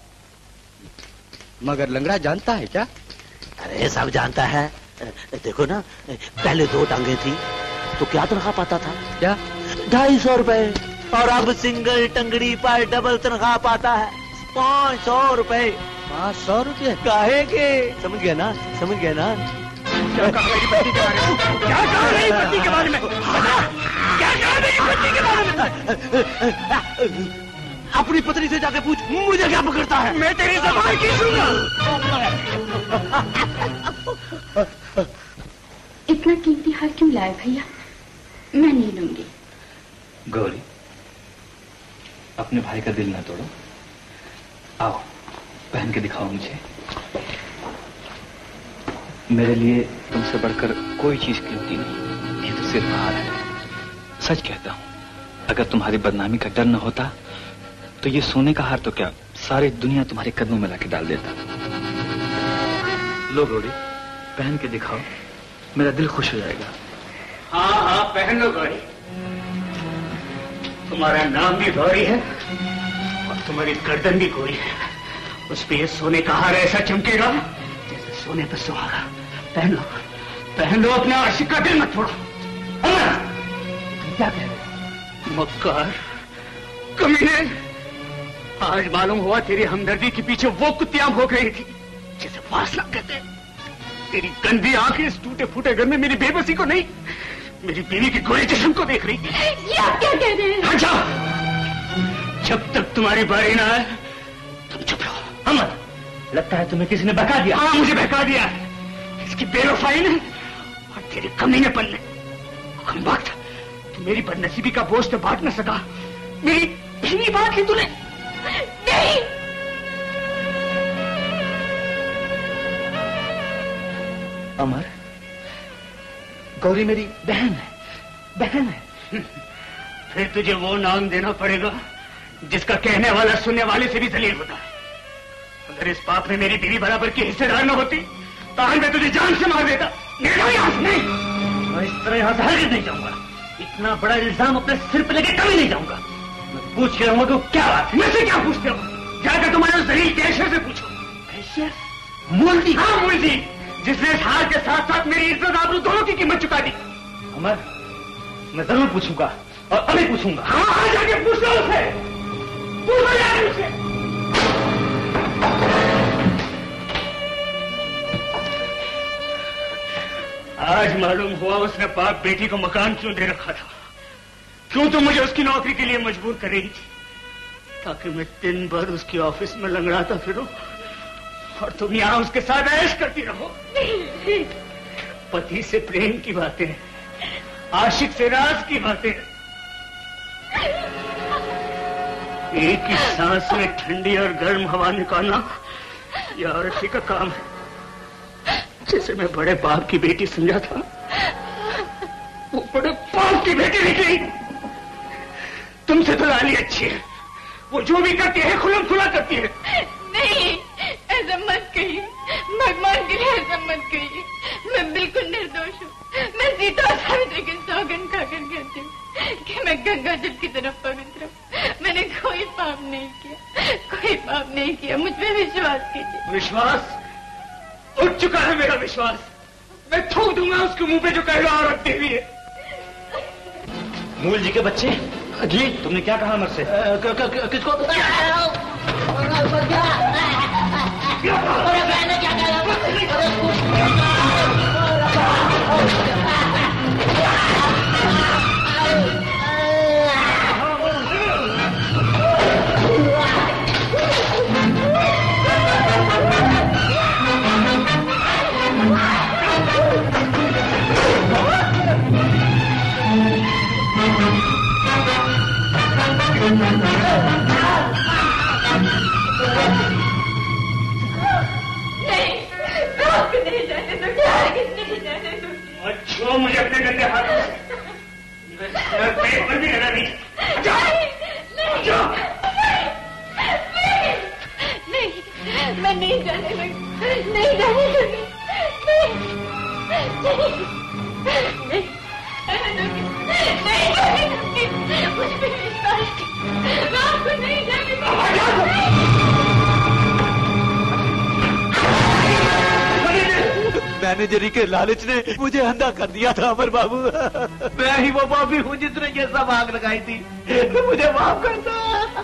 मगर लंगड़ा जानता है क्या? अरे सब जानता है। देखो ना, पहले दो टांगे थी तो क्या तनख्वाह पाता था? क्या? ढाई सौ रुपए। और अब सिंगल टंगड़ी पर डबल तनख्वाह पाता है, पाँच सौ रुपए। पाँच सौ रुपये काहे के? समझ गया ना, समझ गया ना। क्या कहा मेरी पत्नी के बारे में? क्या कहा मेरी पत्नी के बारे में? क्या कहा मेरी पत्नी के बारे में? अपनी पत्नी से जाके पूछ, मुझे क्या पकड़ता है? मैं तेरी जबान खींचूंगा। इतना कीमती हार क्यों लाए भैया? मैं नहीं लूंगी। गौरी, अपने भाई का दिल ना तोड़ो। आओ पहन के दिखाओ मुझे। मेरे लिए तुमसे बढ़कर कोई चीज कीमती नहीं, ये तो सिर्फ हार है। सच कहता हूं, अगर तुम्हारी बदनामी का डर न होता तो ये सोने का हार तो क्या सारी दुनिया तुम्हारे कदमों में लाके डाल देता। लो गौरी, पहन के दिखाओ, मेरा दिल खुश हो जाएगा। हाँ हाँ पहन लो गौरी। तुम्हारा नाम भी गौरी है और तुम्हारी गर्दन भी गौरी है। उस पे ये सोने का हार ऐसा चमकेगा जैसे सोने पर सुहागा। पहन लो, पहन लो, अपने आशिक का दिल मत तोड़ो। अमर, क्या कह रहे? मक्कार, कमीने, आज मालूम हुआ तेरी हमदर्दी के पीछे वो कुत्तियां भोग रही थी जिसे वासना कहते हैं। तेरी गंदी आंखें इस टूटे फूटे घर में मेरी बेबसी को नहीं, मेरी बीवी के गोरे जिस्म को देख रही। ये आप क्या कह रहे हैं? अच्छा, जब तक तुम्हारी बारी ना आए तुम चुप रहो। अमर, लगता है तुम्हें किसी ने बहका दिया। हाँ, मुझे बहका दिया है। इसकी बेवफाई ने और तेरी कमीनेपन ने। कम वक्त तू मेरी बदनसीबी का बोझ तो बांट न सका, मेरी बीवी बांट ली तूने। नहीं, अमर, गौरी मेरी बहन है, बहन है। फिर तुझे वो नाम देना पड़ेगा जिसका कहने वाला सुनने वाले से भी जलील होता है। अगर इस पाप में मेरी बीवी बराबर की हिस्सेदार न होती तो आज मैं तुझे जान से मार देता। नहीं, मैं इस तरह यहां से हरगिज़ नहीं जाऊंगा। इतना बड़ा इल्जाम अपने सिर पर लेके कभी नहीं जाऊंगा। मैं पूछ के रहूंगा कि क्या बात है। मुझसे क्या पूछते हो? जाकर तुम्हारे जलील कैशियर से पूछो। कैशियर? मूलजी? हाँ, मूलजी, जिसने इस हार के साथ साथ मेरी इज्जत आबरू दोनों की कीमत चुका दी। अमर, मैं जरूर पूछूंगा और अभी पूछूंगा। हाँ हाँ, जाके पूछ लो उसे, पूछो जाके उसे। आज मालूम हुआ उसने बाप बेटी को मकान क्यों दे रखा था। क्यों तो मुझे उसकी नौकरी के लिए मजबूर कर रही थी, ताकि मैं दिन भर उसकी ऑफिस में लंगड़ाता फिरूं और तुम यहाँ उसके साथ ऐश करती रहो। पति से प्रेम की बातें, आशिक से राज की बातें, एक ही सांस में ठंडी और गर्म हवा निकालना यह औरत का काम है। जिसे मैं बड़े बाप की बेटी समझा था, वो बड़े बाप की बेटी निकली। तुमसे तो लाली अच्छी है, वो जो भी करती है खुलम खुला करती है। नहीं, ऐसा मत कहिए, भगवान के लिए ऐसा मत कहिए। मैं बिल्कुल निर्दोष हूँ। मैं सीता और सावित्री की सौगंध खाकर कहती हूँ कि मैं गंगा जल की तरफ पवित्र हूँ। मैंने कोई पाप नहीं किया, कोई पाप नहीं किया। मुझ पे विश्वास कीजिए। विश्वास उठ चुका है मेरा विश्वास। मैं थूक दूंगा उसके मुंह पे जो कहेगा औरत देवी है। मूल जी के बच्चे जी, तुमने क्या कहा मुझसे? किसको? छो मुझे अपने गंदे हाथों से। मैं पेट पर भी लगा नहीं। जा, जा। नहीं, मैं नहीं जाने लगी, नहीं जाने लगी, नहीं, नहीं जाने लगी, मुझ पे विश्वास कीजिए, मैं आपको नहीं जाने लगी। मैनेजरी के लालच ने मुझे अंधा कर दिया था अमर बाबू। मैं ही वो बाबी हूँ जिसने ये सब आग लगाई थी। मुझे माफ करना।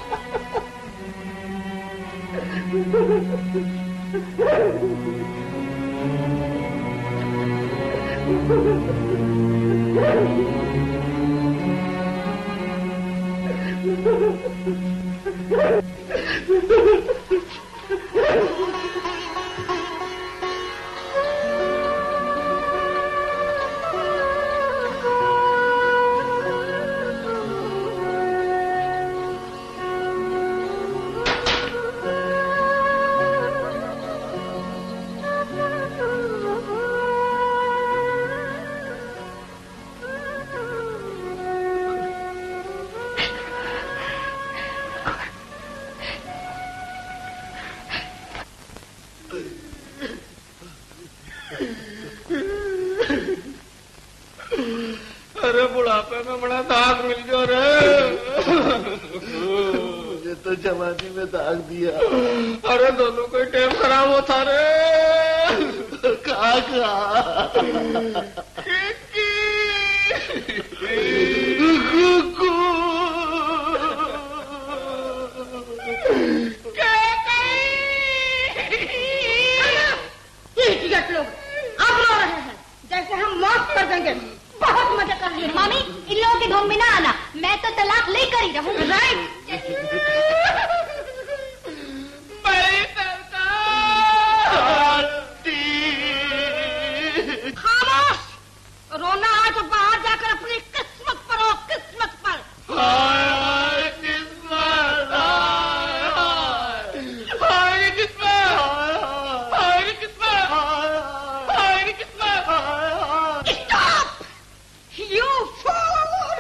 अरे बुढ़ापे में बड़ा दाग मिल गया रे। मुझे तो जवानी में दाग दिया। अरे दोनों कोई टेम खराब होता रे। कहा कहा लोग अब रो रहे हैं जैसे हम मौत कर देंगे। बहुत मजा कर लिए। मामी, इन लोगों के धूम में ना आना, मैं तो तलाक लेकर ही रहूं। राइट। खामोश, रोना है तो बाहर जाकर अपनी किस्मत पर हो, किस्मत पर। हाय किस्मत, हाय किस्मत, हाय किस्मत, हाय किस्मत। Stop, you fool.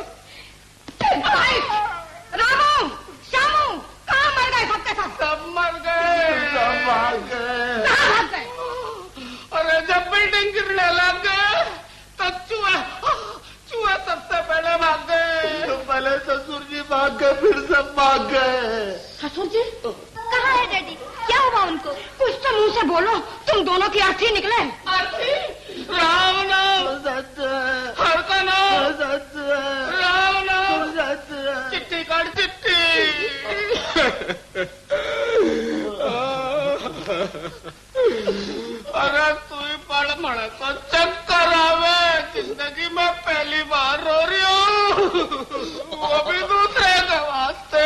Ramu, Shyamu, कहाँ मर गए सबके सब? सब मर गए, सब भाग गए। कहाँ भाग गए? अरे जब बिल्डिंग गिरने लग गए तो चूहे चूहे सबसे पहले भाग गए। तो पहले ससुर जी भाग गए, फिर सब भाग गए। ससुर जी कहाँ है डैडी? क्या हुआ उनको? कुछ तो मुंह से बोलो, तुम दोनों की अर्थी निकले। अर्थी? राम नाम, सच है। हर का नाम, सच है। राम नाम, सच है। चिट्ठी काट चिट्ठी। अरे तू ही पढ़ मड़ को चक्कर आवे। जिंदगी में पहली बार रो रही हूँ, वो भी दूसरे के वास्ते।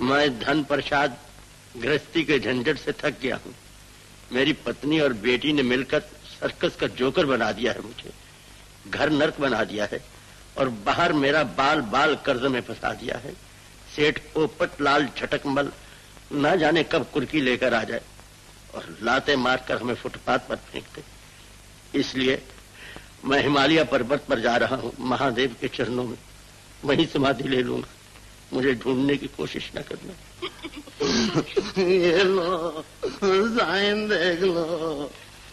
मैं धनप्रसाद गृहस्थी के झंझट से थक गया हूँ। मेरी पत्नी और बेटी ने मिलकर सर्कस का जोकर बना दिया है मुझे, घर नर्क बना दिया है और बाहर मेरा बाल बाल कर्ज में फंसा दिया है। सेठ पोपट लाल झटकमल ना जाने कब कुर्की लेकर आ जाए और लाते मारकर हमें फुटपाथ पर फेंक दे। इसलिए मैं हिमालय पर्वत पर जा रहा हूँ, महादेव के चरणों में वहीं समाधि ले लूंगा। मुझे ढूंढने की कोशिश न करना। ये लो साइन देख लो।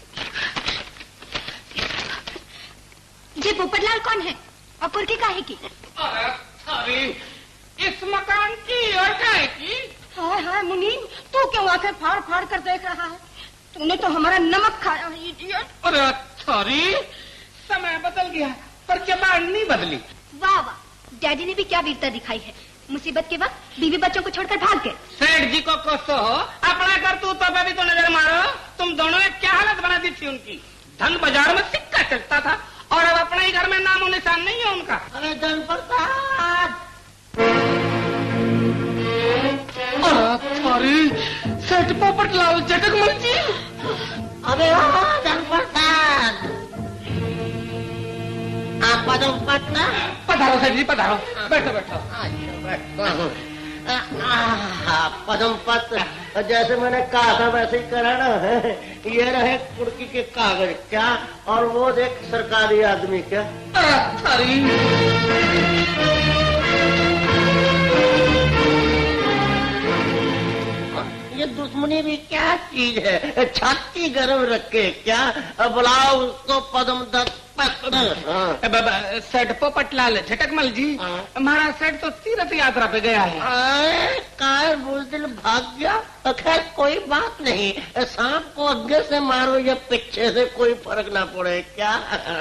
ये पोपटलाल कौन है और कुर्की काहे की? अरे इस मकान की और काहे की? हाय हाय मुनीम, तू क्यों आंखें फाड़ फाड़ कर देख रहा है? तूने तो हमारा नमक खाया है इडियट। अरे सॉरी, समय बदल गया पर जबान नहीं बदली। वाह वाह, डैडी ने भी क्या वीरता दिखाई है। मुसीबत के वक्त बीवी बच्चों को छोड़कर भाग गए। सेठ जी को कोसो हो, अपना कर तू तो भी तो नजर मारो। तुम दोनों ने क्या हालत बना दी थी उनकी। धन बाजार में सिक्का चलता था और अब अपने ही घर में नामो निशान नहीं है उनका। अरे धनप्रसाद, अरे सेठ पोपटलाल झटकमल जी। अरे धनप्रसाद, आप पदम पटना। पधारो सेठ जी, पधारो, बैठो बैठो। पदम पत्र जैसे मैंने कहा था वैसे ही कराना है। ये रहे कुर्की के कागज क्या, और वो देख सरकारी आदमी क्या। अरे ये दुश्मनी भी क्या चीज है, छाती गर्म रखे क्या। बुलाओ उसको पदम दत्त पत्र। सेठ पोपटलाल झटकमल जी, हमारा सेठ तो तीर्थ यात्रा पे गया है। कार बुजदिल भाग गया। खैर कोई बात नहीं, सांप को आगे से मारो या पीछे से कोई फर्क ना पड़े क्या।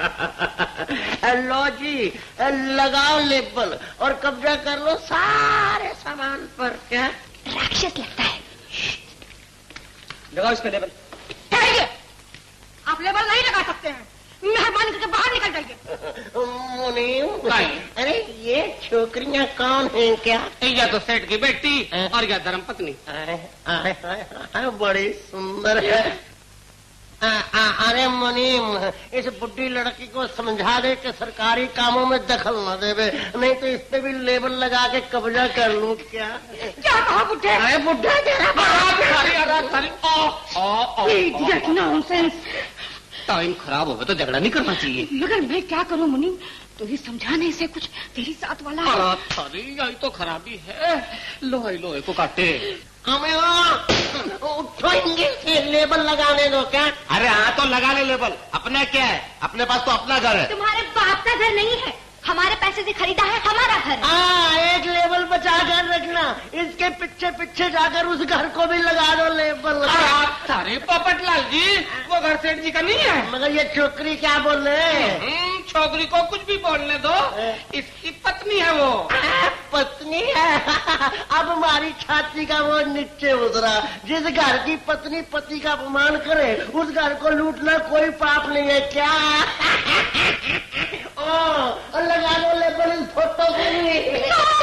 लो जी, लगाओ लेबल और कब्जा कर लो सारे सामान पर क्या। राक्षस लगता है। लगाओ इस पे लेबल। आप लेबल नहीं लगा सकते हैं, मेहरबानी करके बाहर निकल जाइए। मुनीम, अरे ये छोकरियाँ कौन हैं क्या? या तो सेठ की बेटी और या धर्मपत्नी। बड़ी सुंदर है। आ, आ, अरे मुनीम, इस बुढ़ी लड़की को समझा दे कि सरकारी कामों में दखल न देवे, नहीं तो इस पे भी लेबल लगा के कब्जा कर लूं क्या। क्या कहा बुढ़े? अरे बुढ़ा तेरा नॉनसेंस। टाइम खराब होगा तो झगड़ा नहीं करना चाहिए। मगर मैं क्या करूं मुनीम, तू ही समझा नहीं से कुछ, तेरी साथ वाला है। अरे यही तो खराबी है, लोहे लोहे को काटे। हमें उठोएंगे से लेबल लगाने दो क्या। अरे हाँ तो लगा ले लेबल, अपना क्या है, अपने पास तो अपना घर है। तुम्हारे बाप का घर नहीं है, हमारे पैसे से खरीदा है हमारा घर। हाँ, एक लेबल बचा कर रखना, इसके पीछे पीछे जाकर उस घर को भी लगा दो लेबल। अरे पोपटलाल जी, वो घर सेठ जी का नहीं है। मगर ये छोकरी क्या बोल रहे? छोकरी को कुछ भी बोलने दो, इसकी पत्नी है वो। पत्नी है? अब हमारी छाती का वो नीचे उतरा। जिस घर की पत्नी पति का अपमान करे उस घर को लूटना कोई पाप नहीं है क्या। ओ, लगा दो लेबल इस फोटो के लिए।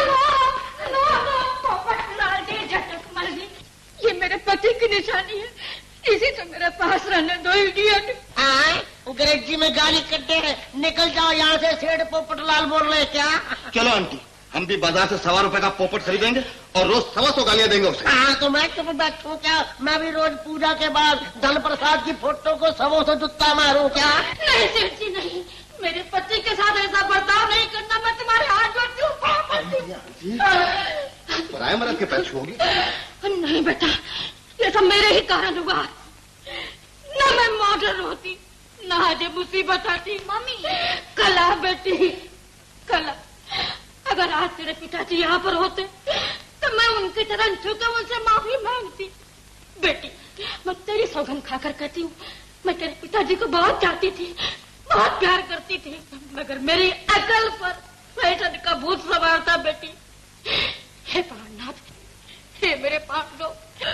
पोपटलाल जी, झटकमल जी, ये मेरे पति की निशानी है, इसी से मेरे पास रहने दो इडियट। अंग्रेजी में गाली करते हैं, निकल जाओ यहाँ से। सेठ पोपटलाल बोल रहे क्या। चलो आंटी, हम भी बाजार से सवा रुपए का पोपट खरीदेंगे और रोज सवा सौ गालियां देंगे उसे। हाँ तो मैं चुप बैठूं क्या, मैं भी रोज पूजा के बाद धनप्रसाद की फोटो को सवों से जुत्ता मारूं क्या। नहीं सेठ जी नहीं, मेरे पति के साथ ऐसा बर्ताव नहीं करना, मैं तुम्हारे हाथ जोड़ती हूँ। पराये मर्द के पैर छुओगी? नहीं बेटा, ये सब मेरे ही कारण हुआ। न मैं मॉडर्न होती, न आज मुसीबत आती। मम्मी, कला बेटी, कला, अगर आज तेरे पिताजी यहाँ पर होते तो मैं उनकी तरह झुके उनसे माफी मांगती। बेटी, मैं तेरी सौगंध खाकर कहती हूँ, मैं तेरे पिताजी को बहुत चाहती थी, बहुत प्यार करती थी, मगर मेरी अकल पर फैशन का भूत सवार था। बेटी, हे प्राणनाथ, हे मेरे पांडव,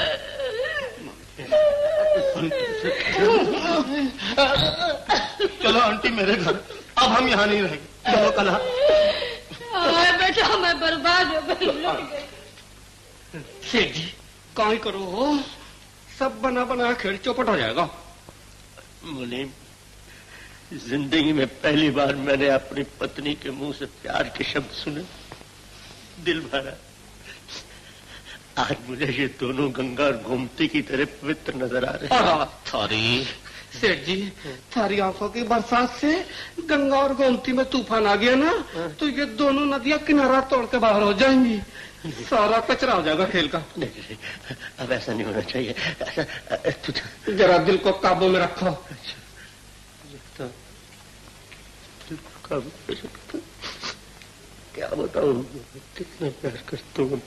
चलो आंटी मेरे घर, अब हम यहाँ नहीं रहेंगे। चलो कला। बेटा, मैं बर्बाद हो गई। सेठ जी काहे करो हो, सब बना बना खेल चौपट हो जाएगा। मुनीम, जिंदगी में पहली बार मैंने अपनी पत्नी के मुंह से प्यार के शब्द सुने, दिल भरा। आज मुझे ये दोनों गंगा और गोमती की तरह पवित्र नजर आ रहे हैं। थारी सेठ जी, थारी आंखों की बरसात से गंगा और गोमती में तूफान आ गया ना, तो ये दोनों नदियां किनारा तोड़ के बाहर हो जाएंगी, सारा कचरा हो जाएगा खेल का। नहीं, नहीं, अब ऐसा नहीं होना चाहिए। ऐसा जरा दिल को काबू में रखो। क्या बताऊं कितना प्यार करता हूँ।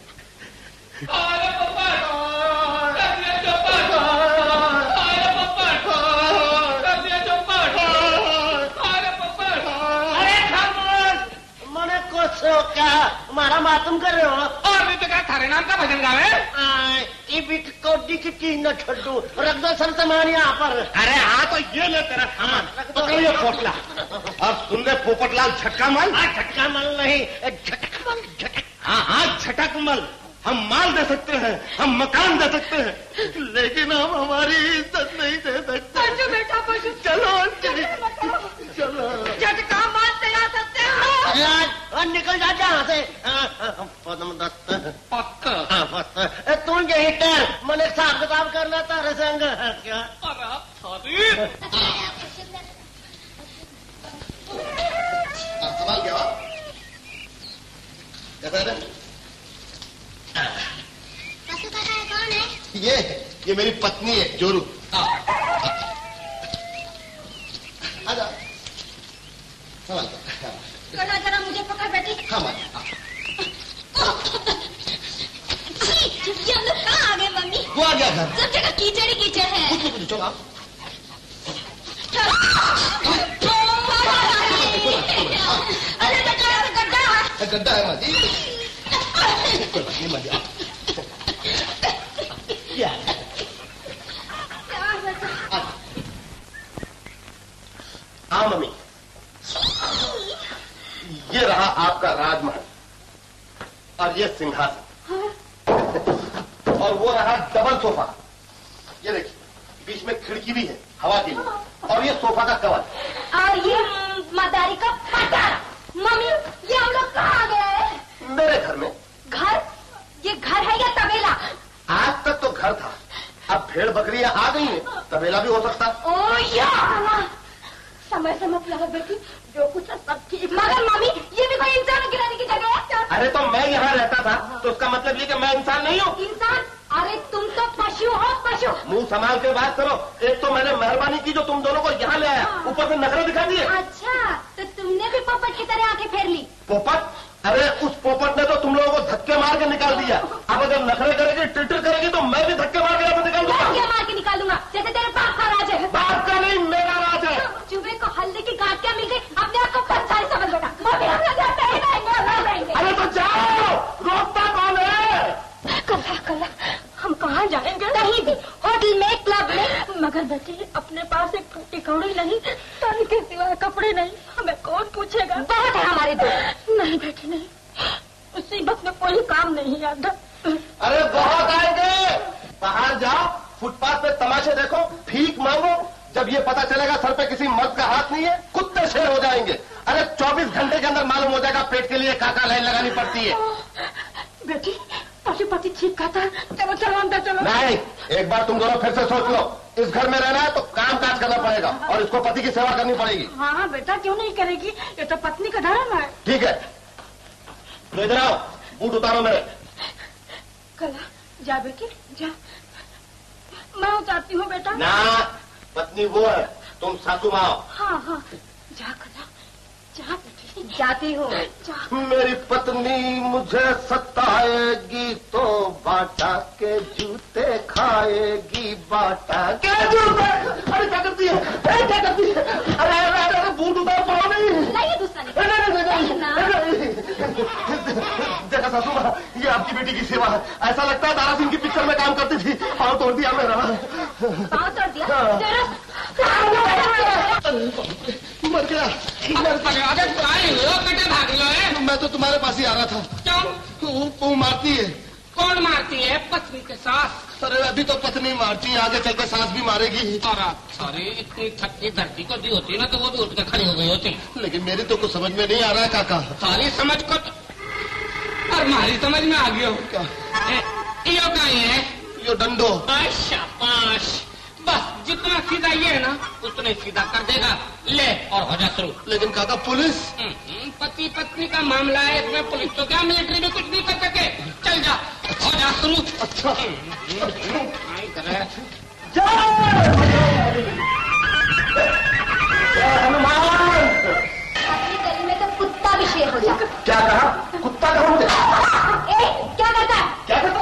मने कुछ क्या हमारा मातम कर रहे हो? और भी तो क्या थारे नाम का भजन गावे? ये बिट कोडी की चीज न छोड़ू, रख दो सब सामान यहाँ पर। अरे हाँ तो ये ले तेरा सामान, पकड़ ये पोटला। अब सुन ले पोपटलाल, झटका माल। हाँ झटका माल नहीं, झटक माल, झटक। हाँ हाँ झटक माल। हम माल दे सकते हैं, हम मकान दे सकते हैं, लेकिन हम हमारी इज्जत नहीं दे सकते। पशु बेटा पशु, चलो चलो, झटका माल से आ सकते हो। और निकल जा यहाँ से। पद्म दत्त पक्का तू यही कर, मैंने हिसाब किताब करना तारे संग। क्या सवाल क्या कौन है? ये ये मेरी पत्नी है जोरू। आजा सवाल जरा जरा मुझे पकड़ बेटी। हाँ माँ। ये हम लोग कहाँ आ गए मम्मी? वो आ गया घर। सब जगह कीचड़ ही कीचड़ है। कुछ कुछ चलो आप। अरे बेटा यार गड्ढा है। गड्ढा है माँ जी। ये माँ जी हाँ मम्मी, ये रहा आपका राजमहल और ये सिंहासन, और वो रहा डबल सोफा। ये देखिए बीच में खिड़की भी है हवा के लिए, और ये सोफा का कवर, और ये मदारी का पटारा। मम्मी ये हम लोग कहाँ आ गए? मेरे घर में। घर? ये घर है या तबेला? आज तक तो घर था, अब भेड़ बकरियां आ गई हैं, तबेला भी हो सकता। ओ यार समय से मत लगा बेटी, जो कुछ है सब ठीक। मगर मम्मी ये भी कोई इंसान गिराने की जगह है? अरे तो मैं यहाँ रहता था तो उसका मतलब ये कि मैं इंसान नहीं हूँ। इंसान? अरे तुम तो पशु हो पशु। मुंह संभाल के बात करो। एक तो मैंने मेहरबानी की जो तुम दोनों को यहाँ ले आया, ऊपर से नखरे दिखा दिए। अच्छा तो तुमने भी पोपट की तरह आंखें फेर ली? पोपट? अरे उस पोपट ने तो तुम लोगों को धक्के मार के निकाल दिया। अब अगर नखरे करेगी टिटर करेगी तो मैं भी धक्के मार के यहाँ से निकाल दूंगा। धक्के मार के निकाल दूंगा जैसे तेरे बाप का राज है। बाप का नहीं मेरा राज है। चूहे को हल्दी की गांठ क्या मिल गई, अपने आप को पंचायत समझ बेटा। मम्मी हम लोग जाते हैं, नहीं रहेंगे। अरे तो जाओ, रोकता कौन है? कला कला हम कहाँ जाएंगे? कहीं भी, होटल में, क्लब में। मगर बेटी अपने पास एक फटी कौड़ी नहीं, तन के सिवा कपड़े नहीं, हमें कौन पूछेगा? बहुत है हमारे दो। नहीं बेटी नहीं, उसी बस में कोई काम नहीं आता। अरे बहुत आएंगे, बाहर जाओ, फुटपाथ पे तमाशे देखो, भीख मांगो। जब ये पता चलेगा सर पे किसी मर्द का हाथ नहीं है, कुत्ते शेर हो जाएंगे। अरे चौबीस घंटे के अंदर मालूम हो जाएगा पेट के लिए काका लाइन लगानी पड़ती है। बेटी पशुपति ठीक कहता है, चलो चलो अंदर चलो। नहीं, एक बार तुम दोनों फिर से सोच लो, इस घर में रहना है तो काम काज करना पड़ेगा और इसको पति की सेवा करनी पड़ेगी। हाँ हाँ बेटा क्यों नहीं करेगी, ये तो पत्नी का धर्म है। ठीक है, तो इधर आओ, बूट उतारो मेरे। कला जा बेटी जा, मैं उतारती हूँ बेटा। ना, पत्नी वो है, तुम सासू माँ। हाँ हाँ जा कला जा बेटी। जाती हूँ। मेरी पत्नी मुझे सताएगी तो बाटा के जूते खाएगी, बाटा के जूते। अरे क्या करती है, अरे क्या करती है? अरे अरे अरे बूट उतार पाओ नहीं। नहीं दूसरा नहीं। देखा सासू माँ, ये आपकी बेटी की सेवा है। ऐसा लगता है दारा सिंह की पिक्चर में काम करती थी, पाँव तोड़ दिया मेरा। पाँव तोड़ दिया? मर गया, मर गया। मैं तो तुम्हारे पास ही आ रहा था। क्यों? वो मारती है कौन मारती है? पत्नी के सास। अरे अभी तो पत्नी मारती है, आगे चलकर सास भी मारेगी। और सारी इतनी थकी धरती को दी होती ना तो वो भी उठ के खड़ी हो गई होती। लेकिन मेरी तो कुछ समझ में नहीं आ रहा है काका। सारी समझ को तो... और हमारी समझ में आ गया क्या? यो कहीं है? यो डंडो। शाबाश, बस जितना सीधा ये है ना उतना सीधा कर देगा। ले और हो जा शुरू। लेकिन काका पुलिस? पति पत्नी का मामला है, इसमें पुलिस तो क्या मिलिट्री में कुछ नहीं कर सके। चल जा, हो जा शुरू। अच्छा हनुमान, गली में तो कुत्ता भी शेर हो जाता। क्या कहा? कुत्ता कहा मुझे? ए, क्या करता? क्या करता?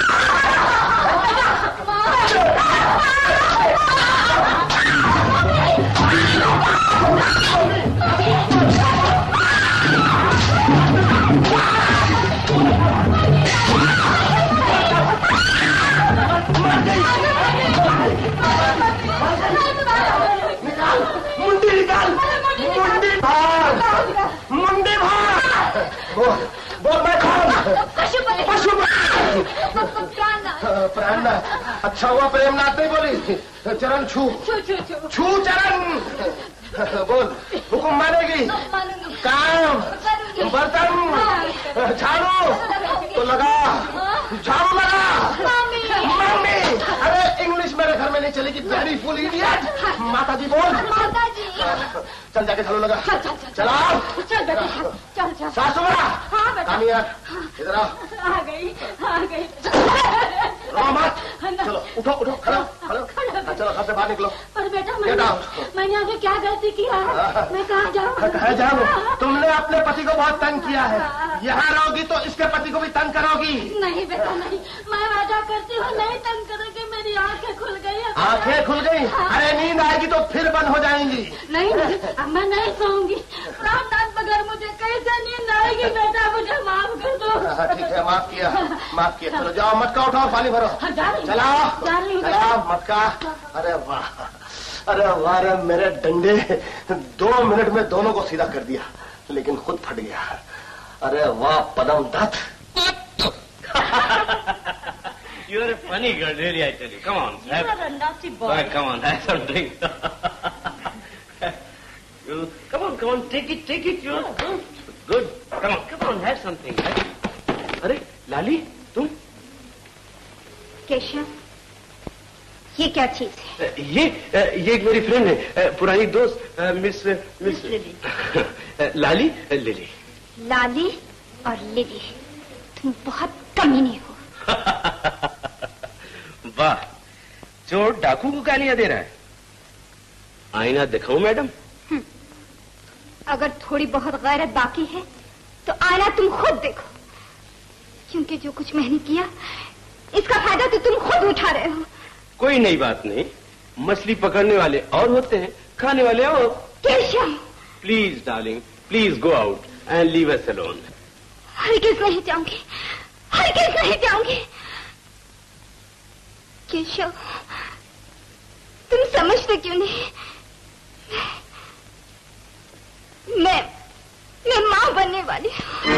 मुंडी निकाल, मुंडी भाग, मुंडी भाग। बोल, बोल मैं कौन? पशुपति। पशुपति। प्राणनाथ। अच्छा हुआ प्रेमनाथ नहीं बोली। चरण छू छू छू छू छू चरण। बोल, हुक्म मानेगी? काम, बर्तन, झाड़ू तो लगा, झाड़ू लगा। मम्मी, अरे इंग्लिश मेरे घर में नहीं चलेगी। Very fool idiot. माता जी बोल। माता जी। चल जाके झाड़ू लगा। चल चल चल। चलाओ। चल बेटा, चल चल। सासू माँ, हाँ बेटा। काम यार, इधर आओ। आ गई, आ गई। रो मत। चलो उठो उठो, खड़ो खड़ो। चलो घर से बाहर निकलो। पर बेटा मैंने, मैंने आगे क्या गलती किया है? मैं कहाँ जाऊँ? कहाँ जाऊँ? तुमने अपने पति को बहुत तंग किया है। यहाँ रहोगी तो इसके पति को भी तंग करोगी। नहीं बेटा नहीं, मैं वादा करती हूँ नहीं तंग करोगे। मेरी आंखें खुल गई। आंखें खुल गई? अरे नींद आएगी तो फिर बंद हो जाएंगी। नहीं नहीं, अब मैं नहीं सोऊंगी। प्राणनाथ बगैर मुझे कैसे नींद आएगी? बेटा मुझे माफ कर दो। ठीक है, माफ किया, माफ किया। चलो जाओ, मटका उठाओ, पानी भरो। चलाओ चलाओ मटका। अरे वाह, अरे वाह, अरे मेरे डंडे, दो मिनट में दोनों को सीधा कर दिया, लेकिन खुद फट गया। अरे वाह पदम Dutt. You are a funny girl, really, I tell you. Come on. You are a naughty boy. Right, come on, have some drink. you, come on, come on, take it, take it. You are good. Good. Come on, come on, have something. अरे लाली, तुम? केशव, ये क्या चीज है? ये ये एक मेरी फ्रेंड है, पुरानी दोस्त, miss miss Lali Lily. Lali और लिली, तुम बहुत कमीने हो। वाह, चोर डाकू को गालियां दे रहा है। आईना दिखाऊं मैडम? अगर थोड़ी बहुत गैरत बाकी है तो आईना तुम खुद देखो, क्योंकि जो कुछ मैंने किया इसका फायदा तो तुम खुद उठा रहे हो। कोई नई बात नहीं, मछली पकड़ने वाले और होते हैं, खाने वाले और। Keshav, please darling, please go out and leave us alone. हरगिज़ नहीं जाऊंगी, हरगिज़ नहीं जाऊंगी। केशव, तुम समझते क्यों नहीं? मैं मैं मां बनने वाली हूँ।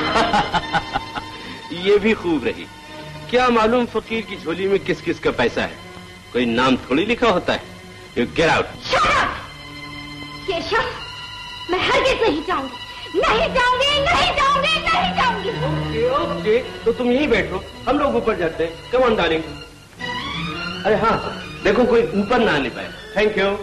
ये भी खूब रही। क्या मालूम फकीर की झोली में किस किस का पैसा है, कोई नाम थोड़ी लिखा होता है। You get out. केशव, मैं हरगिज़ नहीं जाऊंगी, नहीं जाऊंगी, नहीं जाऊंगी, नहीं जाऊंगी। ओके ओके, तो तुम यहीं बैठो, हम लोग ऊपर जाते हैं। Come on darling. अरे हाँ, देखो कोई ऊपर ना आने पाए। Thank you.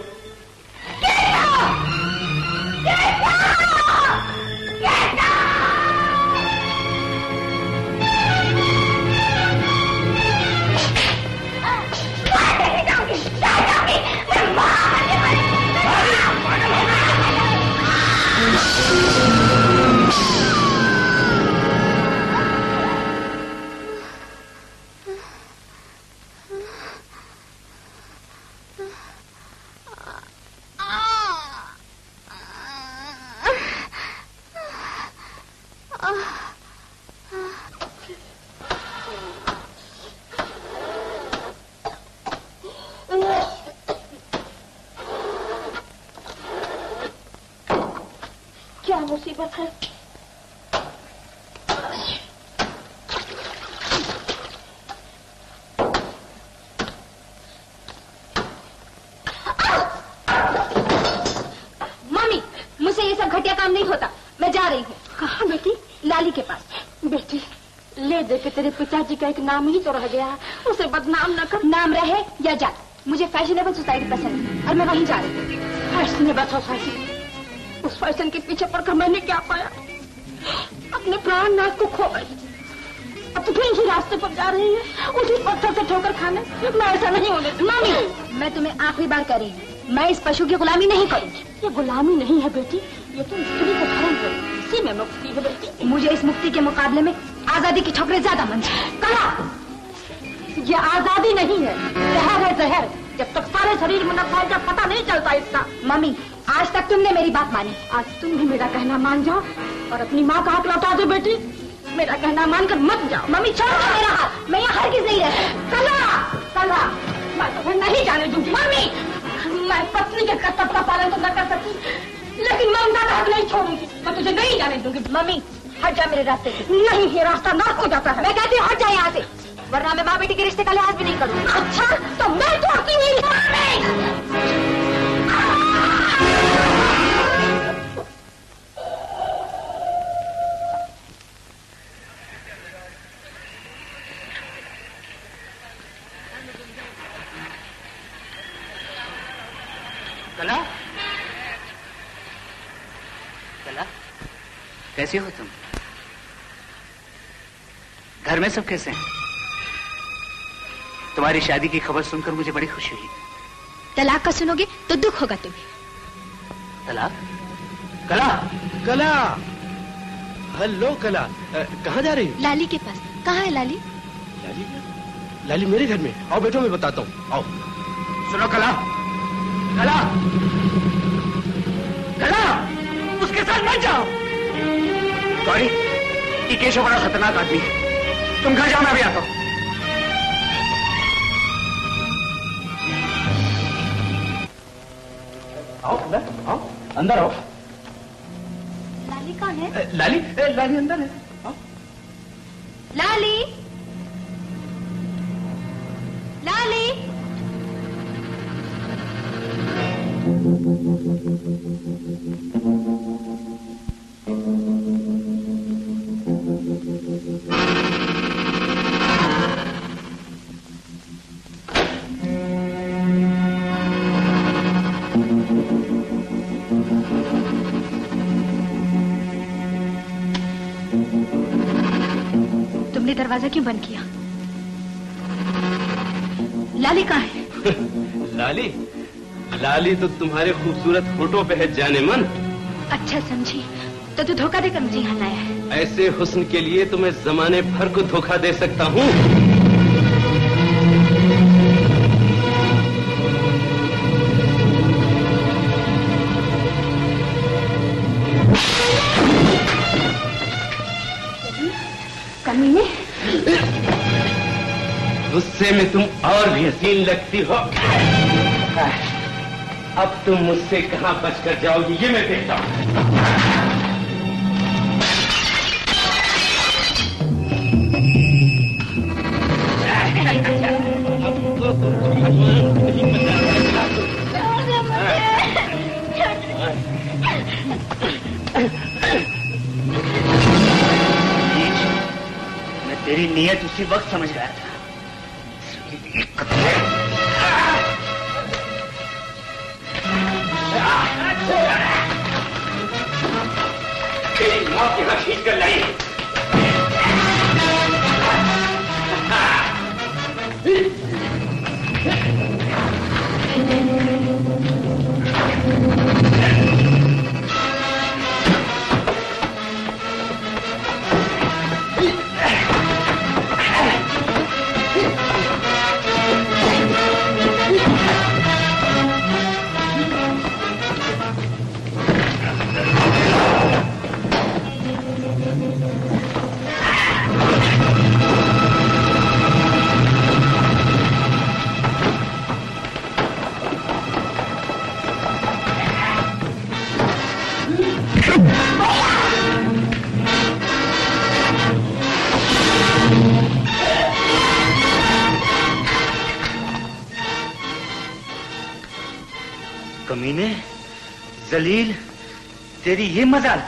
क्या मुसीबत है? काम नहीं होता। मैं जा रही हूँ। कहाँ बेटी? लाली के पास। बेटी ले दे के तेरे पिताजी का एक नाम ही तो रह गया, उसे बदनाम न कर। नाम रहे या जा, मुझे फैशनेबल सोसाइटी पसंद है और मैं वहीं जा रही हूँ। Fashionable society? उस फैशन के पीछे पड़कर मैंने क्या पाया? अपने प्राणनाथ को खो गई। अब तो फिर उसी रास्ते पर जा रही है, उसी पत्थर से ठोकर खाने। मैं ऐसा नहीं होने दूंगी। मामी, मैं तुम्हें आखिरी बार कह रही हूँ, मैं इस पशु की गुलामी नहीं करूँगी। ये गुलामी नहीं है बेटी, ये तो स्त्री को धर्म है, इसी में मुक्ति है बेटी। मुझे इस मुक्ति के मुकाबले में आजादी की ठोकरें ज्यादा मंजूर है। कहा ये आजादी नहीं है, जहर है जहर। जब तक सारे शरीर में न फैल जाए पता नहीं चलता इसका। मम्मी, आज तक तुमने मेरी बात मानी, आज तुम भी मेरा कहना मान जाओ और अपनी माँ का हाथ लौटा दो बेटी। मेरा कहना मानकर मत जाओ। मम्मी छोड़ो मेरा हाथ, मैं यहाँ हरगिज़ नहीं रह सकती। कला, कला, मैं तुम्हें नहीं जाने दूंगी। मम्मी, मैं पत्नी के कर्तव्य का पालन तो न कर सकती, लेकिन ममता का हक नहीं छोड़ूंगी। मैं तुझे नहीं जाने दूंगी। मम्मी हट जा मेरे रास्ते से। नहीं, ये रास्ता नाक हो जाता है। मैं कहती हूँ हट जा यहाँ से, वरना मैं माँ बेटी के रिश्ते का लिहाज भी नहीं करूँगी। अच्छा तो मैं तोड़ती हुई कला, कला, कैसी हो तुम? घर में सब कैसे हैं? तुम्हारी शादी की खबर सुनकर मुझे बड़ी खुशी हुई। तलाक का सुनोगे तो दुख होगा तुम्हें। तलाक? कला, कला, हेलो कला, कहाँ जा रही हो? लाली के पास। कहाँ है लाली? लाली? लाली मेरे घर में। आओ बैठो, मैं बताता हूँ। आओ। सुनो कला, कला, कला, उसके साथ मत जाओ। गौरी, ये केशव बड़ा खतरनाक आदमी है, तुम घर जाओ, मैं भी आता हूँ। आओ अंदर, आओ अंदर आओ। लाली कौन है? लाली, ए, लाली अंदर है। आओ। लाली, लाली, तुमने दरवाजा क्यों बंद किया? लाली कहाँ है? लाली, लाली तो तुम्हारे खूबसूरत फोटो पे है जाने मन। अच्छा समझी, तो तू धोखा देकर मुझे यहाँ लाया है। ऐसे हुस्न के लिए तो मैं जमाने भर को धोखा दे सकता हूँ। कमीने, गुस्से में तुम और भी हसीन लगती हो। अब तुम मुझसे कहाँ बचकर जाओगी, ये मैं देखता हूँ। मैं तेरी नीयत उसी वक्त समझ गया था। तेरी मौत यहाँ खींच कर लाई। कमीने, जलील, तेरी ये मजाल।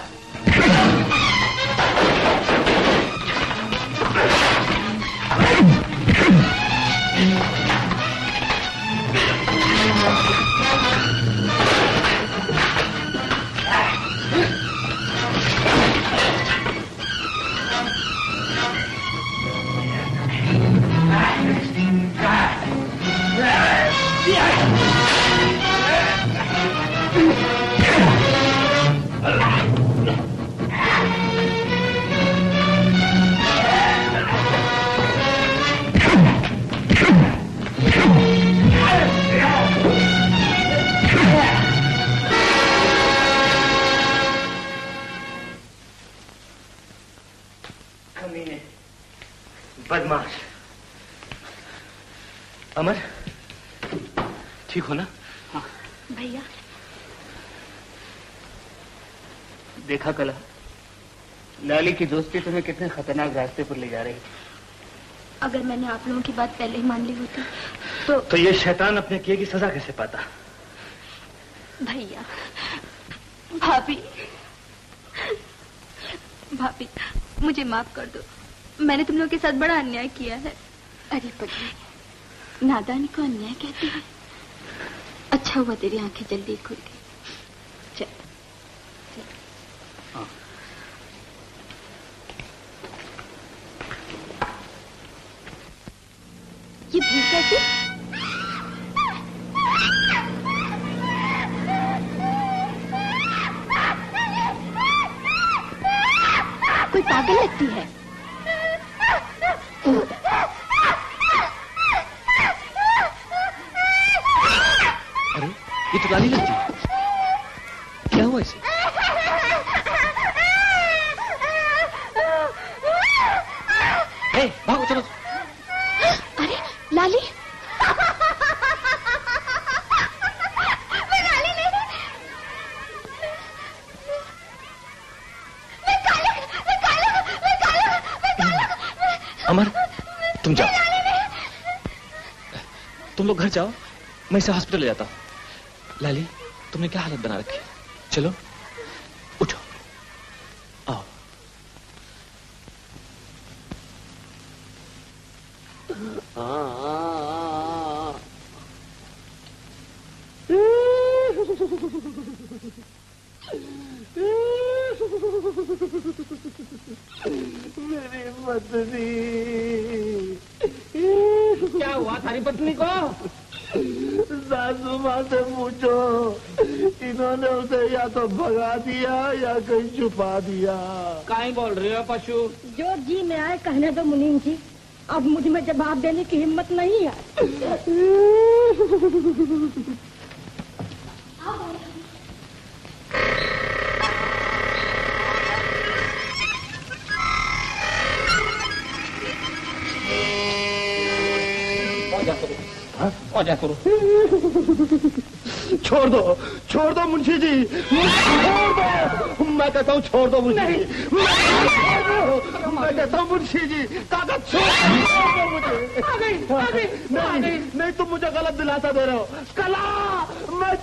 बदमाश। अमर, ठीक हो ना? हाँ। भैया देखा कला, लाली की दोस्ती तुम्हें कितने खतरनाक रास्ते पर ले जा रही। अगर मैंने आप लोगों की बात पहले ही मान ली होती तो तो ये शैतान अपने किए की सजा कैसे पाता? भैया, भाभी, भाभी मुझे माफ कर दो, मैंने तुम लोगों के साथ बड़ा अन्याय किया है। अरे पत्नी, नादानी को अन्याय कहते हैं। अच्छा हुआ तेरी आंखें जल्दी खुल गई। चल, चल। हाँ। ये भीड़ कैसी? कोई पागल लगती है। अरे ये तो लाली लगती है। क्या हुआ इसे? ए, भागो चलो। अरे लाली, अमर, तुम जाओ, तुम लोग घर जाओ, मैं इसे हॉस्पिटल ले जाता हूँ। लाली, तुमने क्या हालत बना रखी है? चलो उठो, आओ। मेरी पत्नी। क्या हुआ थारी पत्नी को? सासू माँ से पूछो, इन्होंने उसे या तो भगा दिया या कहीं छुपा दिया। काहे बोल रहे हो पशु? जो जी में आए कहने दो मुनीम जी, अब मुझ में जवाब देने की हिम्मत नहीं है। जा करो। छोड़ दो, छोड़ दो मुंशी जी, छोड़ दो। मैं कहता हूँ छोड़ दो मुंशी जी, मैं कहता हूँ मुंशी जी, कागज छोड़ दो मुझे। आ गई, आ गई, नहीं, नहीं, नहीं, तुम मुझे गलत दिलासा दे रहे हो। कला, मैं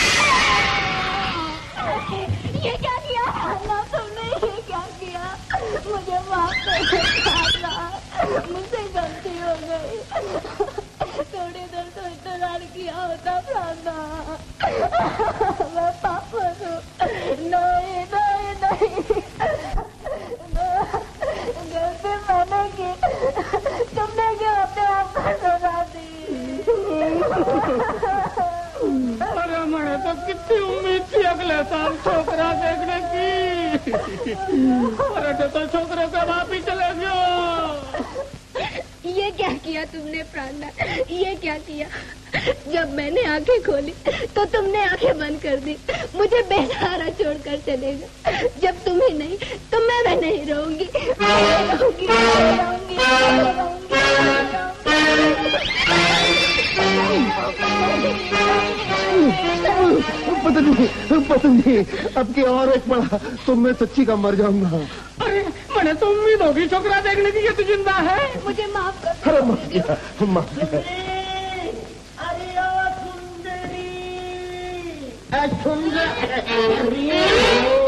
ये क्या किया ना तुमने? ये क्या किया? मुझे माफ कर, मुझसे गलती हो गई। थोड़ी देर तो इंतजार किया होता प्राणा। मैं पापा हूँ। नहीं नहीं नहीं, गलती मैंने की, तुमने क्यों अपने आप को सजा दी? अरे मैंने तो कितनी उम्मीद थी अगले साल छोकरा देखने की। अरे तो छोकरे का बाप ही चले गया। ये क्या किया तुमने प्राणा? ये क्या किया? जब मैंने आंखें खोली तो तुमने आंखें बंद कर दी, मुझे बेसहारा छोड़कर चले गए। जब तुम ही नहीं तो मैं भी नहीं रहूंगी, मैं रहूंगी, मैं रहूंगी, मैं रहूंगी। पत्नी, पत्नी, अब की और एक पड़ा तो मैं सच्ची का मर जाऊंगा। अरे मैंने तो उम्मीद होगी छोकरा देखने की, ये तो जिंदा है। मुझे माफ कर। अरे माफ किया, माफ किया। अरे ओ सुंदरी, सुंदरी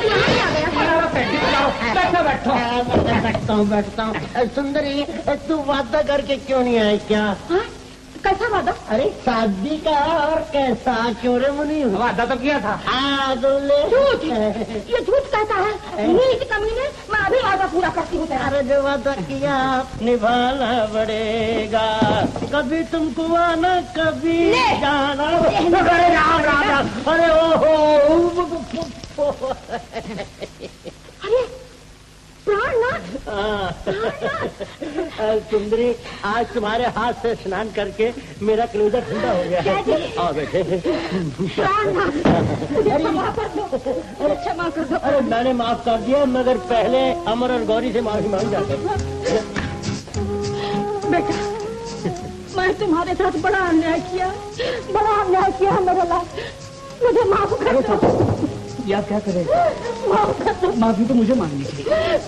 बैठो बैठो बैठता हूँ बैठता हूँ। सुंदरी तू वादा करके क्यों नहीं आई क्या? हाँ? कैसा वादा? अरे शादी का और कैसा क्यों रे मुनि? वादा तो किया था। हाँ झूठ ये झूठ कहता है। नीच कमीने, मैं अभी वादा पूरा करती हूँ। अरे जो वादा किया निभाना पड़ेगा, कभी तुमको आना कभी जाना। अरे राम राम राम, अरे ओहो अरे प्राणनाथ। सुंदरी आज तुम्हारे हाथ से स्नान करके मेरा कलेजा ठंडा हो गया है। आओ बैठे। अरे क्षमा कर दो। अरे मैंने माफ कर दिया, मगर पहले अमर और गौरी से माफी मांग जाते। बेटा मैं तुम्हारे साथ बड़ा अन्याय किया, बड़ा अन्याय किया मेरे लाल, मुझे माफ कर दो। या क्या करें? माफी तो मुझे मांगनी चाहिए।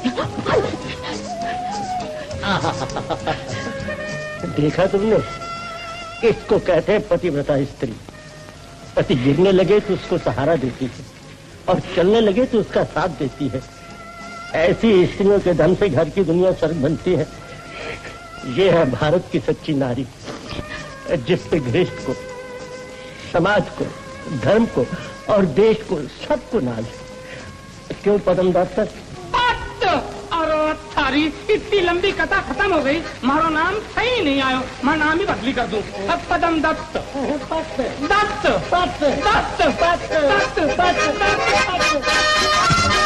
देखा तुमने, इसको कहते हैं पतिव्रता स्त्री। पति गिरने लगे तो उसको सहारा देती है और चलने लगे तो उसका साथ देती है। ऐसी स्त्रियों के धन से घर की दुनिया स्वर्ग बनती है। ये है भारत की सच्ची नारी, जिससे गृहस्थ को, समाज को, धर्म को और देश को, सबको नाज। क्यों पदम दत्त? अरे थारी इतनी लंबी कथा खत्म हो गई, मारो नाम सही नहीं आयो, मैं नाम ही बदली कर दूं। अब पदम दत्त दत्त दत्त दत्त दत्त दत्त दत्त